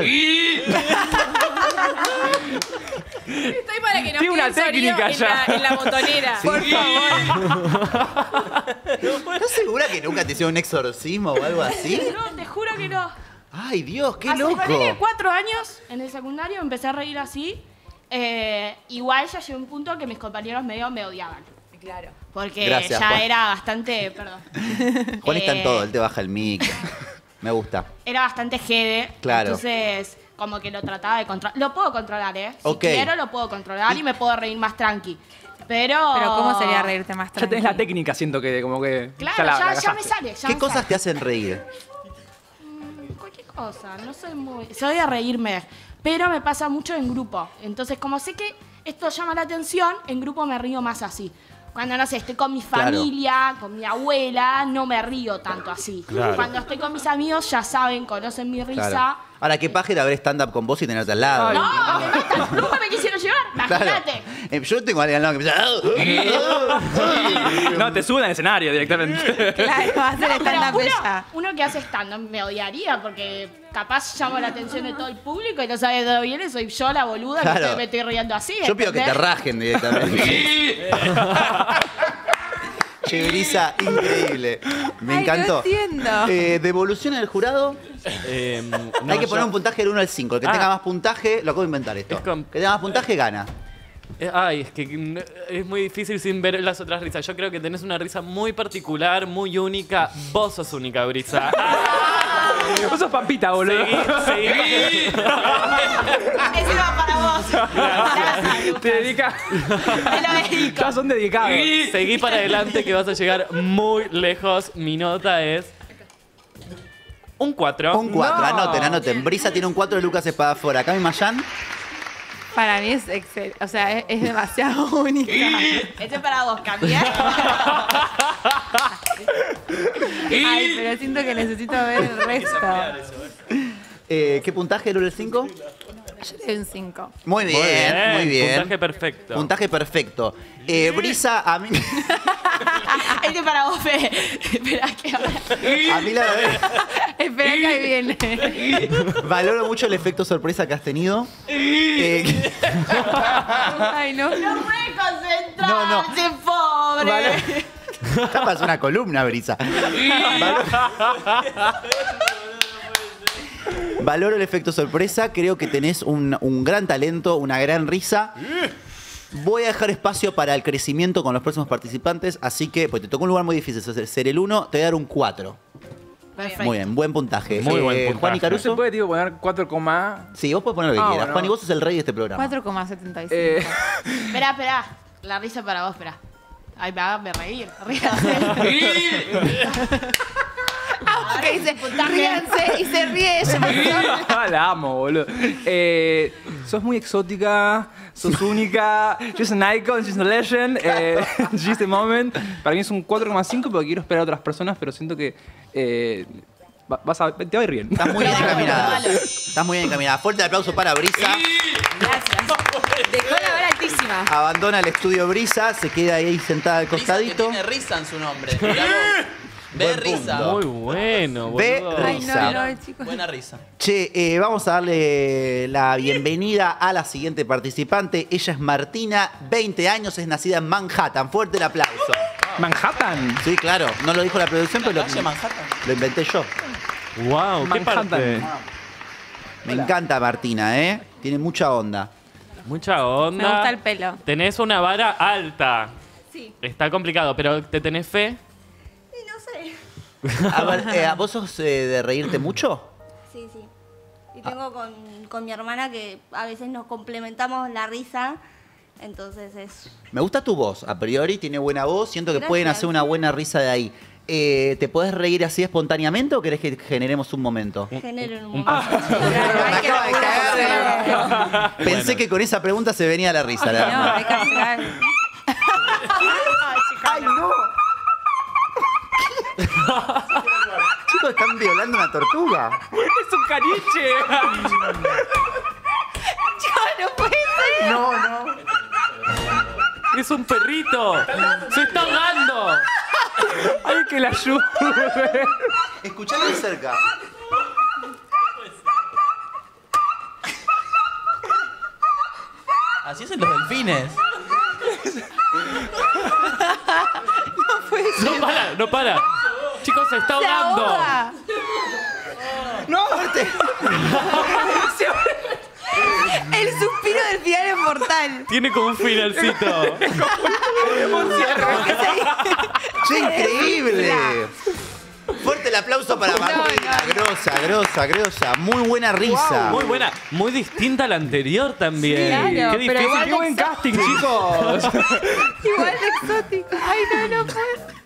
Estoy para que nos Tiene una quede el sonido técnica en ya. la, en la botonera. Sí. Por favor. ¿Estás segura que nunca te hicieron un exorcismo o algo así? No, te juro que no. Ay, Dios, qué Hace loco. ponele cuatro años en el secundario empecé a reír así. Eh, igual ya llegó un punto que mis compañeros medio me odiaban. Claro. Porque Gracias, ya Juan. era bastante. Perdón. Juan está en Eh, todo, él te baja el mic. Me gusta. Era bastante jede. Claro. Entonces, como que lo trataba de controlar. Lo puedo controlar, ¿eh? Si Ok. quiero, lo puedo controlar y me puedo reír más tranqui. Pero. Pero ¿cómo sería reírte más Ya tranquilo? tenés la técnica, siento que como que. Claro, ya, la- ya, la ya casaste. me sale. Ya ¿Qué me cosas sale. te hacen reír? Cualquier cosa, no soy muy. Soy de reírme, pero me pasa mucho en grupo. Entonces, como sé que esto llama la atención, en grupo me río más así. Cuando, no sé, estoy con mi Claro. familia, con mi abuela, no me río tanto así. Claro. Cuando estoy con mis amigos, ya saben, conocen mi risa. Claro. Ahora, qué pajera ver stand-up con vos y tenerte al lado. No, me matan, nunca me quisieron llevar, Claro. imagínate. Eh, yo tengo a alguien al lado que empieza. No, te suben al escenario directamente. Claro, va a hacer No, pero stand-up uno, ella. uno que hace stand-up me odiaría porque capaz llamo la atención de todo el público y no sabe de dónde viene, soy yo la boluda Claro. que estoy- me estoy riendo así. Yo pido que te ¿entendés? rajen directamente. Che, Brisa, increíble. Me Ay, encantó. no entiendo. Eh, ¿Devolución en el jurado? Eh, no, Hay que poner yo- un puntaje del uno al cinco. El que Ah. tenga más puntaje, lo acabo de inventar esto. Es con- Que tenga más puntaje, gana. Eh, Ay, es que mm, es muy difícil sin ver las otras risas. Yo creo que tenés una risa muy particular, muy única. Vos sos única, Brisa. Vos sos papita, boludo. Seguí, seguí. Ese va para vos. Gracias, Te dedicas. me lo dedico. Ya son dedicados. Seguí para adelante que vas a llegar muy lejos. Mi nota es un cuatro. Un cuatro, No. anoten, anoten. Brisa tiene un cuatro de Lucas Espadafora. Acá mi Mayan. Para mí es excelente. O sea, es, es demasiado única. Ese es para vos, Camila. Ay, pero siento que necesito ver el resto. Eh, ¿Qué puntaje del uno al cinco? Yo le doy un cinco. Muy bien, muy bien. Puntaje perfecto. Puntaje perfecto. Eh, Brisa, a mí, Este es para vos, Fe. Espera que a mí la verdad, Espera que ahí viene. valoro mucho el efecto sorpresa que has tenido. Eh, Ay, no. no puede concentrarse, No, no. pobre. valoro- Ya pasó una columna, Brisa. Valoro, valoro el efecto sorpresa. Creo que tenés un, un gran talento, una gran risa. Voy a dejar espacio para el crecimiento con los próximos participantes, así que, pues te tocó un lugar muy difícil, ser- ser el uno, te voy a dar un cuatro. Perfecto. Muy bien, buen puntaje. Muy buen Eh, puntaje. Juan y ¿No se Caruso. puede, tipo, poner cuatro, Sí, vos podés poner lo que Ah, quieras. bueno. Juan, y vos sos el rey de este programa. cuatro coma setenta y cinco. eh, Espera, espera. La risa para vos, espera. Ay, me hagas reír. Ríase. Que dice, ríanse y se ríe ella. Ah, la amo, boludo. Eh, sos muy exótica, sos única. She's an icon, she's a legend. Eh, she's the moment. Para mí es un cuatro coma cinco porque quiero esperar a otras personas, pero siento que eh, va- vas a, te va a ir bien. Estás muy bien encaminada. Estás muy bien encaminada. Fuerte el aplauso para Brisa. Dejó la vara altísima. Abandona el estudio Brisa, se queda ahí sentada al Brisa que costadito. tiene risa en su nombre. Mirá vos. Ve Buen risa. punto. Muy bueno, Ve boludo. Ay, risa. no, no, chicos. Buena risa. Che, eh, vamos a darle la bienvenida a la siguiente participante. Ella es Martina, veinte años, es nacida en Manhattan. Fuerte el aplauso. Manhattan. Sí, claro. No lo dijo la producción, pero Calle lo, Manhattan. lo inventé yo. Wow, qué Manhattan. parte. Me encanta Martina, ¿eh? Tiene mucha onda. Mucha onda. Me gusta el pelo. Tenés una vara alta. Sí. Está complicado, pero ¿te tenés fe? Y no sé. A ver, eh, ¿vos sos eh, de reírte mucho? Sí, sí. Y tengo con, con mi hermana que a veces nos complementamos la risa. Entonces es. Me gusta tu voz, a priori, tiene buena voz. Siento que Gracias. pueden hacer una buena risa de ahí. Eh, ¿Te podés reír así espontáneamente o querés que generemos un momento? Genera un un- momento. Pensé que con esa pregunta se venía la risa. la No, verdad. hay que hacer algo. ¡Ay, no! Chicos, están violando una tortuga. Es un caniche. No puede ser. No, no. ¡Es un perrito! ¡Se está ahogando! Ay, que la ayude. Escuchalo de cerca. Así hacen los delfines. No para, no para. Chicos, se está ahogando. ¡No! ¡Fuerte! El suspiro del final es mortal. Tiene como un finalcito. Un cierre. ¡Che, increíble! Fuerte el aplauso para Martina. Grosa, grosa, grosa. Muy buena risa. Muy buena. Muy distinta a la anterior también. Sí, claro, Qué pero difícil. igual Qué buen casting, chicos. Igual de exótico. Ay, no, no puedo.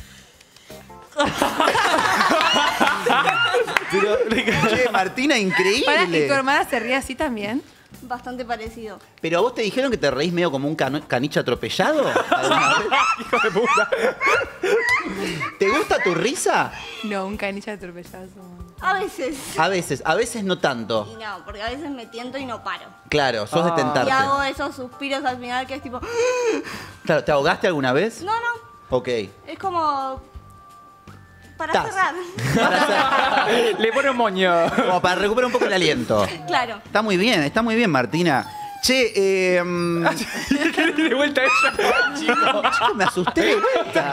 Pero, che, Martina, Para, ¿y tu increíble. hermana se ríe así también? Bastante parecido. ¿Pero a vos te dijeron que te reís medio como un cano- caniche atropellado? ¿Alguna vez? Hijo de puta. ¿Te gusta tu risa? No, un caniche atropellado. A veces. A veces, a veces no Y tanto. no, porque a veces me tiento y no paro. Claro, sos de Y tentarte. hago esos suspiros al final que es tipo... Claro, ¿te ahogaste alguna vez? No, no. Ok. Es como... Para Tas. cerrar. Le pone un moño. Como para recuperar un poco el aliento. Claro. Está muy bien, está muy bien, Martina. Che, eh... mm, De vuelta ella. Chico, me asusté de vuelta.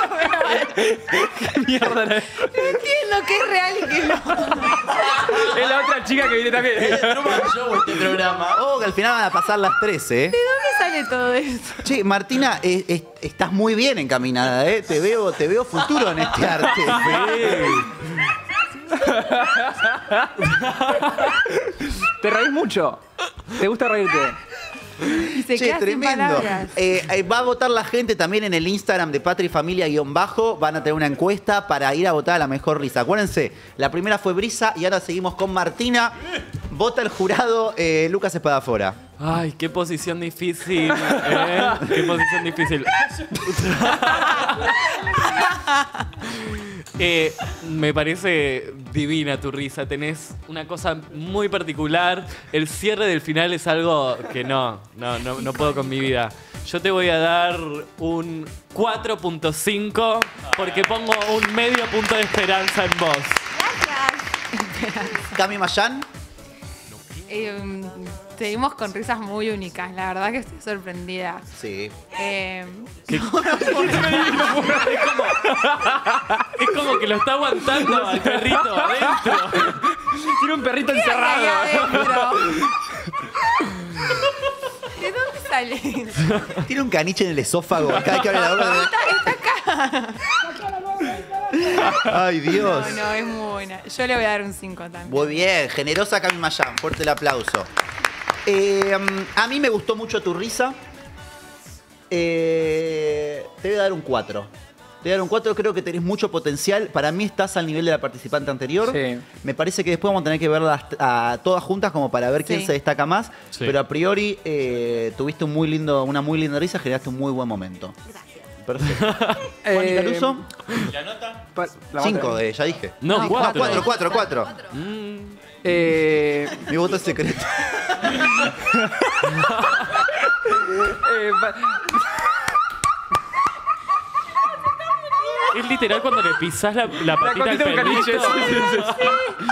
Qué mierda. No entiendo qué es real y qué no. Es la otra chica que viene también. Yo este programa. Oh, que al final van a pasar las tres, ¿eh? ¿De dónde sale todo eso? Che, Martina, eh, eh, estás muy bien encaminada, ¿eh? Te veo, te veo futuro en este arte. ¿Te reís mucho? ¿Te gusta reírte? Y se Che, queda sin tremendo. palabras. Eh, eh, va a votar la gente también en el Instagram de Patri Familia-bajo. Van a tener una encuesta para ir a votar a la mejor risa. Acuérdense, la primera fue Brisa y ahora seguimos con Martina. Vota el jurado eh, Lucas Espadafora. Ay, qué posición difícil. ¿eh? Qué posición difícil. Eh, me parece divina tu risa. Tenés una cosa muy particular. El cierre del final es algo que no, no, no, no puedo con mi vida. Yo te voy a dar un cuatro punto cinco porque pongo un medio punto de esperanza en vos. Cami Mayán. Eh, seguimos con risas muy únicas. La verdad que estoy sorprendida. Sí. Eh, Es como que lo está aguantando al perrito adentro. Tiene un perrito ¿qué hay ahí encerrado. adentro? ¿De dónde sale? Tiene un caniche en el esófago. Cada vez que abre la boca. Está, está acá. Ay, Dios. No, no, es muy buena. Yo le voy a dar un cinco también. Muy bien, generosa Cami Mayán. Fuerte el aplauso. Eh, a mí me gustó mucho tu risa. Eh, te voy a dar un cuatro. Te voy a dar un cuatro, creo que tenés mucho potencial. Para mí estás al nivel de la participante anterior. Sí. Me parece que después vamos a tener que verlas a todas juntas como para ver quién Sí. se destaca más. Sí. Pero a priori eh, tuviste un muy lindo, una muy linda risa, generaste un muy buen momento. Gracias. Perfecto. Eh, Juan Caruso, ¿La nota? pa- la cinco, otra. eh, ya dije. No, Ah, cuatro. cuatro, cuatro, cuatro. Eh, Mi voto es secreto. eh, pa- Es literal cuando le pisás la, la la patita al cosita de un perrito. caniche. Sí, sí, sí.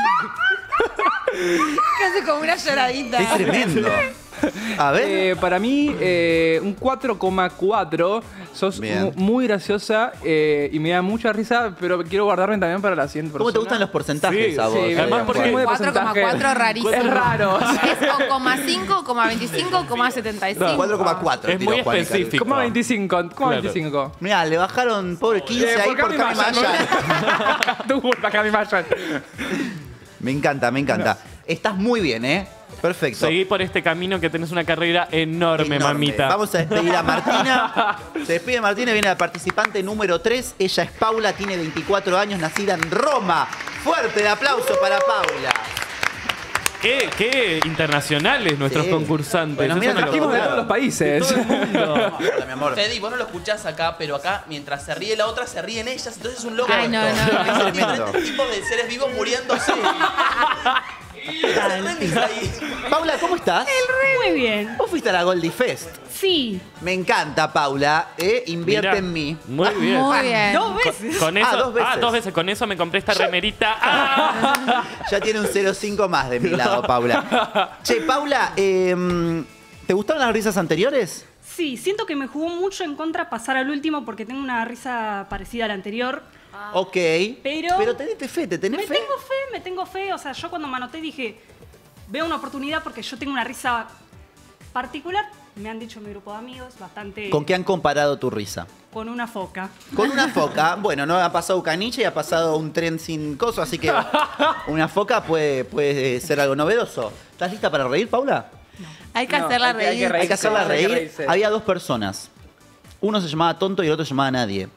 Casi como una lloradita. Es tremendo. A ver. Eh, para mí, eh, un cuatro coma cuatro. Sos Bien. mu- muy graciosa eh, y me da mucha risa, pero quiero guardarme también para la siguiente persona. ¿Cómo te gustan los porcentajes Sí, a vos? sí, eh, además Juan? porque- muy de cuatro coma cuatro porcentaje. rarísimo. Es raro. Es o coma cinco, coma veinticinco, coma setenta y cinco. cuatro coma cuatro. Es muy específico. ¿Cómo veinticinco? ¿Cómo Claro. veinticinco? Mirá, le bajaron pobre quince Eh, ahí por por Cami Cami Mayán. Mayán. Tu culpa, Cami Mayán. Me encanta, me encanta. Estás muy bien, ¿eh? Perfecto. Seguí por este camino que tenés una carrera enorme, Enorme. mamita. Vamos a despedir a Martina. Se despide Martina, viene la participante número tres. Ella es Paula, tiene veinticuatro años, nacida en Roma. Fuerte el aplauso para Paula. ¿Qué, qué internacionales nuestros Sí. concursantes? Bueno, Eso mira, me lo Trajimos de contaba. todos los países. Todo el mundo. Hola, mi amor. Fede, vos no lo escuchás acá, pero acá, mientras se ríe la otra, se ríen ellas. Entonces es un loco. Ay, no, esto. no, no. Hay Tremendo. diferentes tipos de seres vivos muriéndose. Paula, ¿cómo estás? Muy bien. Vos fuiste a la Goldie Fest. Sí. Me encanta, Paula. Eh, invierte Mirá, en mí. Muy bien. Muy bien. Dos veces. Con eso, Ah, dos veces. Ah, dos veces. Con eso me compré esta remerita. Ah. Ya tiene un cero coma cinco más de mi lado, Paula. Che, Paula, eh, ¿te gustaron las risas anteriores? Sí, siento que me jugó mucho en contra pasar al último porque tengo una risa parecida a la anterior. Ok. Pero. Pero tenete fe, ¿te tenés me fe? tengo fe, me tengo fe. O sea, yo cuando me anoté dije, veo una oportunidad porque yo tengo una risa particular. Me han dicho mi grupo de amigos, bastante. ¿Con qué han comparado tu risa? Con una foca. Con una foca. Bueno, no ha pasado caniche y ha pasado un tren sin coso, así que una foca puede, puede ser algo novedoso. ¿Estás lista para reír, Paula? Hay que hacerla reír. Hay que hacerla hay que reír. reírse. Había dos personas. Uno se llamaba Tonto y el otro se llamaba Nadie.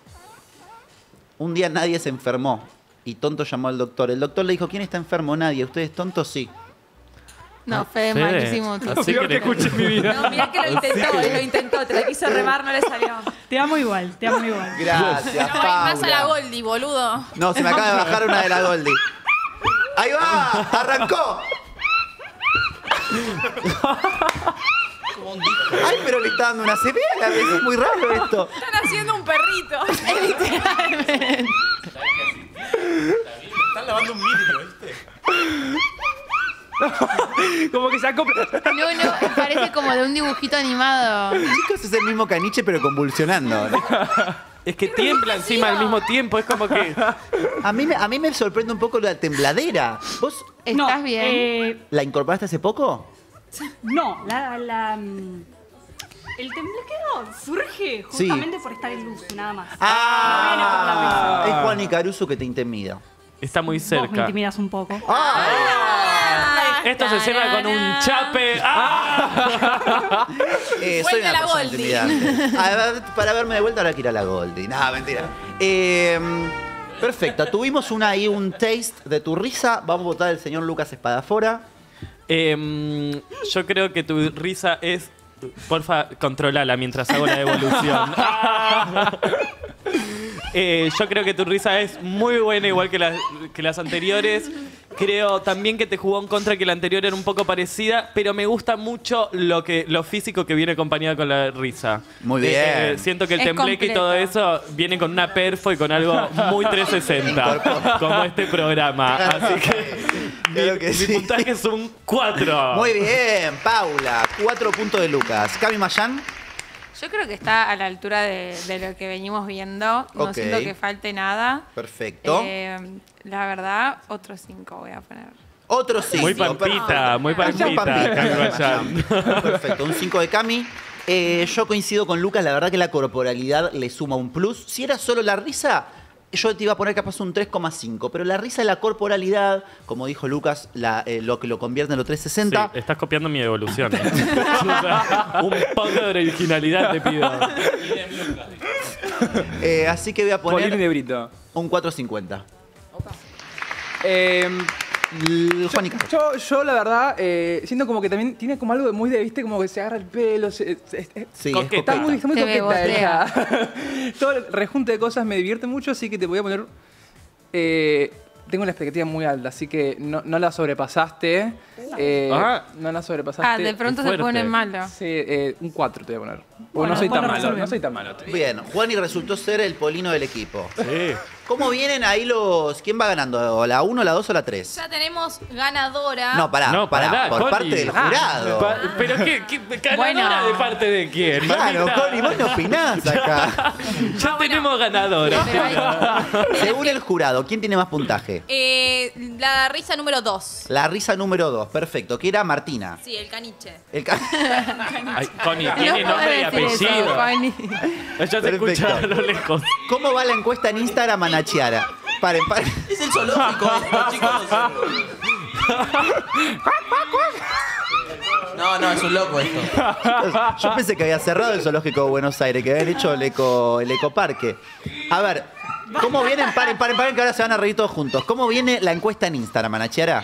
Un día Nadie se enfermó y Tonto llamó al doctor. El doctor le dijo, ¿quién está enfermo? Nadie. ¿Ustedes tontos? Sí. No, Fede, Fede, malísimo. así que que escuché en mi vida. No, mirá que lo intentó, lo intentó, te la quiso remar, no le salió. Te amo igual, te amo igual. Gracias, No hay más a la Paula. Goldie, boludo. No, se me acaba de bajar una de la Goldie. ¡Ahí va! ¡Arrancó! Ay, pero le está dando una señal. Es muy raro esto. Están haciendo un perrito. Literalmente. Están lavando un vidrio, ¿viste? Como que se acopla. No, no, parece como de un dibujito animado. Chicos, es el mismo caniche, pero convulsionando. Es que tiembla encima al mismo tiempo. Es como que. A mí, me- a mí me sorprende un poco la tembladera. ¿Vos ¿Estás No, bien? eh, la incorporaste hace poco? no, la, la, mm, el temblequeo surge Sí. justamente por estar en luz, nada más. Ah, es Juan Icaruso que te intimida. Está muy Vos me cerca. intimidas un poco. Esto se cierra con un chape. ¡Ah! Eh, soy Vuelve una la persona Goldie. intimidante. A ver, para verme de vuelta ahora que ir a la Goldie. No, mentira. Eh, perfecto. Tuvimos una, ahí un taste de tu risa. Vamos a votar al señor Lucas Espadafora. Em, yo creo que tu risa es. Porfa, controlala mientras hago la devolución. Ah. Eh, yo creo que tu risa es muy buena, igual que las, que las anteriores. Creo también que te jugó en contra, que la anterior era un poco parecida, pero me gusta mucho lo que lo físico que viene acompañado con la risa. Muy Eh, bien. eh, siento que el Es tembleque y todo eso viene con una perfo y con algo muy trescientos sesenta, como este programa. Así que, Creo mi, que mi sí. puntaje es un cuatro. Muy bien, Paula. Cuatro puntos de Lucas. Cami Mayán. Yo creo que está a la altura de, de lo que venimos viendo. No Ok. siento que falte nada. Perfecto. Eh, la verdad, otro cinco voy a poner. Otro cinco. Muy pampita, Perfecto. muy Muy pampita, pampita, Cami Cami Mayán. Perfecto, un cinco de Cami. Eh, yo coincido con Lucas, la verdad que la corporalidad le suma un plus. Si era solo la risa, yo te iba a poner capaz un tres coma cinco, pero la risa y la corporalidad, como dijo Lucas, la, eh, lo que lo convierte en lo trescientos sesenta. Sí, estás copiando mi devolución. ¿eh? O sea, un poco de originalidad te pido. Eh, así que voy a Polín poner de Brito. un cuatro cincuenta. Eh, L- Juan y Carlos. yo, yo, la verdad, eh, siento como que también tiene como algo de muy de, viste, como que se agarra el pelo. Se, se- se- Sí, Coqueta. está muy, está muy Se coqueta bebotea. ella. Todo el rejunte de cosas me divierte mucho, así que te voy a poner. eh, tengo la expectativa muy alta, así que no, no la sobrepasaste. Eh, Ah. No la sobrepasaste. Ah, de pronto qué se fuerte. pone malo. Sí, eh, un cuatro te voy a poner. Porque Bueno, no soy después tan lo malo, resolvemos. no soy tan malo. Bien, Juan y resultó ser el polino del equipo. Sí. ¿Cómo vienen ahí los. ¿Quién va ganando? ¿La uno, la dos o la tres? Ya tenemos ganadora. No, pará, No, pará, pará, por Connie. parte del Ah, jurado. Pa- ¿Pero qué? qué ganadora Bueno. de parte de quién? Claro, mamita? Connie, vos no opinás acá. Ya tenemos ganadora. Pero hay- Según el jurado, ¿quién tiene más puntaje? Eh, la risa número dos. La risa número dos, perfecto, que era Martina. Sí, el caniche. El ca- Ay, Connie, No tiene nombre y podés decir eso, apellido. Connie. Ya se Perfecto. escucha a lo lejos. ¿Cómo va la encuesta en Instagram a Nachiara? Paren, paren. Es el zoológico esto, chicos. No, no, es un loco esto. Yo pensé que había cerrado el zoológico de Buenos Aires, que habían hecho el, eco, el ecoparque. A ver, ¿cómo vienen? Paren, paren, paren, que ahora se van a reír todos juntos. ¿Cómo viene la encuesta en Instagram, Nachiara?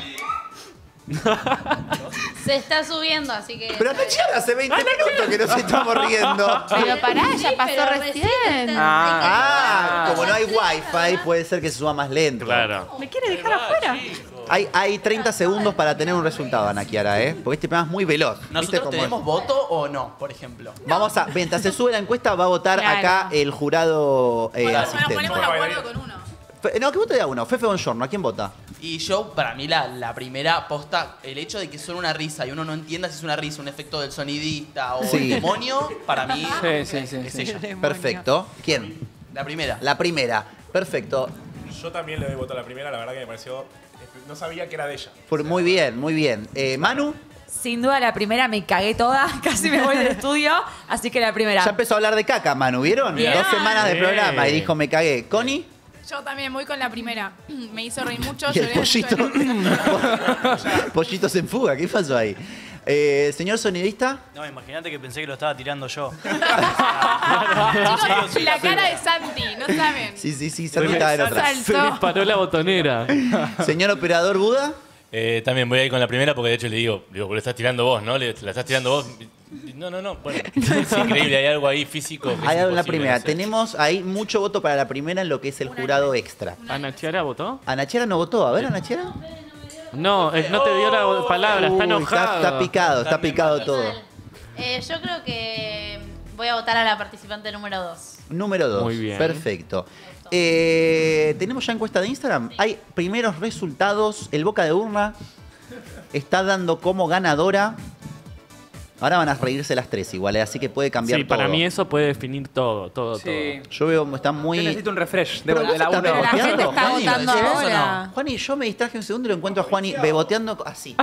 Se está subiendo, así que. Pero Nachiara hace veinte minutos que nos estamos riendo. Pero pará, ya Sí, pasó pero recién. recién Ah, como no hay wifi, puede ser que se suba más lento. Claro. ¿Me quiere dejar afuera? Hay, hay treinta segundos para tener un resultado, Ana Chiara, ¿eh? Porque este programa es muy veloz. ¿Viste ¿Nosotros cómo tenemos es? voto o no, por ejemplo? Vamos a, mientras se sube la encuesta, va a votar Claro. acá el jurado eh, Bueno, asistente. nos ponemos de acuerdo con uno. Fe- No, que vote a uno. Fefe Bongiorno, ¿a quién vota? Y yo, para mí, la, la primera posta, el hecho de que suene una risa y uno no entienda si es una risa, un efecto del sonidista o Sí. el demonio, para mí Sí, sí, sí, es sí. ella. Perfecto. ¿Quién? La primera. La primera. Perfecto. Yo también le doy voto a la primera, la verdad que me pareció. No sabía que era de ella. Por- muy bien, muy bien. Eh, Manu, Sin duda la primera me cagué toda, casi me voy del estudio, así que la primera. ya empezó a hablar de caca, Manu, ¿vieron? Bien. Dos semanas de Bien. programa y dijo me cagué. ¿Connie? Yo también voy con la primera. Me hizo reír mucho. Y el lloré mucho pollito. en el- Pollitos en fuga, ¿qué pasó ahí? Eh, señor sonidista. No, imagínate que pensé que lo estaba tirando yo. Chicos, la cara de Santi, no saben. Sí, sí, sí, Santi estaba en otra. Se disparó la botonera. Señor operador Buda. Eh, también voy a ir con la primera porque de hecho le digo, digo, lo estás tirando vos, ¿no? Le, la estás tirando vos. No, no, no. Bueno, es increíble, hay algo ahí físico. Que Hay es algo en la imposible primera. de hacer. Tenemos ahí mucho voto para la primera en lo que es el jurado extra. ¿Ana Chiara votó? ¿Ana Chiara no votó? A ver, Ana Chiara. No, eh, no te dio la palabra, está Uy, enojado. Está, está picado, está picado todo. Eh, yo creo que voy a votar a la participante número dos. Número dos. Muy bien. Perfecto. Eh, ¿Tenemos ya encuesta de Instagram? Hay primeros resultados. El Boca de Urna está dando como ganadora. Ahora van a reírse las tres igual, ¿eh? Así que puede cambiar Sí, todo. para mí eso puede definir todo, todo, Sí. Yo veo, están muy... Yo necesito un refresh de, Pero de vos la estás uno. beboteando, La gente está Juani, votando ¿decís eso o ahora. no? Juani, yo me distraje un segundo y lo encuentro a Juani beboteando así.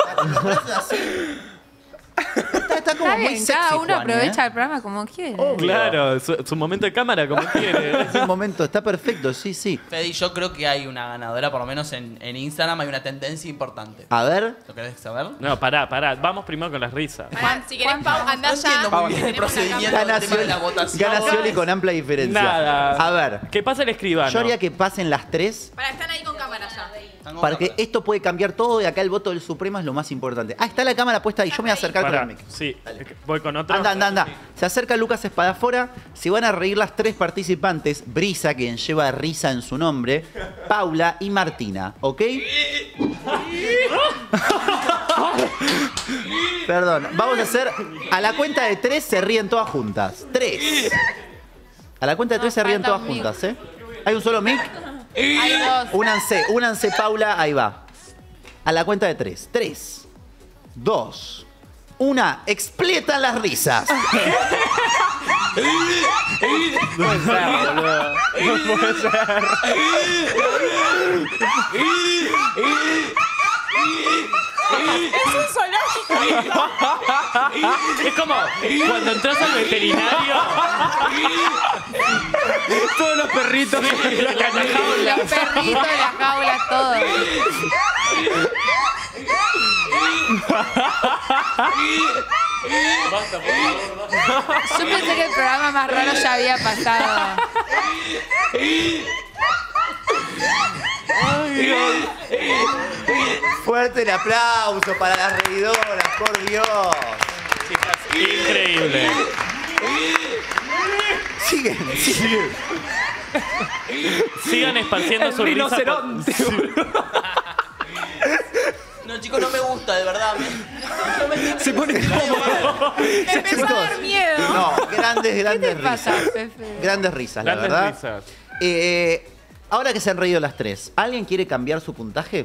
así. Está, está como Está muy bien, sexy, cada uno Juani, aprovecha ¿eh? el programa como quiere. Claro, su, su momento de cámara como quiere. Es un momento, está perfecto, sí, sí. Fede, yo creo que hay una ganadora, por lo menos en, en Instagram hay una tendencia importante. A ver. ¿Lo querés saber? No, pará, pará. Vamos primero con las risas. Juan, si querés, Pau, andá ya. entiendo muy bien el Tenemos procedimiento acá- Gana del tema de la Scioli- votación. gana Scioli con amplia diferencia. Nada. A ver. ¿Qué pasa el escribano? Yo haría que pasen las tres Pará, están ahí con cámara ya. para que esto puede cambiar todo y acá el voto del Supremo es lo más importante. Ah, está la cámara puesta ahí. Yo me voy a acercar Pará, con el mic. sí, voy con otro. Anda, anda, anda. Se acerca Lucas Espadafora. Se van a reír las tres participantes. Brisa, quien lleva risa en su nombre. Paula y Martina. ¿Ok? Perdón. Vamos a hacer... A la cuenta de tres se ríen todas juntas. Tres. A la cuenta de tres se ríen falta todas un mic. juntas, ¿eh? ¿Hay un solo mic? Hay dos. Únanse, únanse, Paula. Ahí va. A la cuenta de tres. Tres. Dos. Una. Explotan las risas. No puede ser, boludo. No puede ser. Es un zoológico. Es como cuando entras al veterinario. Todos los perritos. La jaula. Los perritos, la jaula, todo. Yo pensé que el programa más raro ya había pasado. Fuerte el aplauso para las reidoras, por Dios. Increíble. Siguen, siguen. Sigan esparciendo El su risa. por- rinoceronte, No, chicos, no me gusta, de verdad. Me, Se pone como... Me empezó a dar miedo. No, grandes, grandes ¿Qué te pasa, risas. Pepe? Grandes risas, la Grandes verdad. risas. Eh, ahora que se han reído las tres, ¿alguien quiere cambiar su puntaje?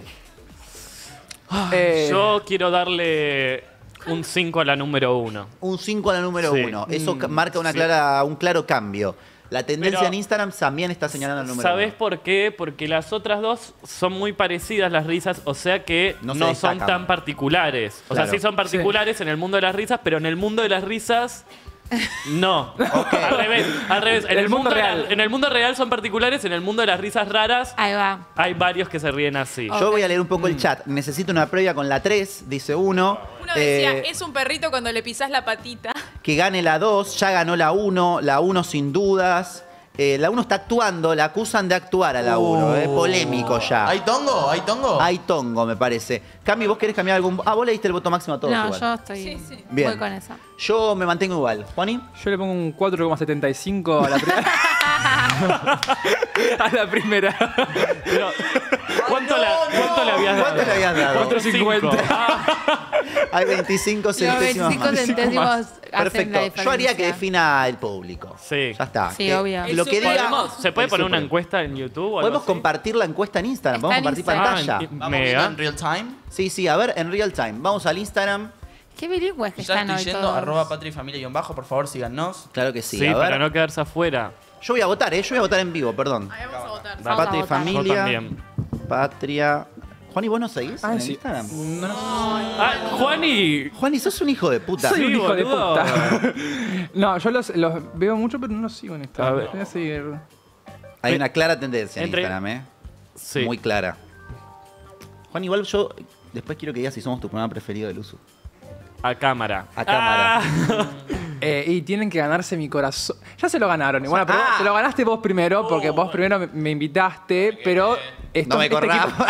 Eh, Yo quiero darle un cinco a la número uno. Un cinco a la número Sí. uno. Eso Mm, ca- marca una sí. clara, un claro cambio. La tendencia Pero- en Instagram también está señalando el número ¿Sabés uno. por qué? Porque las otras dos son muy parecidas las risas, o sea que No no, se son destacan. tan particulares. O Claro. sea, sí son particulares en el mundo de las risas, pero en el mundo de las risas no. Al revés, al revés. En el, mundo real. en el mundo real son particulares, en el mundo de las risas raras Ahí va. hay varios que se ríen así. Yo voy a leer un poco el chat. Necesito una previa con la tres, dice uno. Uno decía, Eh, es un perrito cuando le pisás la patita. que gane la dos, ya ganó la uno, la uno sin dudas. Eh, la uno está actuando, la acusan de actuar a la uno, eh, polémico ya. ¿Hay tongo? ¿Hay tongo? Hay tongo, me parece. Cami, ¿vos querés cambiar algún...? Ah, vos le diste el voto máximo a todos No, igual. yo estoy. Bien. Voy con esa. Yo me mantengo igual. ¿Juani? Yo le pongo un cuatro coma setenta y cinco a la primera. a la primera. Pero, ¿cuánto, la, cuánto ¿Cuánto le habías dado? ¿Cuánto le habías dado? cuatro cincuenta. Hay veinticinco centésimos veinticinco más. centésimos hacen la Perfecto. diferencia. Yo haría que defina el público. Sí. Ya está. Sí, Que obvio. Lo que diga, ¿Podemos- ¿Se puede el poner una super. encuesta en YouTube o algo Podemos así? compartir la encuesta en Instagram. Está Podemos en compartir Instagram. pantalla. Ah, en- Vamos Mega. viendo en real time. Sí, sí, a ver, en real time. Vamos al Instagram. Qué bilingües que Ya están estoy hoy yendo, todos. arroba patria y familia guión bajo, por favor síganos. Claro que sí. Sí, a ver. para no quedarse afuera. Yo voy a votar, ¿eh? Yo voy a votar en vivo, perdón. Vamos a votar. Vamos a Patria y votar. Yo familia. también. Patria. Juan, ¿y vos no seguís Ah, en sí. Instagram? Ah, Juani. Juan, ¿y sos un hijo de puta? Soy Sí, un hijo de boludo. puta. No, yo los, los veo mucho, pero no los sigo en Instagram. A ver. Voy a seguir. Hay una clara tendencia en Entre- Instagram, ¿eh? Sí. Muy clara. Juan, igual yo después quiero que digas si somos tu programa preferido del uso. A cámara. A cámara. Ah. Eh, y tienen que ganarse mi corazón. Ya se lo ganaron. Y bueno, pero Ah. te lo ganaste vos primero, porque vos primero me, me invitaste, pero... esto- No me este corras. equipo-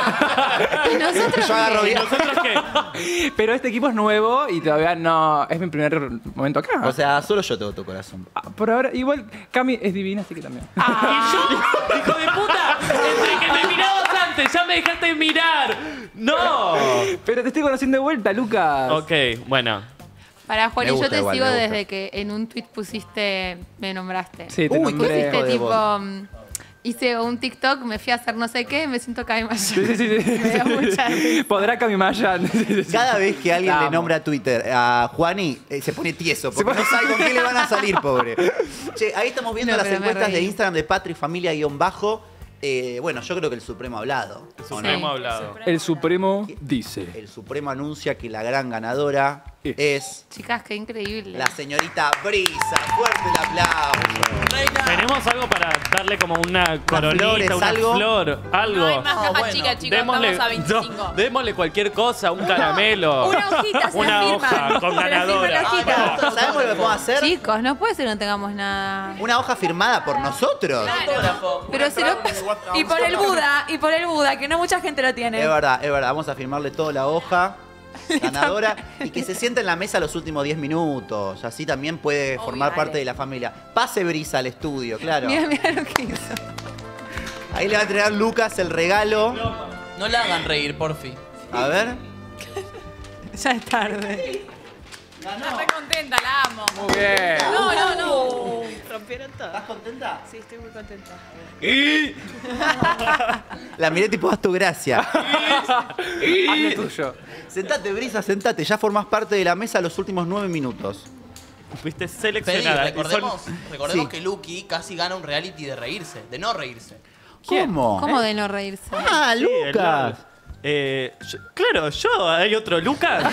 este- ¿Y nosotros Yo agarro qué? bien. ¿Nosotros qué? pero este equipo es nuevo y todavía no... Es mi primer momento acá. O sea, solo yo tengo tu corazón. Ah, por ahora, igual, Cami es divina, así que también. ¿Y yo? ¡Hijo de puta! Entre que me mirabas antes, ya me dejaste mirar. ¡No! Pero te estoy conociendo de vuelta, Lucas. Ok, bueno. Para Juan, Me y yo gusta te igual, sigo me gusta. desde que en un tweet pusiste, me nombraste. Sí, te Uy, nombré. qué Pusiste hijo de tipo, vos. mm, hice un TikTok, me fui a hacer no sé qué, me siento cada vez más. Sí, sí, sí. sí. Me dio mucha risa. Podrá Cami Maya. Sí, sí, sí. Cada vez que alguien La le amo. nombra a Twitter a Juani, eh, se pone tieso, porque no sabe con qué le van a salir, pobre. Che, ahí estamos viendo No, las pero me encuestas de reí. Instagram de Patri Familia guión bajo. Eh, bueno, yo creo que el Supremo ha hablado. ¿o no? Supremo ha hablado. El Supremo dice. El Supremo anuncia que la gran ganadora es Chicas, qué increíble. la señorita Brisa. Fuerte el aplauso. Tenemos algo para darle como una coronita, flores, una algo. flor, algo. No hay más Ah, cajas bueno. chicas, chicos. Démosle, Estamos a veinticinco. no, démosle cualquier cosa, un caramelo. Una hojita, se Una la hoja firman. con Se la firman ganadora. la hojita. ¿Sabemos lo que podemos hacer? Chicos, no puede ser que no tengamos nada. Una hoja firmada por nosotros. Autógrafo. Pero se lo... Y por el Buda, y por el Buda, que no mucha gente lo tiene. Es verdad, es verdad. Vamos a firmarle toda la hoja ganadora y que se sienta en la mesa los últimos diez minutos. Así también puede formar dale. parte de la familia. Pase Brisa al estudio, claro. Mira, mira lo que hizo. Ahí le va a entregar Lucas el regalo. No la hagan reír, porfi. A ver. Ya es tarde. Está re contenta, la amo. Muy bien. No, no, no. ¿Rompieron todo? ¿Estás contenta? Sí, estoy muy contenta. La miré tipo, haz tu gracia. Haz lo tuyo. Sentate, Brisa, sentate. Ya formás parte de la mesa los últimos nueve minutos. Fuiste Fede, seleccionada. y son- recordemos, recordemos Sí. que Lucky casi gana un reality de reírse, de no reírse. ¿Cómo? ¿Cómo de no reírse? Ah, Sí, el Lucas. Lucas. Eh, yo- claro, yo, hay otro Lucas.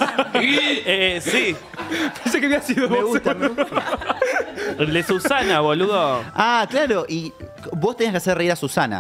eh, sí, Pensé que había sido Me vos. gusta, me gusta. el de Susana, boludo. Ah, claro. Y vos tenías que hacer reír a Susana.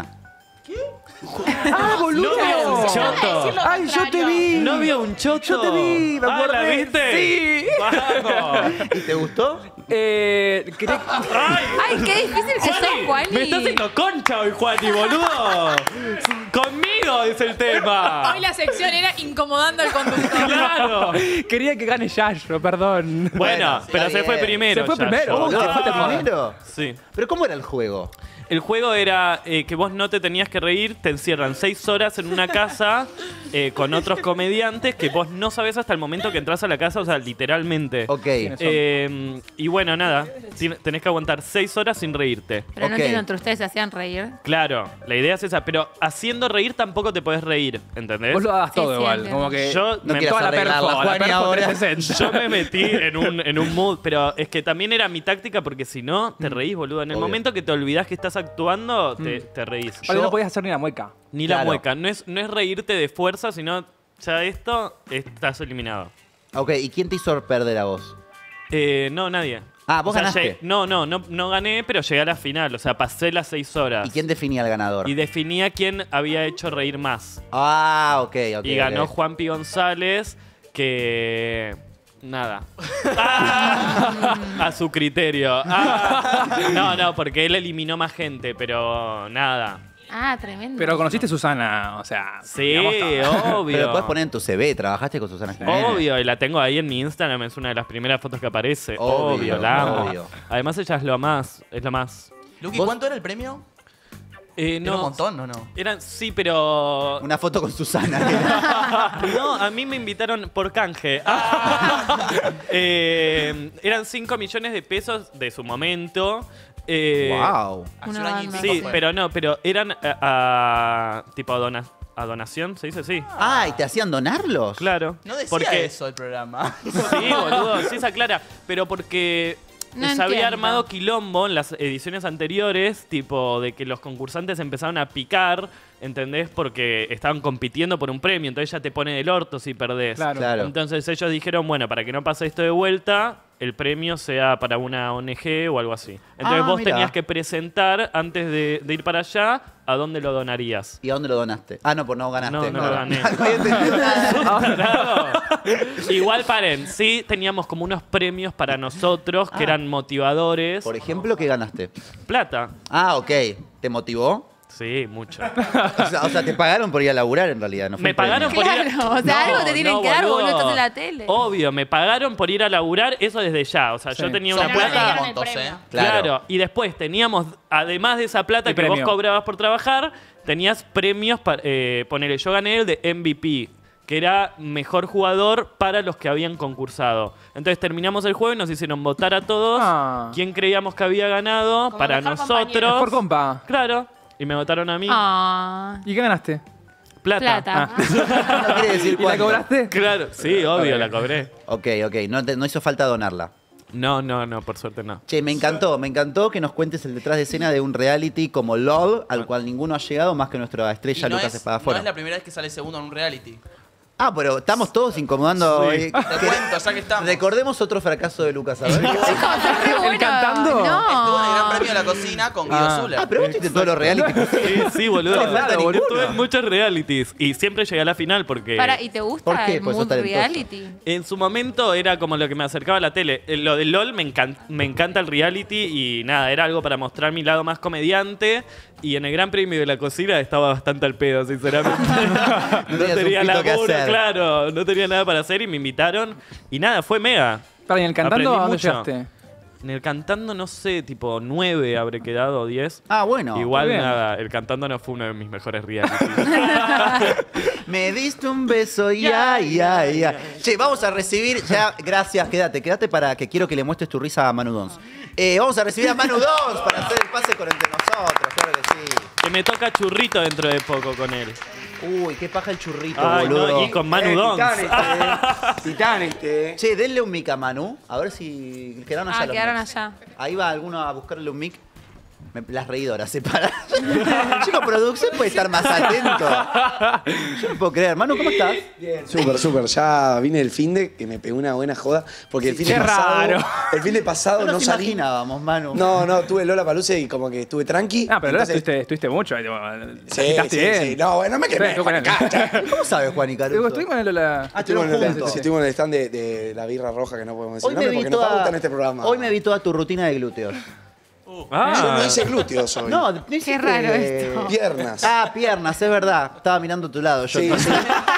¡Ah, boludo! No vio un choto. ¡Ay, yo te vi! No vio un choto. Yo te vi, me Ah, ¿la acordé. viste? Sí. Vamos. ¿Y te gustó? Eh, quería- Ay, Ay, qué difícil que sos, Juani. me está haciendo concha hoy, Juani, boludo. Conmigo es el tema. Hoy la sección era incomodando al conductor. Claro. Quería que gane Yayo, perdón. Bueno, Bueno, pero está se fue bien. primero. Se fue ya, primero. yo. Uy, ¿te fuiste Ah, primero? Sí. ¿Pero cómo era el juego? El juego era eh, que vos no te tenías que reír, te encierran seis horas en una casa eh, con otros comediantes que vos no sabés hasta el momento que entras a la casa, o sea, literalmente. Ok. Eh, y bueno, nada, tien- tenés que aguantar seis horas sin reírte. Pero no Ok. entiendo, entre ustedes se hacían reír. Claro, la idea es esa, pero haciendo reír tampoco te podés reír, ¿entendés? Vos lo das Sí, todo sí, igual. entiendo. Como que. Yo No me, quieras toda la arreglarla, perfo, la Juani, perfo ahora. trescientos sesenta. yo me metí en un, en un mood, pero es que también era mi táctica porque si no, te reís, boludo. En el Obvio. momento que te olvidás que estás actuando, te, te reís. Ahora Yo- no podías hacer ni la mueca. Ni la Claro. mueca. No es, no es reírte de fuerza, sino ya esto, estás eliminado. Ok, ¿y quién te hizo perder a vos? Eh, no, nadie. Ah, vos O sea, ganaste. llegué- no, no, no, no gané, pero llegué a la final. O sea, pasé las seis horas. ¿Y quién definía al ganador? Y definía quién había hecho reír más. Ah, ok, ok. y ganó ok. Juanpi González, que... Nada. Ah, a su criterio. Ah, no, no, porque él eliminó más gente, pero nada. Ah, tremendo. Pero conociste a Susana, o sea. Sí, digamos, todo. obvio. Pero lo puedes poner en tu C V, trabajaste con Susana Jiménez. Obvio, y la tengo ahí en mi Instagram, es una de las primeras fotos que aparece. Obvio, Obvio, la amo. obvio. Además ella es lo más, es lo más. Luqui, ¿Vos? ¿cuánto era el premio? Eh, Era un montón, ¿o no? Eran, sí, pero... Una foto con Susana. No, a mí me invitaron por canje. Ah. Eh, eran cinco millones de pesos de su momento. Eh, Wow. Hace un año y pico Sí, fue. pero no, pero eran a, a- tipo a, dona- a donación, ¿se dice así? Ah, ¿y te hacían donarlos? Claro. No decía porque, eso el programa. Sí, boludo, sí se aclara. Pero porque No se había entiendo. armado quilombo en las ediciones anteriores, tipo de que los concursantes empezaron a picar, ¿entendés? Porque estaban compitiendo por un premio, entonces ya te pone del orto si perdés. Claro. Claro. Entonces ellos dijeron, bueno, para que no pase esto de vuelta, el premio sea para una O N G o algo así. Entonces Ah, vos mirá. tenías que presentar, antes de, de ir para allá, a dónde lo donarías. ¿Y a dónde lo donaste? Ah, no, pues no ganaste. No, no lo gané. No había entendido nada. Igual paren, sí teníamos como unos premios para nosotros que Ah. eran motivadores. Por ejemplo, ¿qué ganaste? Plata. Ah, ok. ¿Te motivó? Sí, mucho. O sea, o sea, te pagaron por ir a laburar en realidad, ¿no? fue Me un premio. pagaron por ir a... Claro, o sea, algo te tienen que dar, boludo, estás en la tele. Obvio, me pagaron por ir a laburar, eso desde ya. O sea, Sí. yo tenía Son una buenos plata... montos, ¿eh? Claro. Claro. Y después teníamos, además de esa plata El que premio. vos cobrabas por trabajar, tenías premios para... Eh, ponele, yo gané el de M V P, que era mejor jugador para los que habían concursado. Entonces terminamos el juego y nos hicieron votar a todos Ah. quién creíamos que había ganado Como para mejor nosotros. compañero. Mejor compa. Claro. Y me votaron a mí. Ah, ¿Y qué ganaste? Plata. plata. No quiere decir ¿Y la cuánto. cobraste? Claro, sí, obvio, Ok. la cobré. Ok, ok. No, te- no hizo falta donarla. No, no, no, por suerte no. Che, me encantó, me encantó que nos cuentes el detrás de escena de un reality como LOL, al cual ninguno ha llegado más que nuestra Y estrella no Lucas es, no Espadafora. es la primera vez que sale segundo en un reality. Ah, pero estamos todos incomodando. Sí. eh, Te que- cuento, ya que estamos. Recordemos otro fracaso de Lucas. A ver. ¿El cantando? Estuvo en el Gran No. Premio de la Cocina con Guido Ah. Zuller. Ah, pero vos viste todos los reality. Sí, sí, boludo. No le falta Claro, ninguno. Estuve en muchos realities y siempre llegué a la final porque Para, ¿y te ¿Por gusta qué? el Pues sos mood talentoso. reality? en su momento era como lo que me acercaba a la tele. Eh, Lo del LOL me, encan- me encanta el reality y nada, era algo para mostrar mi lado más comediante. Y en el Gran Premio de la Cocina estaba bastante al pedo, sinceramente. no tenías un tenía pito que laburo, hacer. claro, no tenía nada para hacer y me invitaron. Y nada, fue mega. Para, ¿y en el cantando Aprendí a dónde mucho. llegaste? En el cantando, no sé, tipo nueve habré quedado, diez. Ah, bueno. Igual Muy bien. nada, el cantando no fue uno de mis mejores realities. Me diste un beso y ay, ay, ay. Che, vamos a recibir ya. Gracias, quédate, quédate para que quiero que le muestres tu risa a Manu Dons. Eh, vamos a recibir a Manu Dons para hacer el pase con entre nosotros, claro que sí. que me toca churrito dentro de poco con él. Uy, qué paja el churrito, Ay, boludo. no, y con Manu Dons. Titán este. Che, denle un mic a Manu. A ver si quedaron allá Ah, los quedaron mics. allá. Ahí va alguno a buscarle un mic. Me- las reidoras se paran. Chico, producción puede estar más atento. Yo no puedo creer. Manu, ¿cómo estás? Bien, súper, súper. Ya vine el fin de que me pegó una buena joda. Porque el Sí, fin de qué pasado. raro. El fin de pasado No no, nos salí. imaginábamos, Manu. No, no, tuve Lola Palusa y como que estuve tranqui. Ah, pero ahora Entonces- estuviste, estuviste mucho. ahí, tipo, Sí, agitaste sí, bien. sí. No, bueno, no me quemé. Sí, estuve con él. ¿Cómo sabes, Juan y Caruso? Estuve con él la... Ah, Estuvimos en, el, juntos. estuvimos en el stand de, de la birra roja que no podemos decir Hoy me, nombre vi porque nos toda, pautan este programa. hoy me vi toda tu rutina de glúteos. Ah. Yo no hice glúteos hoy. No, no hiciste- Qué raro esto. Piernas. Ah, piernas, es verdad. Estaba mirando a tu lado. Yo Sí, no sí. sé.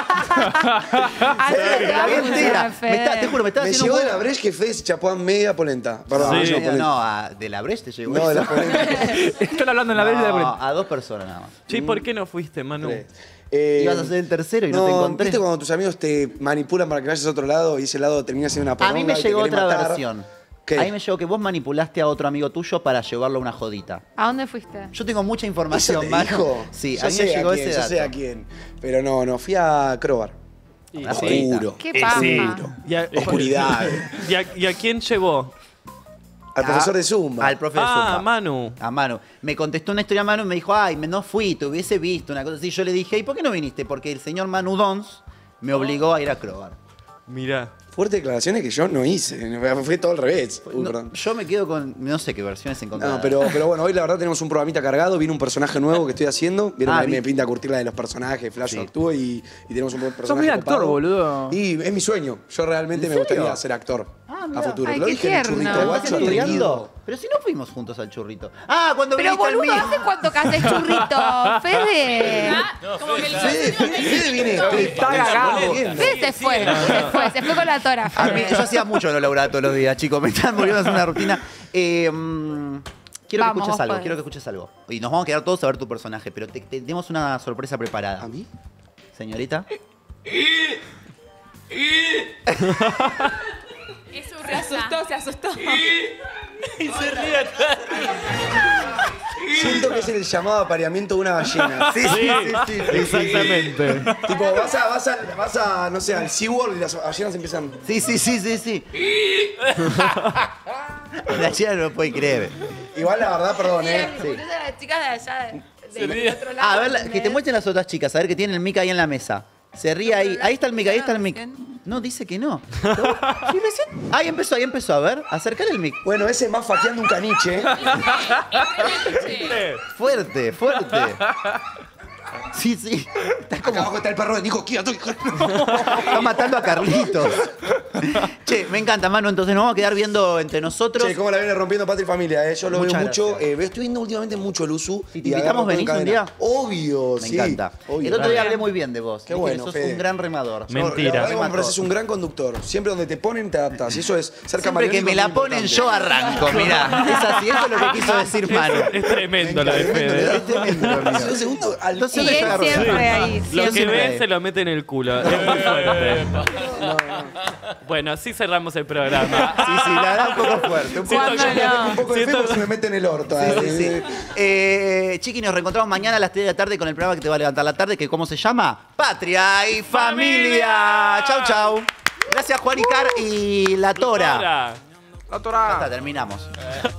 Ah, Me la vi entera. Fede. Me está- te juro, me estaba Me haciendo llegó un de la brecha que Fede se chapó a media polenta. Perdón, No, yo no, polenta. no, a- de la Brecht te llegó No, de eso. la polenta. Están hablando en la vez de la No, polenta. a dos personas nada más. Che, ¿por qué no fuiste, Manu? Eh, Ibas a ser el tercero y no, te encontré. ¿Viste cuando tus amigos te manipulan para que vayas a otro lado y ese lado termina siendo una A poronga mí me y te llegó querés otra matar? versión. ¿Qué? A mí me llegó que vos manipulaste a otro amigo tuyo para llevarlo a una jodita. ¿A dónde fuiste? Yo tengo mucha ¿Eso información, te Manu. dijo? Sí, Yo a mí sé me llegó a quién, ese yo dato. sé a quién. Pero no, no, fui a Crobar. Ah, sí. Oscuro. ¿Qué pasa? Oscuro. Y a, Oscuridad. ¿Y a, y a quién llevó? Al profesor de Zumba. Al profe de Ah, Zumba. Manu. A Manu. Me contestó una historia Manu y me dijo, ay, me- no fui, te hubiese visto, una cosa así. Yo le dije, ¿y por qué no viniste? Porque el señor Manu Dons me obligó a ir a Crobar. Mirá. Fuertes declaraciones que yo no hice. Fue todo al revés. Uy, No, perdón. yo me quedo con, no sé qué versiones encontradas. No, pero, pero bueno, hoy la verdad tenemos un programita cargado. Viene un personaje nuevo que estoy haciendo. Vieron Ah, que a mí vi- me pinta curtir la de los personajes, Flash Sí. actúo y, y tenemos un personaje. Sos muy actor, copado. boludo. Y es mi sueño. Yo realmente ¿En me gustaría serio? ser actor Ah, a mirá. futuro. Ay, Lo qué dije en el tierno. churrito, ¿Estás guacho, estudiando? atrevido. Pero si no fuimos juntos al churrito. Ah, cuando Pero viniste al boludo, mío. ¿hace cuánto que haces churrito? Fede. Como que el Fede, Fede viene. Está cagado. Fede se fue, se fue, se fue con la tora. A mí, Fede. yo hacía mucho no lograba todos los días, chicos. Me están volviendo a hacer una rutina. Eh, mm, Quiero Vamos, que escuches vos algo, podés. quiero que escuches algo. Y nos vamos a quedar todos a ver tu personaje, pero te, te- tenemos una sorpresa preparada. ¿A mí? Señorita. Es su Se asustó, se asustó. Y se ríe atrás. Siento que es el llamado apareamiento de una ballena. Sí, sí, sí, sí, sí, Exactamente. Tipo, vas a, vas a, vas a, no sé, al SeaWorld y las ballenas empiezan. Sí, sí, sí, sí, sí. La chica no lo puede creer. Igual la verdad, perdón, eh. Sí. Las chicas de allá, de, del ríe. otro lado. Ah, a ver, la- que te muestren las otras chicas, a ver que tiene el mic ahí en la mesa. Se ríe ahí. Ahí está el mic, ahí está el mic. No, dice que no. ¿Sí, recién? Ahí empezó, ahí empezó. A ver, acercar el mic. Bueno, ese es más faqueando un caniche. Fuerte, fuerte. Sí, sí. Acá abajo está el perro de Nico, quieto. Está matando a Carlitos. Che, me encanta, Manu. Entonces nos vamos a quedar viendo entre nosotros. Che, cómo la viene rompiendo Patria y Familia, eh. Yo lo Muchas veo mucho. gracias. Eh, veo- estoy viendo últimamente mucho el Usu. Si te invitamos, venís un día. Obvio, Me sí. encanta. Obvio. El otro día hablé muy bien de vos. Qué Dije bueno, que sos Fede. un gran remador. No, la verdad que me parece es un gran conductor. Siempre donde te ponen, te adaptas. Y eso es ser Siempre camaleónico que me es la muy ponen, importante. yo arranco, mirá. Es así, eso es lo que quiso decir Manu. Es tremendo lo de Fede. Es tremendo lo mío. Dos segundos al Entonces Y me él agarró. siempre ahí. Lo que siempre. ve se lo mete en el culo. Es muy fuerte. Bueno, así cerramos el programa. Sí, sí, la verdad un poco fuerte. Un poco, ¿Cuándo no? Un poco de Siento- feo se me mete en el orto. Sí, eh. sí, sí. Eh, Chiqui, nos reencontramos mañana a las tres de la tarde con el programa que te va a levantar la tarde, que ¿cómo se llama? Patria y Familia. Chau, chau. Gracias, Juan Icar y La Tora. Tora. La Torá. Ya está, terminamos.